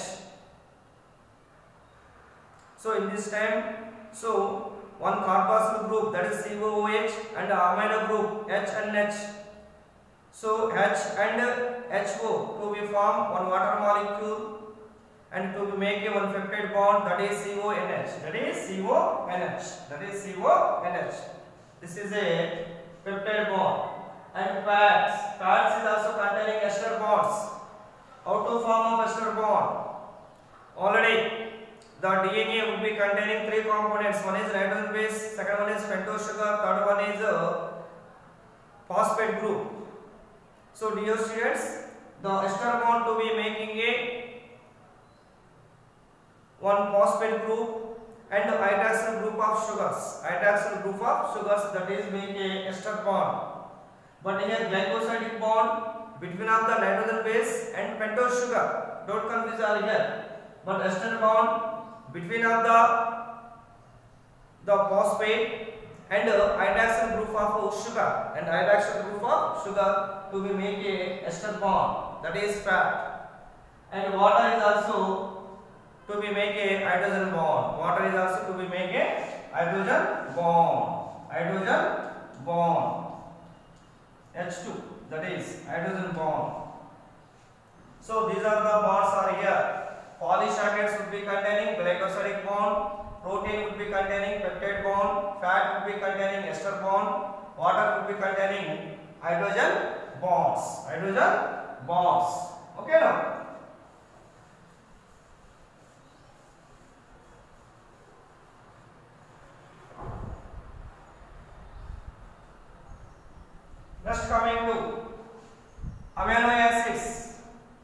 So in this time, so one carboxyl group, that is C O O H, and amino group H N H. So H and H O to be form one water molecule and to make a one peptide bond, that is C O N H, that is C O N H, that is C O N H. This is a peptide bond. and fats. Fats is also containing ester bonds. How to form of ester bond? Already the D N A would be containing three components. One is nitrogen base, second one is pentose sugar, third one is uh, phosphate group. So dear students, the ester bond to be making a one phosphate group and hydroxyl group of sugars. Hydroxyl group of sugars, that is make a ester bond. But here glycosidic bond between of the nitrogen base and pentose sugar. Don't confuse are here. But ester bond between of the the phosphate and hydroxyl group of sugar and hydroxyl group of sugar to be make a ester bond, that is fat. And water is also to be make a hydrogen bond. Water is also to be make a hydrogen bond. Hydrogen bond. H two, that is hydrogen bond. So these are the bonds are here. Polysaccharides would be containing glycosidic bond. Protein would be containing peptide bond. Fat would be containing ester bond. Water would be containing hydrogen bonds. Hydrogen bonds. Okay now. Next coming to amino acids.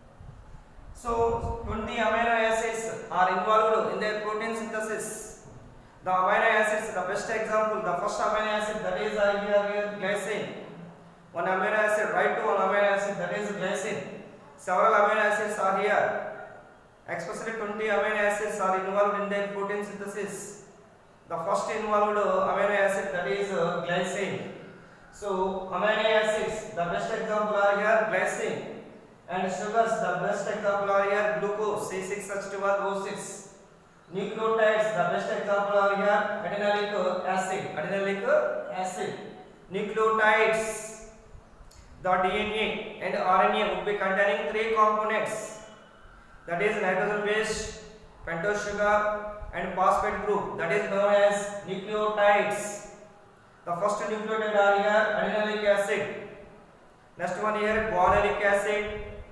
So twenty amino acids are involved in their protein synthesis. The amino acids, the best example, the first amino acid, that is uh, here, here glycine. One amino acid, right to one amino acid, that is glycine. Several amino acids are here. Especially twenty amino acids are involved in their protein synthesis. The first involved amino acid, that is uh, glycine. So amino acids, the best example are here glycine, and sugars, the best example are here glucose, C six H twelve O six. Nucleotides, the best example are here adenolic acid, adenolic acid. Nucleotides, the D N A and R N A would be containing three components, that is nitrogen base, pentose sugar and phosphate group, that is known as nucleotides. The first nucleotide are here adenolic acid. Next one here guanilic acid,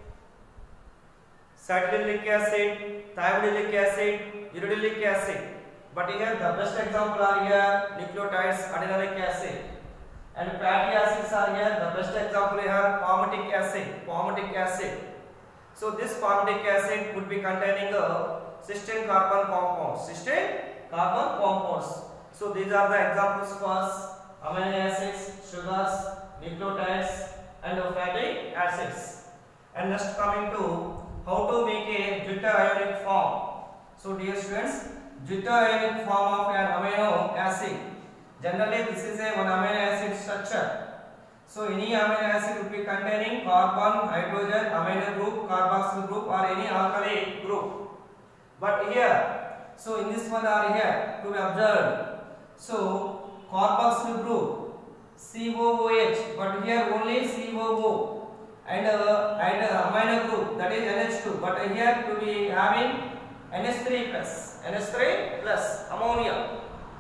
citrullic acid, thiamidilic acid, uracilic acid. But here the best example are here nucleotides, adenolic acid. And fatty acids are here. The best example here palmitic acid, palmitic acid. So this palmitic acid would be containing a cysteine carbon compounds, cysteine carbon compounds. So these are the examples for amino acids, sugars, nucleotides and fatty acids. And next coming to how to make a deuterionic form. So dear students, deuterionic form of an amino acid. Generally this is a one amino acid structure. So any amino acid would be containing carbon, hydrogen, amino group, carboxyl group or any alkali group. But here, so in this one are here to be observed. So carboxyl group C O O H, but here only C O O, and uh, and uh, amino group, that is N H two, but uh, here to be having N H three plus, N H three plus ammonia.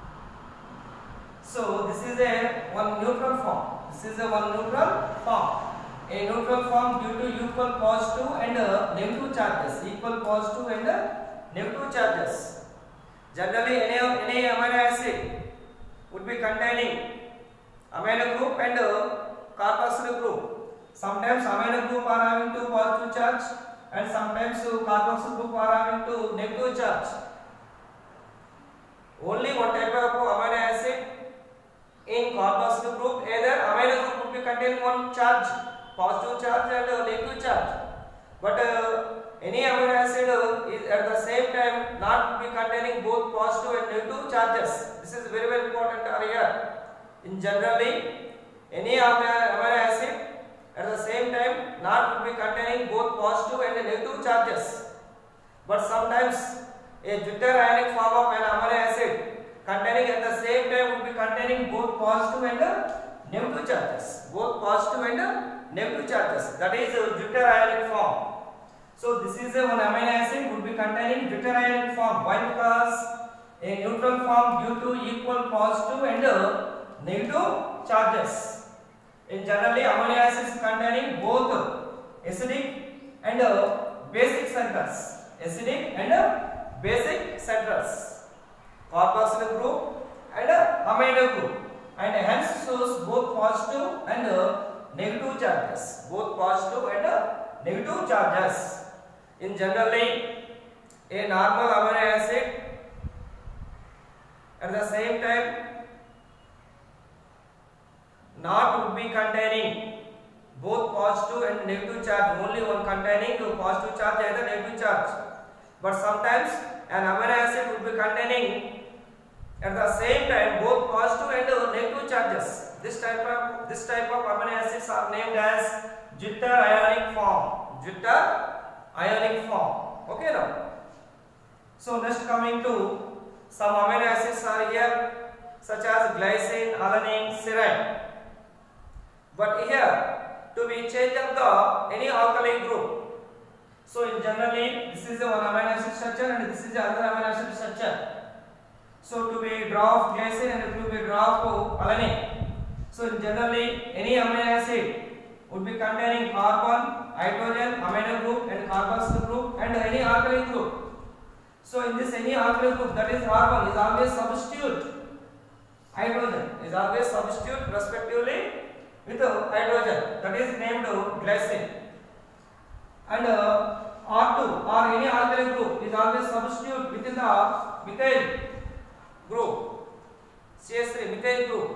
So this is a one neutral form. This is a one neutral form. A neutral form due to equal positive and uh, negative charges, equal positive and uh, negative charges. Generally, any any amino acid would be containing amino group and uh, carboxyl group. Sometimes amino group are having two positive charge and sometimes uh, carboxyl group are having two negative charge. Only one type of amino acid in carboxyl group, either amino group would be containing one charge, positive charge and uh, negative charge. But uh, any amino acid uh, is at the same time not be containing both positive and negative charges. This is very very important area. In generally, any amino acid at the same time not would be containing both positive and negative charges. But sometimes a deuterionic form of an amino acid containing at the same time would be containing both positive and negative charges. Both positive and negative charges. That is a deuterionic form. So this is a one amino acid would be containing deuterionic form. Why? Because a neutral form due to equal positive and negative charges. In generally, amino acids containing both acidic and basic centers. Acidic and basic centers. Carboxyl group and amino group, and hence shows both positive and negative charges. Both positive and negative charges. In generally, a normal amino acid at the same time not would be containing both positive and negative charge. Only one containing positive charge and the negative charge. But sometimes an amino acid would be containing at the same time both positive and negative charges. This type of this type of amino acids are named as jitter ionic form. Jitter ionic form. Okay now. So next coming to some amino acids are here, such as glycine, alanine, serine. But here to be change of the any alkali group. So in generally this is the one amino acid structure and this is the other amino acid structure. So to be draw of glycine and to be draw of alanine. So in generally any amino acid would be containing carbon, hydrogen, amino group and carboxyl group and any alkali group. So in this any alkali group, that is carbon is always substitute hydrogen is always substitute respectively with hydrogen, that is named glycine. And uh, R two or any alkali group is always substitute within the methyl group, C H three methyl group.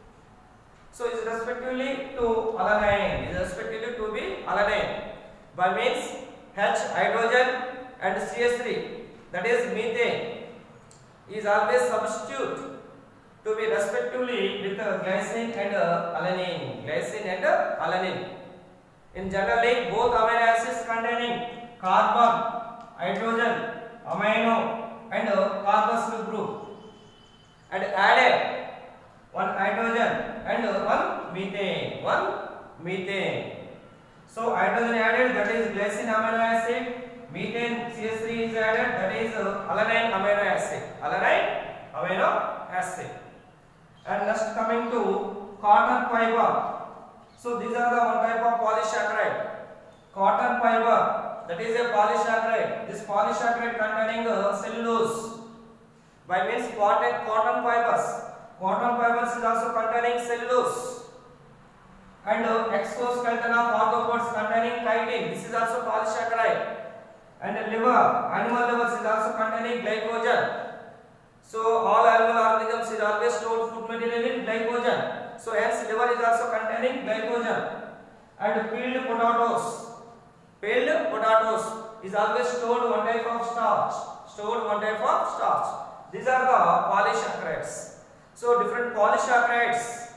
So is respectively to alanine, is respectively to be alanine. By means H hydrogen and C H three, that is methane, is always substitute to be respectively with uh, glycine and uh, alanine. Glycine and uh, alanine. In generally, both amino acids containing carbon, hydrogen, amino and uh, carboxyl group, and added one hydrogen and uh, one methane. One methane. So hydrogen added, that is glycine amino acid. Methane C H three is added, that is uh, alanine amino acid. Alanine amino acid. And next coming to cotton fiber. So these are the one type of polysaccharide. Cotton fiber, that is a polysaccharide. This polysaccharide containing uh, cellulose. By means cotton cotton fibers. Cotton fibers is also containing cellulose. And uh, exoskeleton of arthropods containing chitin. This is also polysaccharide. And the liver, animal livers is also containing glycogen. So all animal organisms is always stored food material in glycogen. So hence liver is also containing glycogen. And peeled potatoes, peeled potatoes is always stored one type of starch. Stored one type of starch. These are the polysaccharides. So different polysaccharides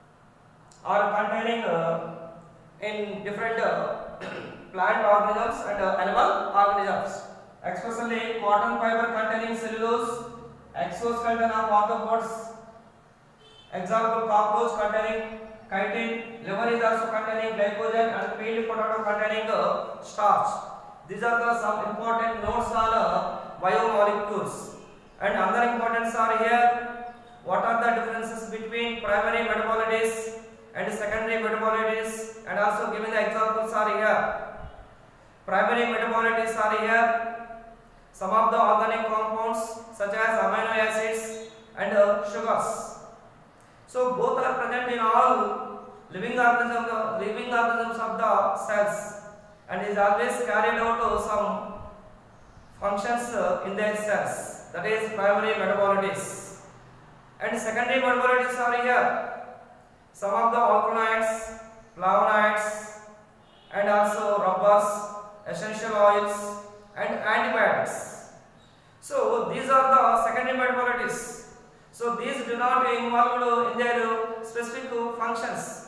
are containing uh, in different uh, plant organisms and uh, animal organisms. Especially cotton fiber containing cellulose, exoskeleton of arthropods, example cockroach containing chitin, liver is also containing glycogen, and peeled potato containing uh, starch. These are the some important notes on uh, biomolecules. And other importance are here. What are the differences between primary metabolites and secondary metabolites, and also given the examples are here. Primary metabolites are here. Some of the organic compounds such as amino acids and uh, sugars. So both are present in all living organisms, living organisms of the cells, and is always carried out uh, some functions uh, in their cells. That is primary metabolites. And secondary metabolites are here. Some of the alkaloids, flavonoids, and also rubbers, essential oils, and antibiotics. So these are the secondary metabolites. So these do not involve in their specific functions.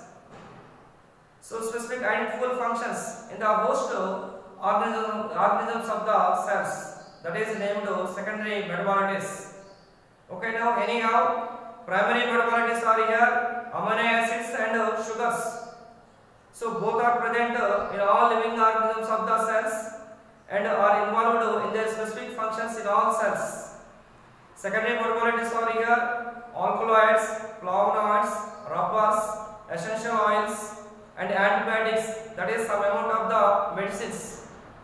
So specific identical functions in the host organism, organisms of the cells. That is named secondary metabolites. Okay, now anyhow, primary metabolites are here, amino acids and sugars. So both are present in all living organisms of the cells and are involved in their specific functions in all cells. Secondary metabolites are here, alkaloids, flavonoids, rubbers, essential oils and antibiotics, that is some amount of the medicines.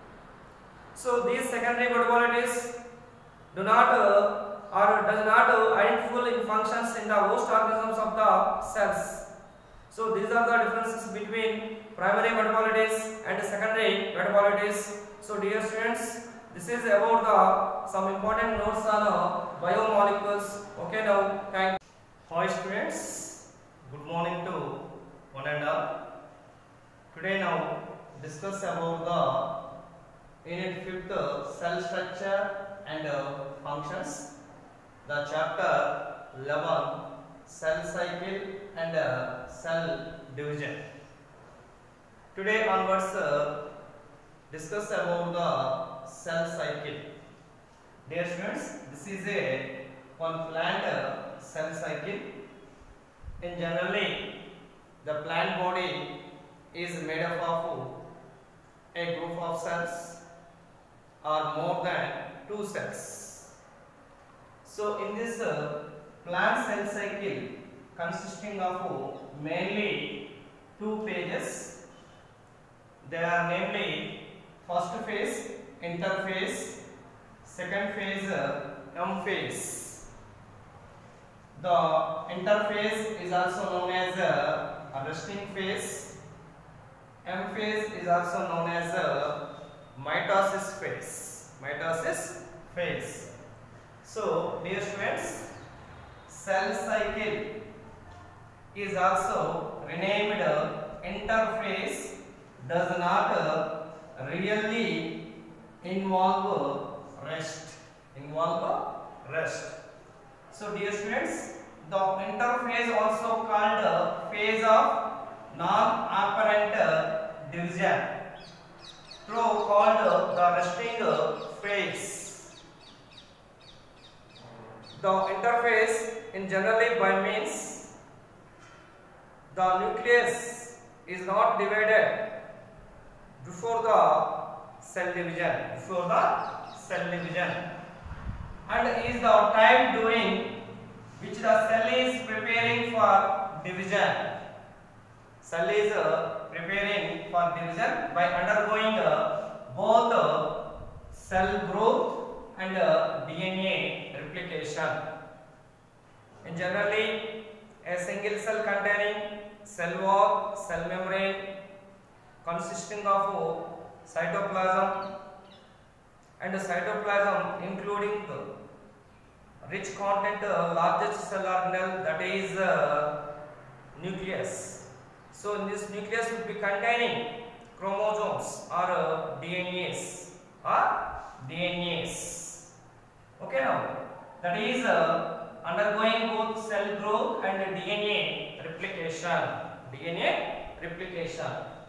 So these secondary metabolites do not uh, or does not uh, identify in functions in the host organisms of the cells. So these are the differences between primary metabolites and secondary metabolites. So dear students, this is about the some important notes on uh, biomolecules. Okay, now thank you. Hi students, good morning to one and all. Today now discuss about the Unit fifth uh, cell structure and uh, functions. The chapter eleven cell cycle and uh, cell division. Today onwards uh, discuss about the cell cycle. Dear students, this is a one plant uh, cell cycle. In generally, the plant body is made up of a group of cells or more than two cells. So in this uh, plant cell cycle consisting of mainly two phases. They are namely first phase interphase, second phase uh, M phase. The interphase is also known as uh, a resting phase. M phase is also known as a mitosis phase. Mitosis phase. So, dear students, cell cycle is also renamed interphase. Does not uh, really involve rest. Involve rest. So, dear students, the interphase also called uh, phase of non-apparent division, through called the resting phase. The interphase in generally by means the nucleus is not divided before the cell division, before the cell division, and is the time during which the cell is preparing for division. Cell is uh, preparing for division by undergoing uh, both uh, cell growth and uh, D N A replication. And generally, a single cell containing cell wall, cell membrane, consisting of cytoplasm, and cytoplasm including the rich content uh, largest cell organelle, that is uh, nucleus. So in this nucleus will be containing chromosomes or uh, D N As or D N As. Okay, now that is uh, undergoing both cell growth and D N A replication. D N A replication.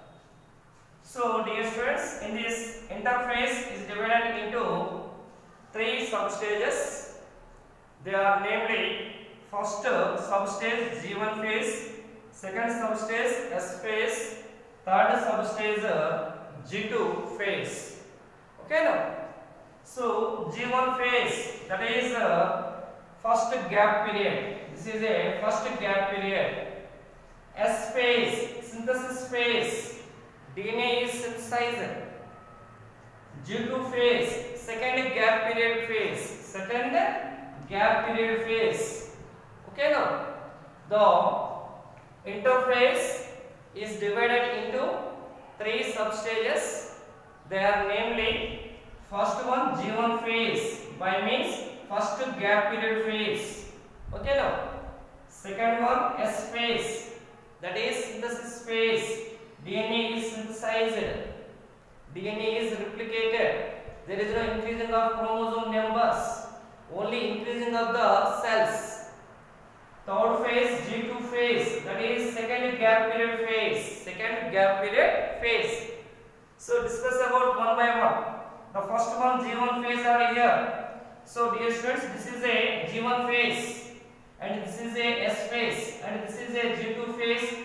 So dear students, in this interphase is divided into three substages. They are namely first uh, substage G one phase, second substage S phase, third substage uh, G two phase. Okay now. So G one phase, that is uh, first gap period. This is a first gap period. S phase, synthesis phase, D N A is synthesized. G two phase, second gap period phase, second gap period phase. Okay now. The interphase is divided into three substages. They are namely first one G one phase, by means first gap period phase. Okay now. Second one S phase, that is synthesis phase. D N A is synthesized. D N A is replicated. There is no increasing of chromosome numbers, only increasing of the cells. Third phase G two phase, that is second gap period phase. Second gap period phase. So discuss about one by one. The first one G one phase are here. So dear students, this is a G one phase and this is a S phase and this is a G two phase,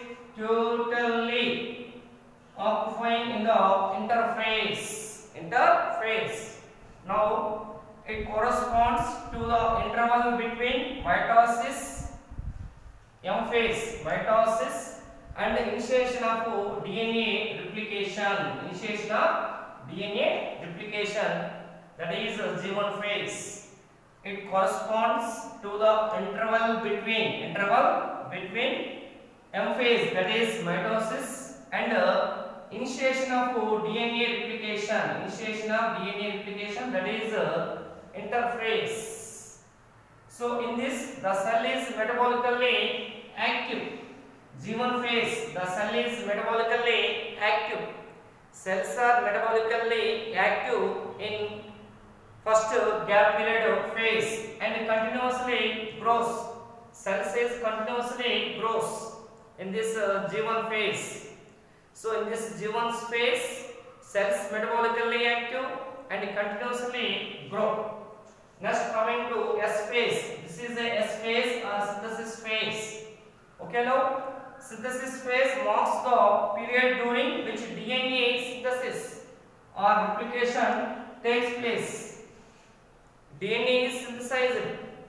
totally occupying in the interphase. Interphase. Now it corresponds to the interval between mitosis M phase, mitosis and initiation of D N A replication. Initiation of D N A replication, that is G one phase. It corresponds to the interval between interval between M phase, that is mitosis, and uh, initiation of D N A replication. Initiation of D N A replication, that is uh, interphase. So in this, the cell is metabolically active. G one phase, the cell is metabolically active. Cells are metabolically active in first gap period phase and continuously grows. Cells is continuously grows in this uh, G one phase. So in this G one phase, cells metabolically active and continuously grow. Next, coming to S phase. This is a S phase or synthesis phase. Okay, now synthesis phase marks the period during which D N A synthesis or replication takes place. D N A is synthesized.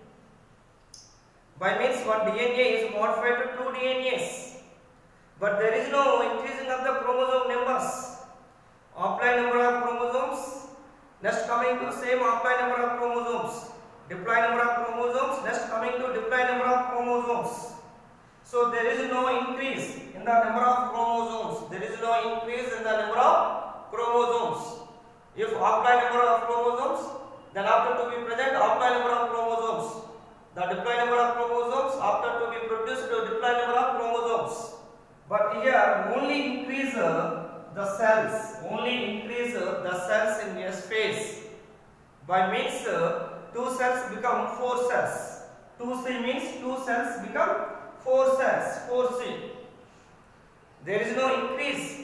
By means one D N A is modified to two D N As. But there is no increasing of the chromosome numbers. Offline number of chromosomes. Next, coming to same offline number of chromosomes. Diploid number of chromosomes. Next, coming to diploid number of chromosomes. So there is no increase in the number of chromosomes. There is no increase in the number of chromosomes. If offline number of chromosomes, then after to be present offline number of chromosomes. The diploid number of chromosomes after to be produced to diploid number of chromosomes. But here only increase uh, the cells. Only increase uh, the cells in S phase. By means uh, two cells become four cells. two C means two cells become four cells. four C. There is no increase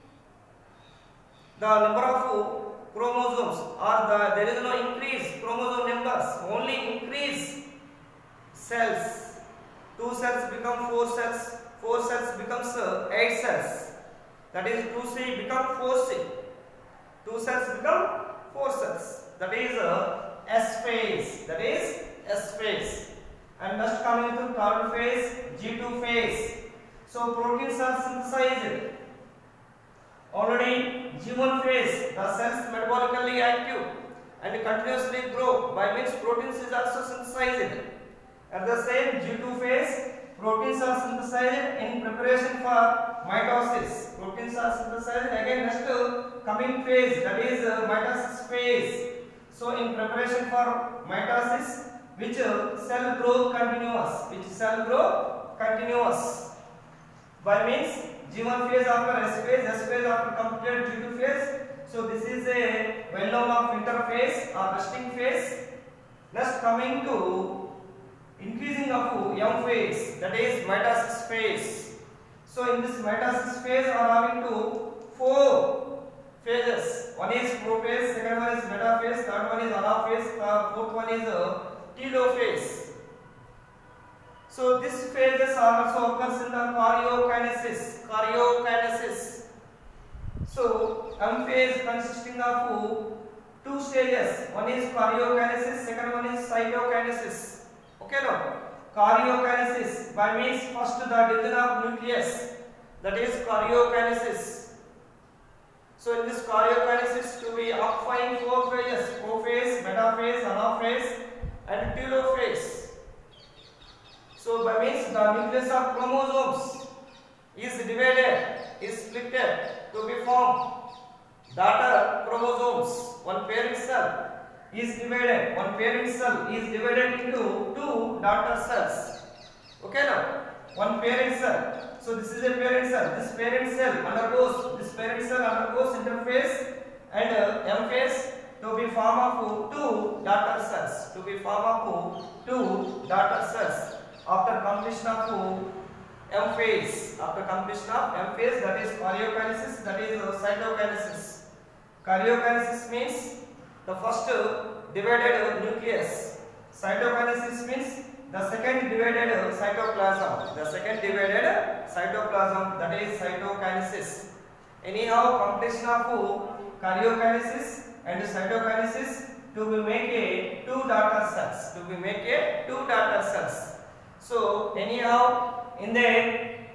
the number of chromosomes, or the there is no increase chromosome numbers. Only increase cells. two cells become four cells. four cells becomes uh, eight cells. That is two C become four C. two cells become four cells. That is uh, S phase. That is S phase. And next coming to third phase, G two phase. So proteins are synthesized. Already G one phase, the cells metabolically active and continuously grow. By means proteins is also synthesized. At the same G two phase, proteins are synthesized in preparation for mitosis. Proteins are synthesized again. Next uh, coming phase, that is uh, mitosis phase. So in preparation for mitosis, which uh, cell growth continuous, which cell growth continuous. By means G one phase after S phase, S phase after completed G two phase. So this is a well known of interphase or resting phase. Next coming to increasing of M phase, that is mitosis phase. So in this mitosis phase are having to four phases. One is prophase, second one is metaphase, third one is anaphase, fourth one is uh, telophase. So these phases are also occurs in the karyokinesis. Karyokinesis. So M phase consisting of two stages. One is karyokinesis, second one is cytokinesis. Okay, no. Karyokinesis by means first the division of nucleus, that is karyokinesis. So in this karyokinesis to be occupying four phases: prophase, metaphase, anaphase, and telophase. So by means the nucleus of chromosomes is divided, is split to be formed daughter chromosomes. One parent cell is divided, one parent cell is divided into two daughter cells. Okay, now one parent cell. So this is a parent cell. This parent cell undergoes this parent cell undergoes interphase and uh, M phase to be form of two daughter cells. To be form of two daughter cells after completion of M phase. After completion of M phase, that is karyokinesis, that is uh, cytokinesis. Karyokinesis means the first divided nucleus. Cytokinesis means the second divided cytoplasm. The second divided cytoplasm, that is cytokinesis. Anyhow, completion of karyokinesis and cytokinesis to be make a two daughter cells. To be make a two daughter cells. So anyhow, in the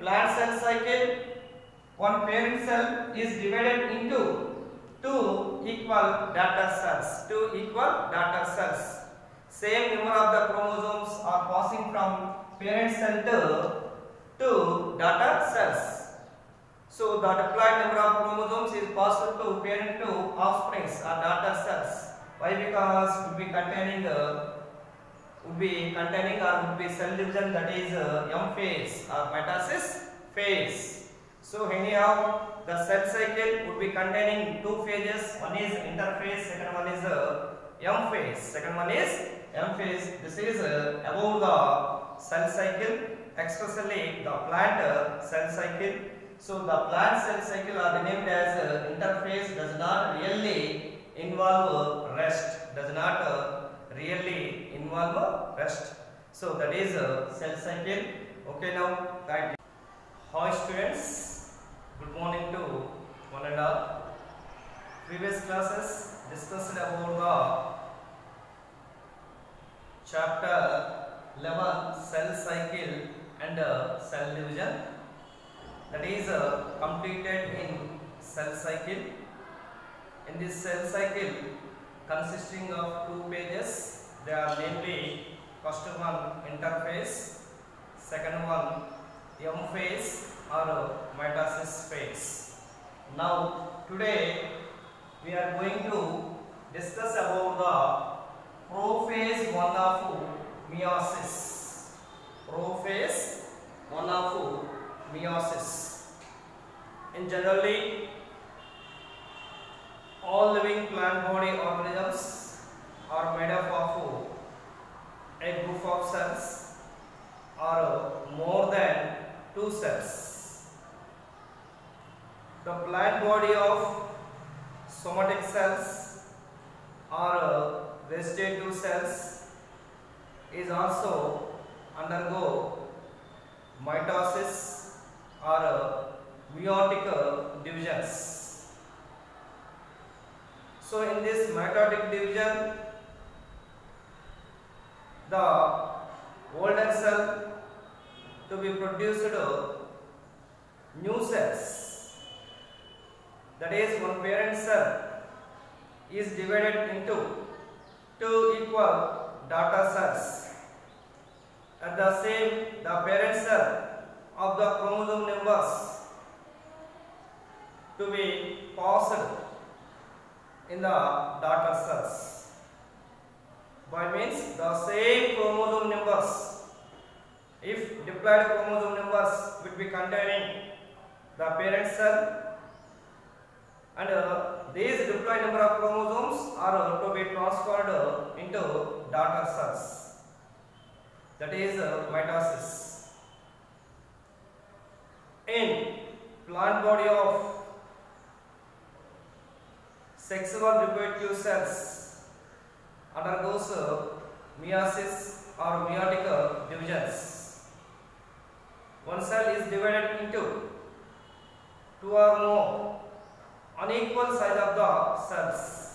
plant cell cycle, one parent cell is divided into two equal daughter cells. Two equal daughter cells. Same number of the chromosomes are passing from parent cell to two daughter cells. So the diploid number of chromosomes is passed to parent to offsprings or daughter cells. Why? Because would be containing uh, would be containing or would be cell division, that is uh, M phase or mitosis phase. So anyhow the cell cycle would be containing two phases. One is interphase, second one is uh, M phase. Second one is M phase. This is uh, about the cell cycle, especially the plant uh, cell cycle. So the plant cell cycle are named as uh, interphase, does not really involve rest, does not uh, really involve rest. So that is uh, cell cycle. Okay, now thank you. Hi students, good morning to one and all. Previous classes discussed about the chapter eleven, cell cycle and uh, cell division. That is uh, completed in cell cycle. In this cell cycle consisting of two pages, they are namely first one interphase, second one M phase or mitosis phase. Now today we are going to discuss about the prophase one of meiosis. Prophase one of meiosis. In generally, all living plant body organisms are made up of a group of cells or more than two cells. The plant body of somatic cells or vegetative cells is also undergo mitosis or meiotic divisions. So in this mitotic division, the older cell to be produced new cells, that is one parent cell is divided into two equal daughter cells. At the same, the parent cell of the chromosome numbers to be passed in the daughter cells. By means the same chromosome numbers, if diploid chromosome numbers will be containing the parent cell, and uh, these diploid number of chromosomes are to be transferred into daughter cells. That is uh, mitosis. In plant body of sexual reproductive cells undergoes uh, meiosis or meiotic divisions. One cell is divided into two or more unequal size of the cells.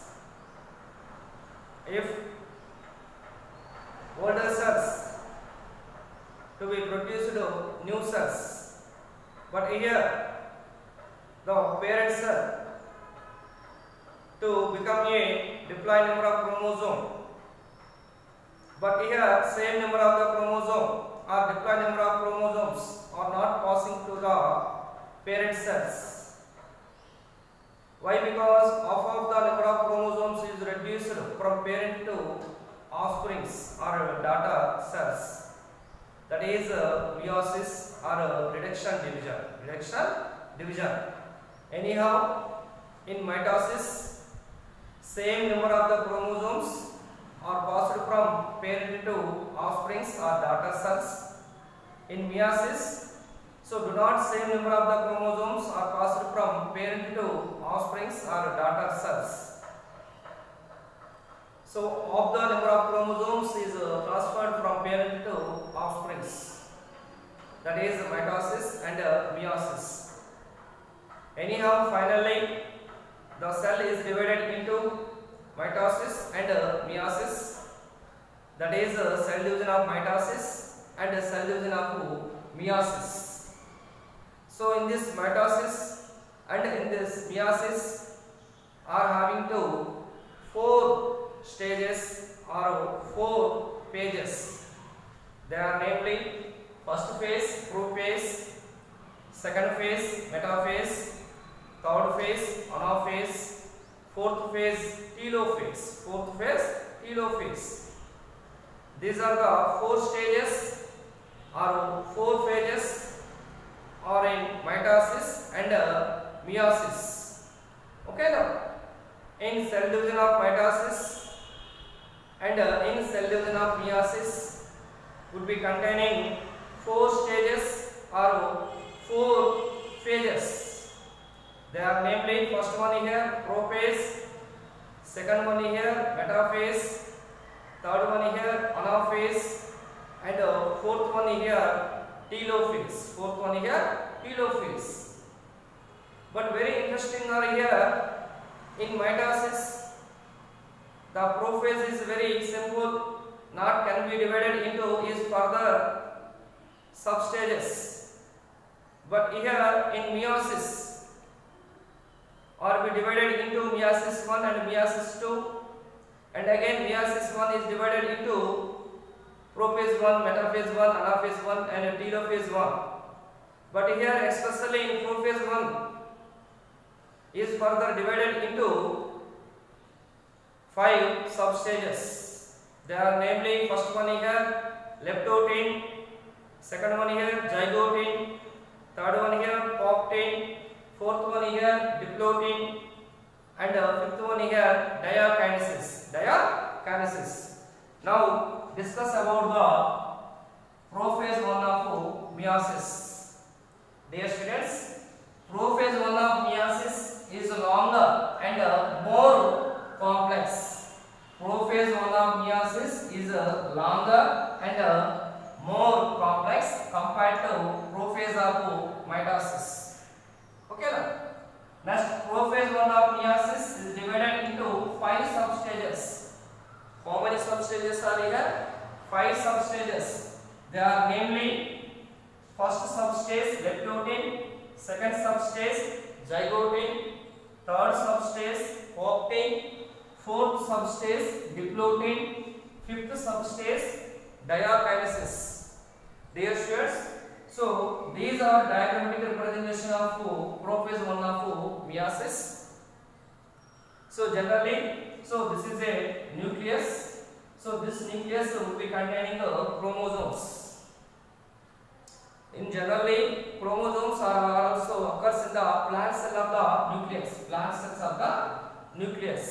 If older cells to be produced new cells, but here the parent cell to become a diploid number of chromosome, but here same number of the chromosome or diploid number of chromosomes are not passing to the parent cells. Why? Because half of the number of chromosomes is reduced from parent to offsprings or daughter cells. That is uh, meiosis or uh, reduction division. Reduction division. Anyhow, in mitosis, same number of the chromosomes are passed from parent to offsprings or daughter cells. In meiosis, so do not same number of the chromosomes are passed from parent to offsprings or daughter cells. So of the number of chromosomes is uh, transferred from parent to offsprings. That is mitosis and uh, meiosis. Anyhow, finally, the cell is divided into mitosis and uh, meiosis. That is uh, cell division of mitosis and uh, cell division of meiosis. So in this mitosis and in this meiosis are having to four stages or four phases. They are namely first phase prophase, second phase metaphase, third phase anaphase, fourth phase telophase. Fourth phase telophase. These are the four stages or four phases or in mitosis and uh, meiosis. Okay now, in cell division of mitosis and uh, in cell division of meiosis would be containing four stages or four phases. They are namely first one here prophase, second one here metaphase, third one here anaphase, and uh, fourth one here telophase. Fourth one here telophase. But very interesting are here in mitosis the prophase is very simple, not can be divided into is further substages. But here in meiosis are be divided into meiosis one and meiosis two, and again meiosis one is divided into prophase one, metaphase one, anaphase one and telophase one. But here especially in prophase one is further divided into five substages. They are namely first one here leptotin, second one here zygotin, third one here poctin, fourth one here diplotin, and uh, fifth one here diakinesis. Diakinesis. Now discuss about the prophase one of meiosis. Dear students, prophase one of meiosis is longer and uh, more complex. Prophase one of meiosis is uh, longer and uh, more complex compared to prophase of mitosis. Okay now. Next, prophase one of meiosis is divided into five substages. How many substages are here? Five substages. They are namely first substage leptotin, second substage zygotin, third substage poctin, fourth substage diplotin, fifth substage diakinesis. Dear students, so these are diagrammatic representation of prophase one of meiosis. So generally, so this is a nucleus. So this nucleus will be containing uh, chromosomes. In generally, chromosomes are also occurs in the plant cell of the nucleus. Plant cells of the nucleus.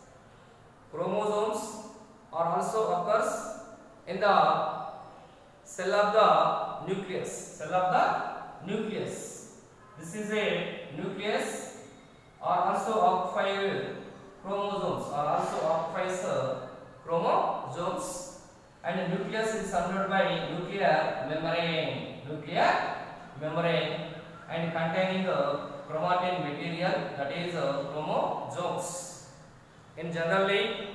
Chromosomes are also occurs in the cell of the nucleus. Cell of the nucleus. This is a nucleus. Are also occupied chromosomes. Are also occupies uh, chromosomes. And the nucleus is surrounded by nuclear membrane. Nuclear membrane and containing uh, chromatin material, that is uh, chromosomes. In generally,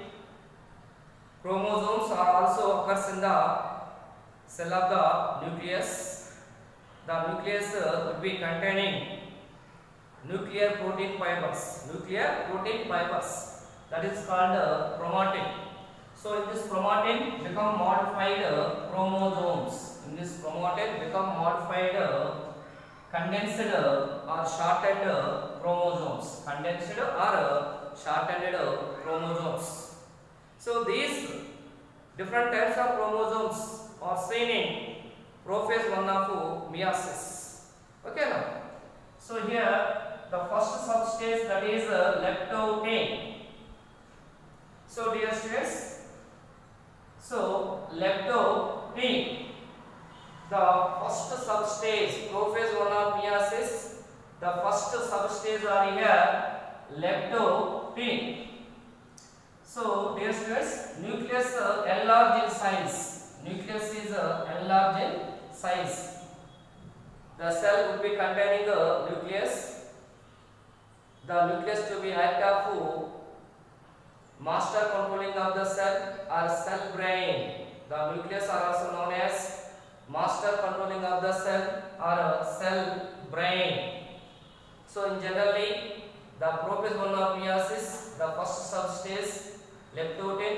chromosomes are also occurs in the cell of the nucleus. The nucleus uh, would be containing nuclear protein fibers. Nuclear protein fibers, that is called uh, chromatin. So in this chromatin become modified uh, chromosomes. In this chromatin become modified uh, condensed uh, or shortened uh, chromosomes. Condensed or uh, shortened uh, chromosomes. So these different types of chromosomes are seen in prophase one of meiosis. Okay now. So here the first substage, that is uh, leptotin. So dear students, so leptotin, the first substage, prophase one of meiosis, the first substage are here leptotin. So dear students, nucleus uh, enlarged in size. Nucleus is uh, enlarged in size. The cell would be containing a nucleus. The nucleus to be act of master controlling of the cell or cell brain. The nucleus are also known as master controlling of the cell or cell brain.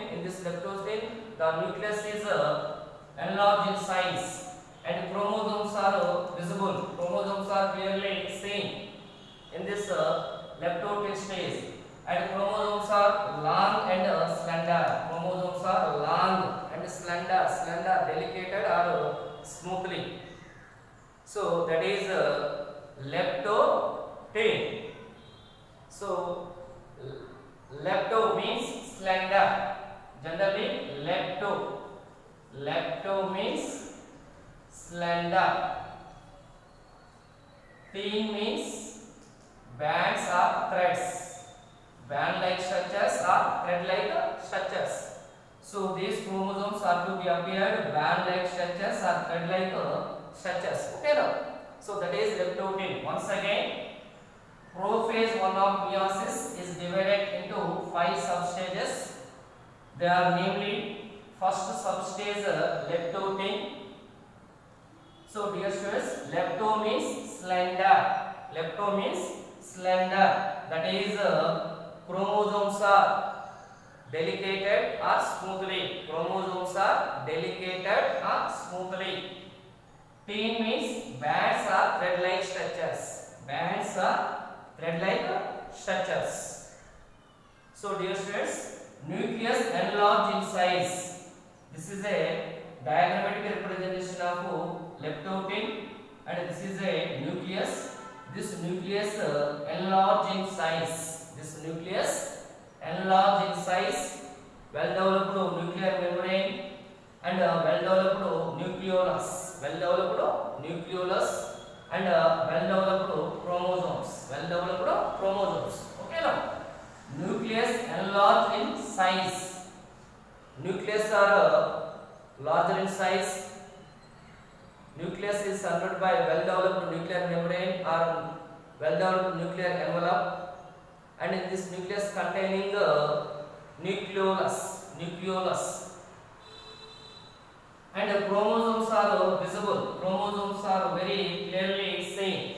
in this leptospin, the nucleus is uh, enlarged in size and chromosomes are uh, visible. Chromosomes are clearly seen in this uh, leptospin stage, and chromosomes are long and uh, slender. Chromosomes are long and slender, slender, delicate or uh, smoothly. So that is uh, leptospin. So lepto means slender. Generally lepto. Lepto means slender. Tin means bands or threads. Band-like structures or thread-like structures. So these chromosomes are to be appeared band-like structures or thread-like structures. Okay now. So that is leptospin. Once again, prophase one of meiosis is divided into five substages. They are namely first substage leptospin. So dear students, lepto means slender. Lepto means slender. That is uh, chromosomes are delicated or smoothly. Chromosomes are delicated or smoothly. Tin means bands or thread-like structures. Bands or thread-like structures. So dear students, nucleus enlarged in size. This is a diagrammatic representation of leptospin, and this is a nucleus. This nucleus uh, enlarged in size. This nucleus enlarged in size. Well developed nuclear membrane and uh, well developed nucleolus. Well developed nucleolus and uh, well developed chromosomes. Well developed chromosomes. Okay now. Nucleus enlarged in size. Nucleus are uh, larger in size. Nucleus is surrounded by well developed nuclear membrane or well developed nuclear envelope, and in this nucleus containing uh, nucleolus. Nucleolus. And the chromosomes are uh, visible. Chromosomes are very clearly seen.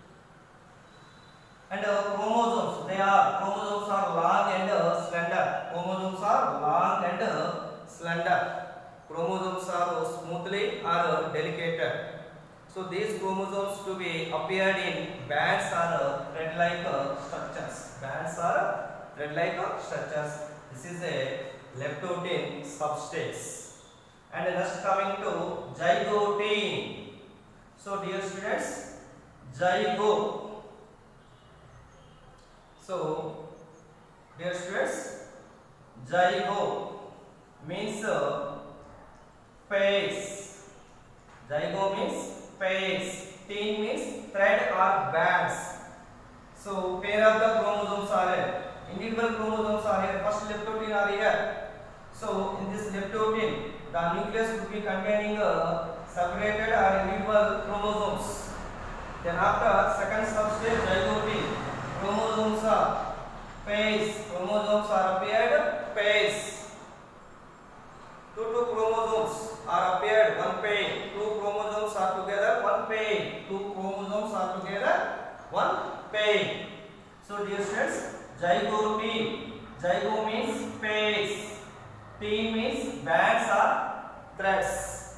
And uh, chromosomes, they are chromosomes are long and uh, slender. Chromosomes are long and uh, slender. Chromosomes are smoothly or uh, delicate. So these chromosomes to be appeared in bands or thread-like uh, structures. Bands or thread-like uh, structures. This is a leptospin substage. And next coming to zygote. So dear students, zygote. So dear students, zygote means uh, pairs. Zygote means pairs. Tin means thread or bands. So pair of the chromosomes are here. Individual chromosomes are here. First leptospin are here. So in this leptospin, the nucleus would be containing uh, separated or individual chromosomes. Then after second substage zygote, chromosomes are pairs. Chromosomes are appeared pairs. Two two chromosomes are appeared one pair. Two chromosomes are together one pair. Two chromosomes are together one pair. So dear students, zygote. Zygote means pairs. T means bands or threads.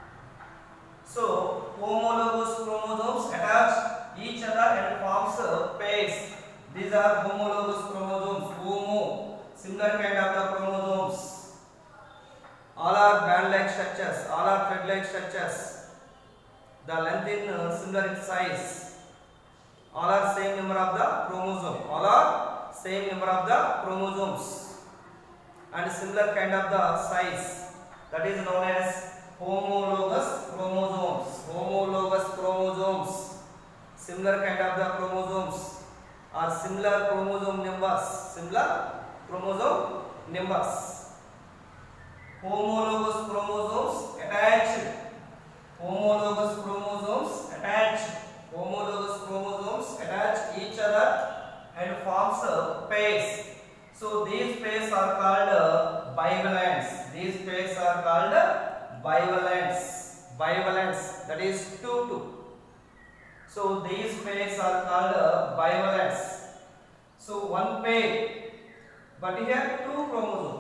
So homologous chromosomes attach each other and forms pairs. These are homologous chromosomes. Homo, similar kind of the chromosomes. All are band-like structures. All are thread-like structures. The length in uh, similar in size. All are same number of the chromosome. All are same number of the chromosomes and similar kind of the size. That is known as homologous chromosomes. Homologous chromosomes. Similar kind of the chromosomes or similar chromosome numbers. Similar chromosome numbers. Homologous chromosomes attached. Homologous chromosomes attached. Homologous chromosomes attach each other and forms pairs. So these pairs are called uh, bivalents. These pairs are called uh, bivalents. Bivalents, that is two two. So these pairs are called uh, bivalents. So one pair, but here two chromosomes. One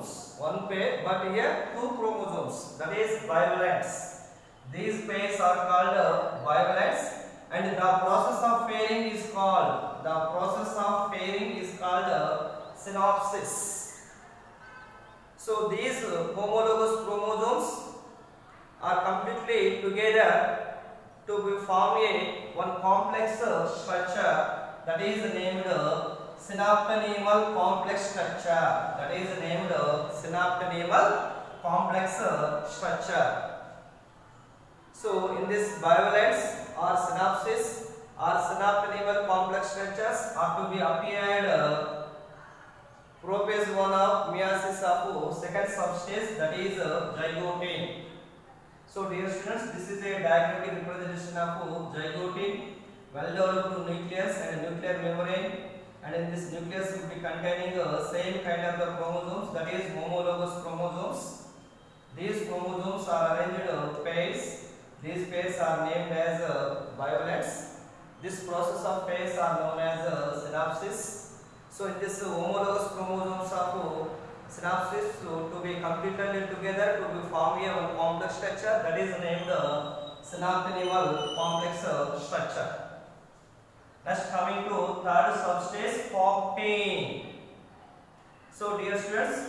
one pair, but here two chromosomes, that is bivalents. These pairs are called uh, bivalents, and the process of pairing is called the process of pairing is called uh, synopsis. So these uh, homologous chromosomes are completely together to be form a one complex uh, structure, that is named uh, synaptonemal complex structure. That is named uh, synaptonemal complex uh, structure. So in this bivalents or synapses or synaptonemal complex structures are to be appeared uh, prophase one of meiosis of second substage, that is uh, zygote. So dear students, this is a diagrammatic representation of zygote, well developed nucleus and nuclear membrane, and in this nucleus will be containing uh, same kind of the chromosomes, that is homologous chromosomes. These chromosomes are arranged uh, pairs. These pairs are named as uh, bivalents. This process of pairs are known as uh, synapsis. So in this uh, homologous chromosomes of uh, synapsis so to be completed together to be form a one complex structure, that is named uh, synaptonemal complex uh, structure. Next, coming to third substage, fourteen. So dear students,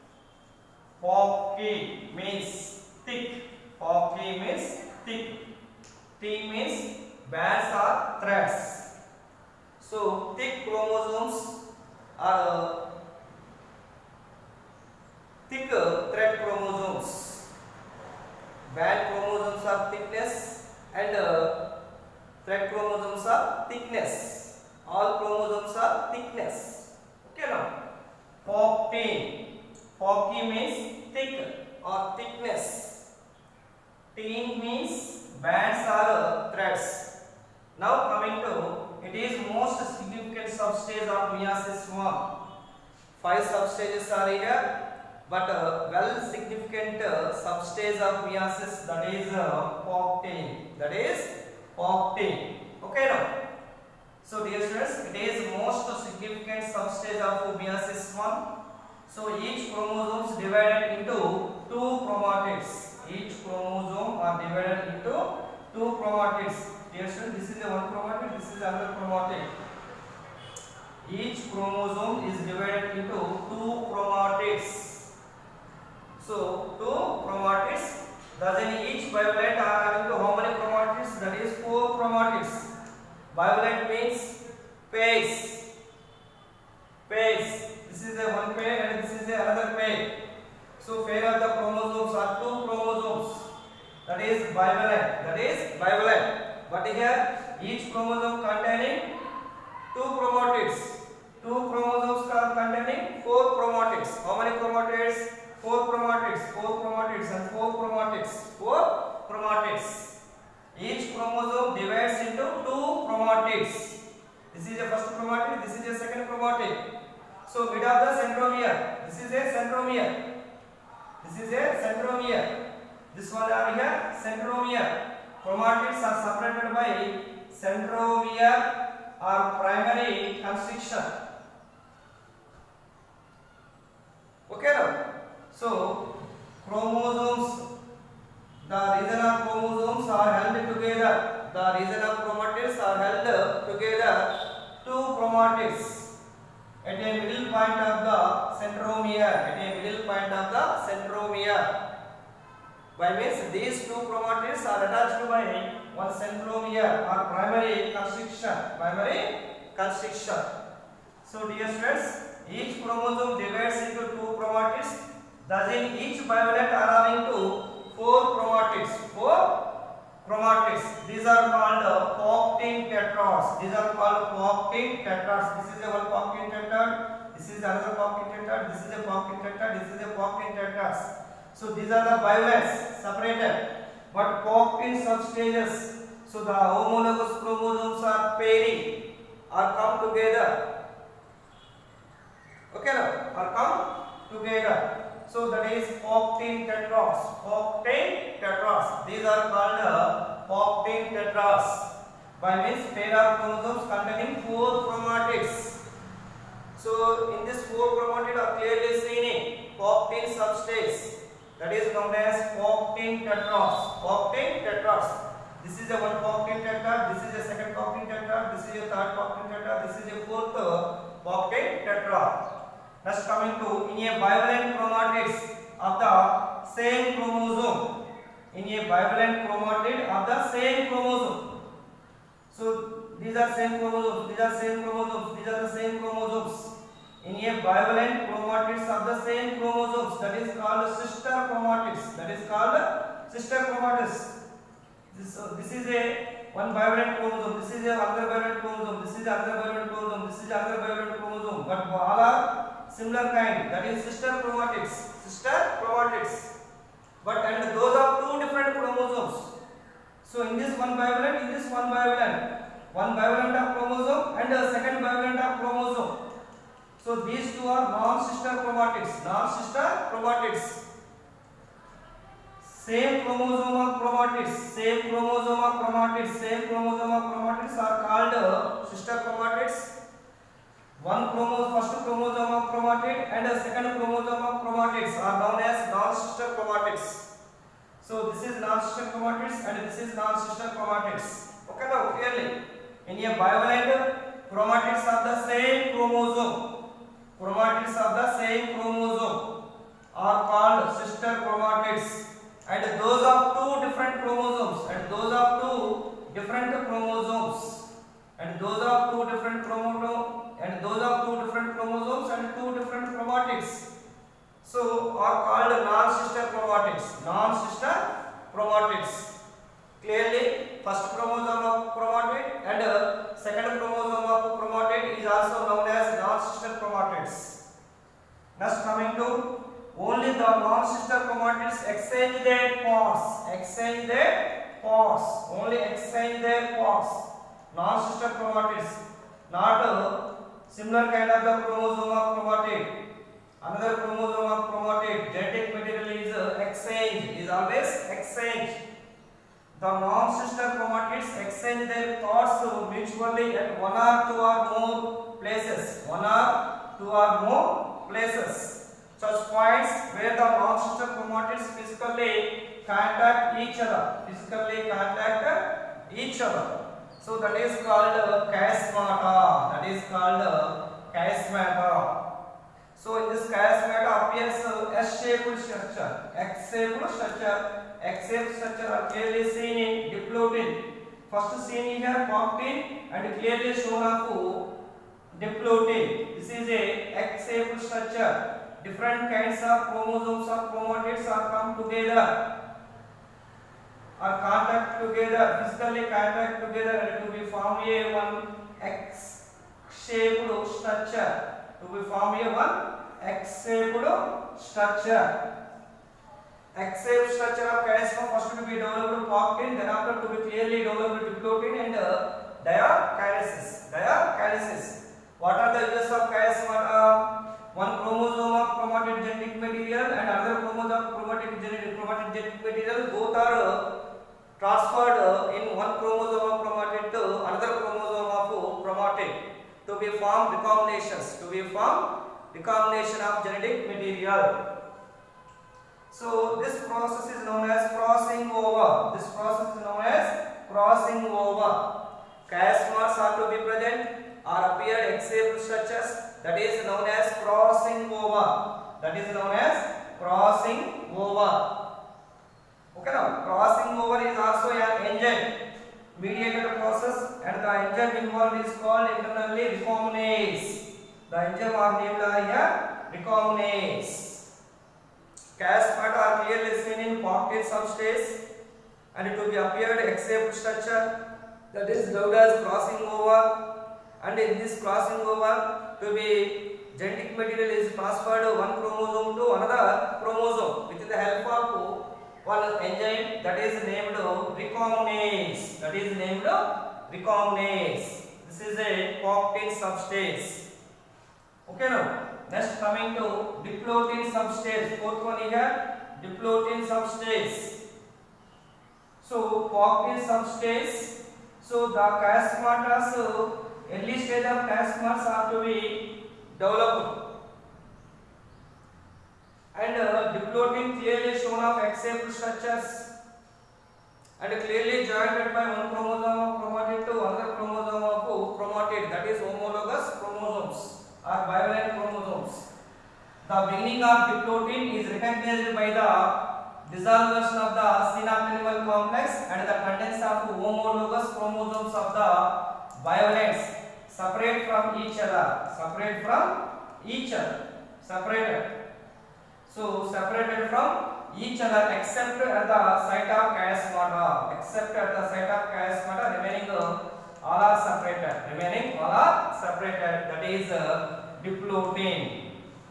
fourteen means thick. fourteen means thick. T means bands or threads. So thick chromosomes are uh, thick uh, thread chromosomes. Band chromosomes are thickness and uh, thread chromosomes are thickness. All chromosomes are thickness. Okay now. fourteen. fourteen means thick or thickness. Teen means bands or threads. Now coming to, it is most significant substage of meiosis one. Five substages are here, but uh, well significant uh, substage of meiosis, that is uh, fourteen. That is fourteen. Okay now. So dear students, it is most significant substage of meiosis one. So each chromosome is divided into two chromatids. Each chromosome are divided into two chromatids. Dear students, this is a one chromatid, this is another chromatid. Each chromosome is divided into two chromatids. So two chromatids. Thus in each bivalent are having how many chromatids? That is four chromatids. Bivalent means pairs. Pairs. This is a one pair and this is a another pair. So pair of the chromosomes are two chromosomes. That is bivalent. That is bivalent. But here each chromosome containing two chromatids. Two chromosomes are containing four chromatids. How many chromatids? Four chromatids. Four chromatids and four chromatids. Four chromatids. Each chromosome divides into two chromatids. This is the first chromatid. This is the second chromatid. So mid of the centromere. This is a centromere. This is a centromere. This one are here centromere. Chromatids are separated by centromere or primary constriction. Okay now. So chromosomes, the region of chromosomes are held together. The region of chromatids are held together. Two chromatids at a middle point of the centromere. At a middle point of the centromere. By means these two chromatids are attached by one centromere or primary constriction. Primary constriction. So dear students, each chromosome divides into two chromatids. Thus in each bivalent are having to four chromatids. Four chromatids. These are called uh, fourteen tetrads. These are called fourteen tetrads. This is a one fourteen tetrad. This is another fourteen tetrad. This is a fourteen tetrad. This is a fourteen tetrads. So these are the bivalents separated, but fourteen substages. So the homologous chromosomes are pairing or come together. Okay now, or come together. So that is fourteen tetrads. fourteen tetrads. These are called uh, fourteen tetrads. By means pair of chromosomes containing four chromatids. So in this four chromatids are clearly seen. Poctin substage, that is known as Poctin tetrads. Poctin tetrads. This is a one Poctin tetrad, this is a second Poctin tetrad, this is a third Poctin tetrad, this is a fourth Poctin tetrad. Next coming to in a bivalent chromatids of the same chromosome. In a bivalent chromatid of the same chromosome. So these are same chromosomes, these are same chromosomes, these are the same chromosomes. In a bivalent chromatids of the same chromosomes, that is called sister chromatids. That is called sister chromatids. This, uh, this is a one bivalent chromosome, this is a other bivalent chromosome, this is another bivalent chromosome, this is another bivalent chromosome, but all are similar kind. That is sister chromatids. Sister chromatids. But and those are two different chromosomes. So in this one bivalent, in this one bivalent, one bivalent of chromosome and a second bivalent of chromosome. So these two are non-sister chromatids. Non-sister chromatids. Same chromosome of chromatids. Same chromosome of chromatids. Same chromosome of chromatids are called sister chromatids. One chromosome, first chromosome of chromatid and a second chromosome of chromatids are known as non-sister chromatids. So this is non-sister chromatids and this is non-sister chromatids. Okay, now clearly in a bivalent chromatids of the same chromosome, chromatids of the same chromosome are called sister chromatids, and those of two different chromosomes and those of two different chromosomes and those of two different chromosomes and those of two different chromosomes and two different chromatids, so are called non-sister chromatids. Non-sister chromatids. Clearly, first chromosome of chromatid and uh, second chromosome of chromatid is also known as non-sister chromatids. Next coming to only the non-sister chromatids exchange their parts. Exchange their parts. Only exchange their parts. Non-sister chromatids, not uh, similar kind of the chromosome of chromatid. Another chromosome of chromatid, genetic material is uh, exchange, is always exchange. The non-sister chromatids exchange their parts mutually at one or two or more places. One or two or more places. Such points where the non-sister chromatids physically contact each other. Physically contact each other. So that is called uh, chiasmata. That is called uh, chiasmata. So in this chiasmata appears uh, S-shaped structure, X-shaped structure. X-shaped structure are clearly seen in diplotin. First seen here Poctin and clearly shown of diplotin. This is a X-shaped structure. Different kinds of chromosomes of chromatids are come together, are contact together, physically contact together and to be form a one X-shaped structure. To be form a one X-shaped structure. X-shaped structure of chiasma first to be developed Poctin, then after to be clearly developed diplotin and uh, diakinesis. Diakinesis. What are the uses of chiasma? One chromosome of chromatid genetic material and another chromosome of chromatic genetic chromatid genetic material, both are uh, transferred uh, in one chromosome of chromatid to another chromosome of chromatid to be formed recombinations. To be formed recombination of genetic material. So this process is known as crossing over. This process is known as crossing over. Chiasmas are to be present or appear X-shaped structures. That is known as crossing over. That is known as crossing over. Okay, now crossing over is also an enzyme mediated process, and the enzyme involved is called internally recombinase. The enzyme are named here recombinase. Chiasmata are clearly seen in Poctin subspace and to be appeared X-shaped structure, that is known as crossing over, and in this crossing over to be genetic material is transferred one chromosome to another chromosome with the help of one enzyme that is named recombinase. That is named recombinase. This is a Poctin subspace. Okay, now next coming to diplotin subspace. Fourth one here, diplotin subspace. So Poctin subspace. So the chiasmatas, early stage of chiasmas are to be developed, and uh, diplotin clearly shown of X-shaped structures and clearly joined by one chromosome of chromatid to another chromosome of chromatid, that is homologous chromosomes or bivalent chromosomes. The beginning of diplotin is recognized by the dissolution of the synaptic complex and the contents of homologous chromosomes of the bivalents separate from each other, separate from each other, separated. So separated from each other except at the site of chiasmata, except at the site of chiasmata, remaining uh, all are separated, remaining all are separated, that is uh, diplotin.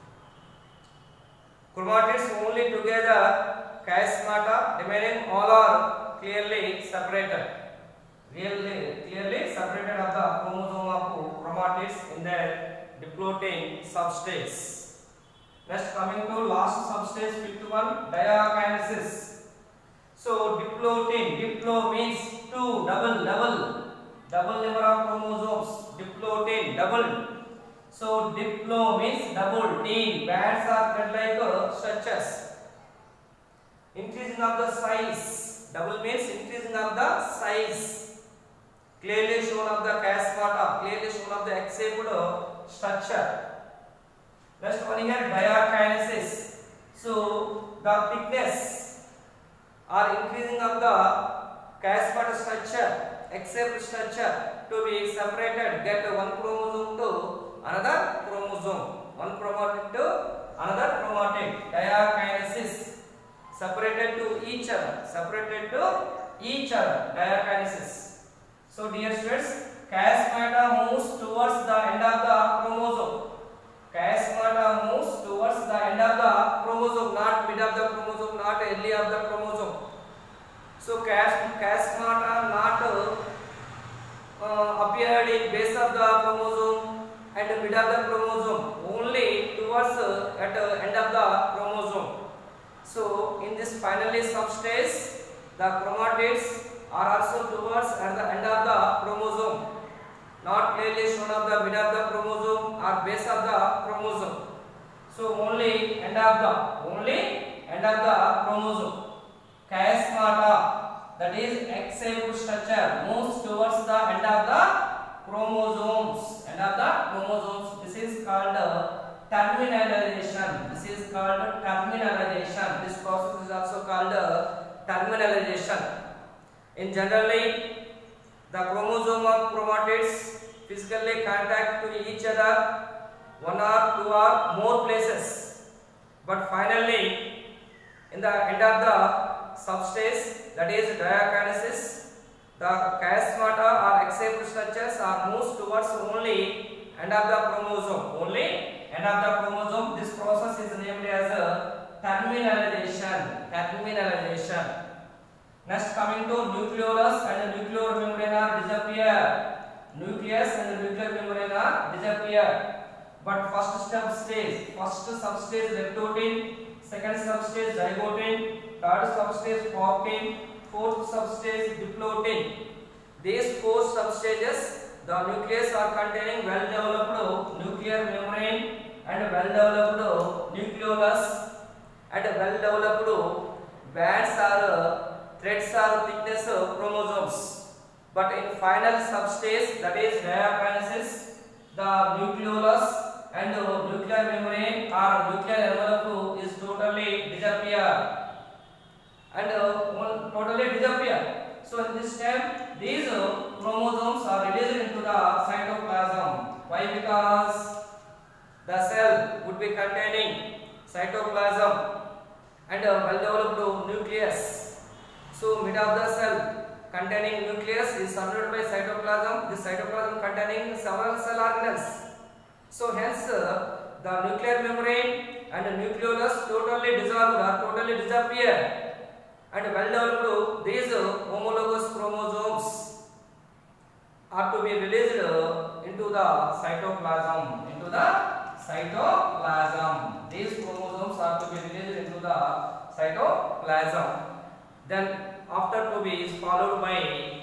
Chromatids only together, chiasmata, remaining all are clearly separated, really clearly separated of the chromosome of chromatids in their diplotin substage. Next, coming to last substage, fifth one, diakinesis. So diplotin, diplo means two, double, double, double number of chromosomes, diplotin, double. So diplo means double, teen, bands are thread-like structures. Increasing of the size, double means increasing of the size. Clearly shown of the chiasmata, clearly shown of the X-shaped structure. Next one here, diakinesis. So the thickness or increasing of the chiasmata structure, X-shaped structure to be separated, get one chromosome to another chromosome, one chromatid to another chromatid, diakinesis, separated to each other, separated to each other, diakinesis. So dear students, chiasmata moves towards the end of the chromosome. Chiasmata moves towards the end of the chromosome, not mid of the chromosome, not early of the chromosome. So chiasmata not uh, appeared in base of the chromosome and mid of the chromosome, only towards uh, at the end of the chromosome. So in this finally substage, the chromatids are also towards at the end of the chromosome, not clearly shown of the mid of the chromosome or base of the chromosome. So only end of the only end of the chromosome. Chiasmata, that is X-shaped structure, moves towards the end of the chromosomes. End of the chromosomes. This is called uh, terminalization. This is called terminalization. This process is also called uh, terminalization. In generally, the chromosome of chromatids physically contact to each other one or two or more places, but finally in the end of the substage, that is diakinesis, the chiasmata or X-shaped structures are moved towards only end of the chromosome, only end of the chromosome. This process is named as a terminalization, terminalization. Next, coming to nucleolus and nuclear membrane are disappear. Nucleus and nuclear membrane are disappear. But first step stage, first substage lactotin, second substage zygotin, third substage portin, fourth substage diplotin. These four substages, the nucleus are containing well developed nuclear membrane and well developed nucleolus and well developed bands are threads are thickness of chromosomes. But in final substage, that is diakinesis, the nucleolus and uh, nuclear membrane or nuclear envelope is totally disappear and uh, totally disappear. So in this step, these uh, chromosomes are released into the cytoplasm. Why? Because the cell would be containing cytoplasm and uh, well developed nucleus. So mid of the cell containing nucleus is surrounded by cytoplasm. This cytoplasm containing several cell organelles. So hence uh, the nuclear membrane and the nucleolus totally dissolved or totally disappear, and well developed these uh, homologous chromosomes are to be released uh, into the cytoplasm. Into the cytoplasm. These chromosomes are to be released into the cytoplasm. Then after to be is followed by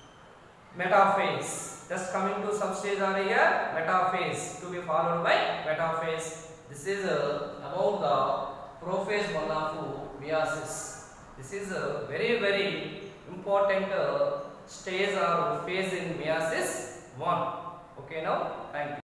metaphase. Just coming to substage are here, metaphase to be followed by metaphase. This is uh, about the prophase one of meiosis. This is a very very important uh, stage or phase in meiosis one. Okay, now thank you.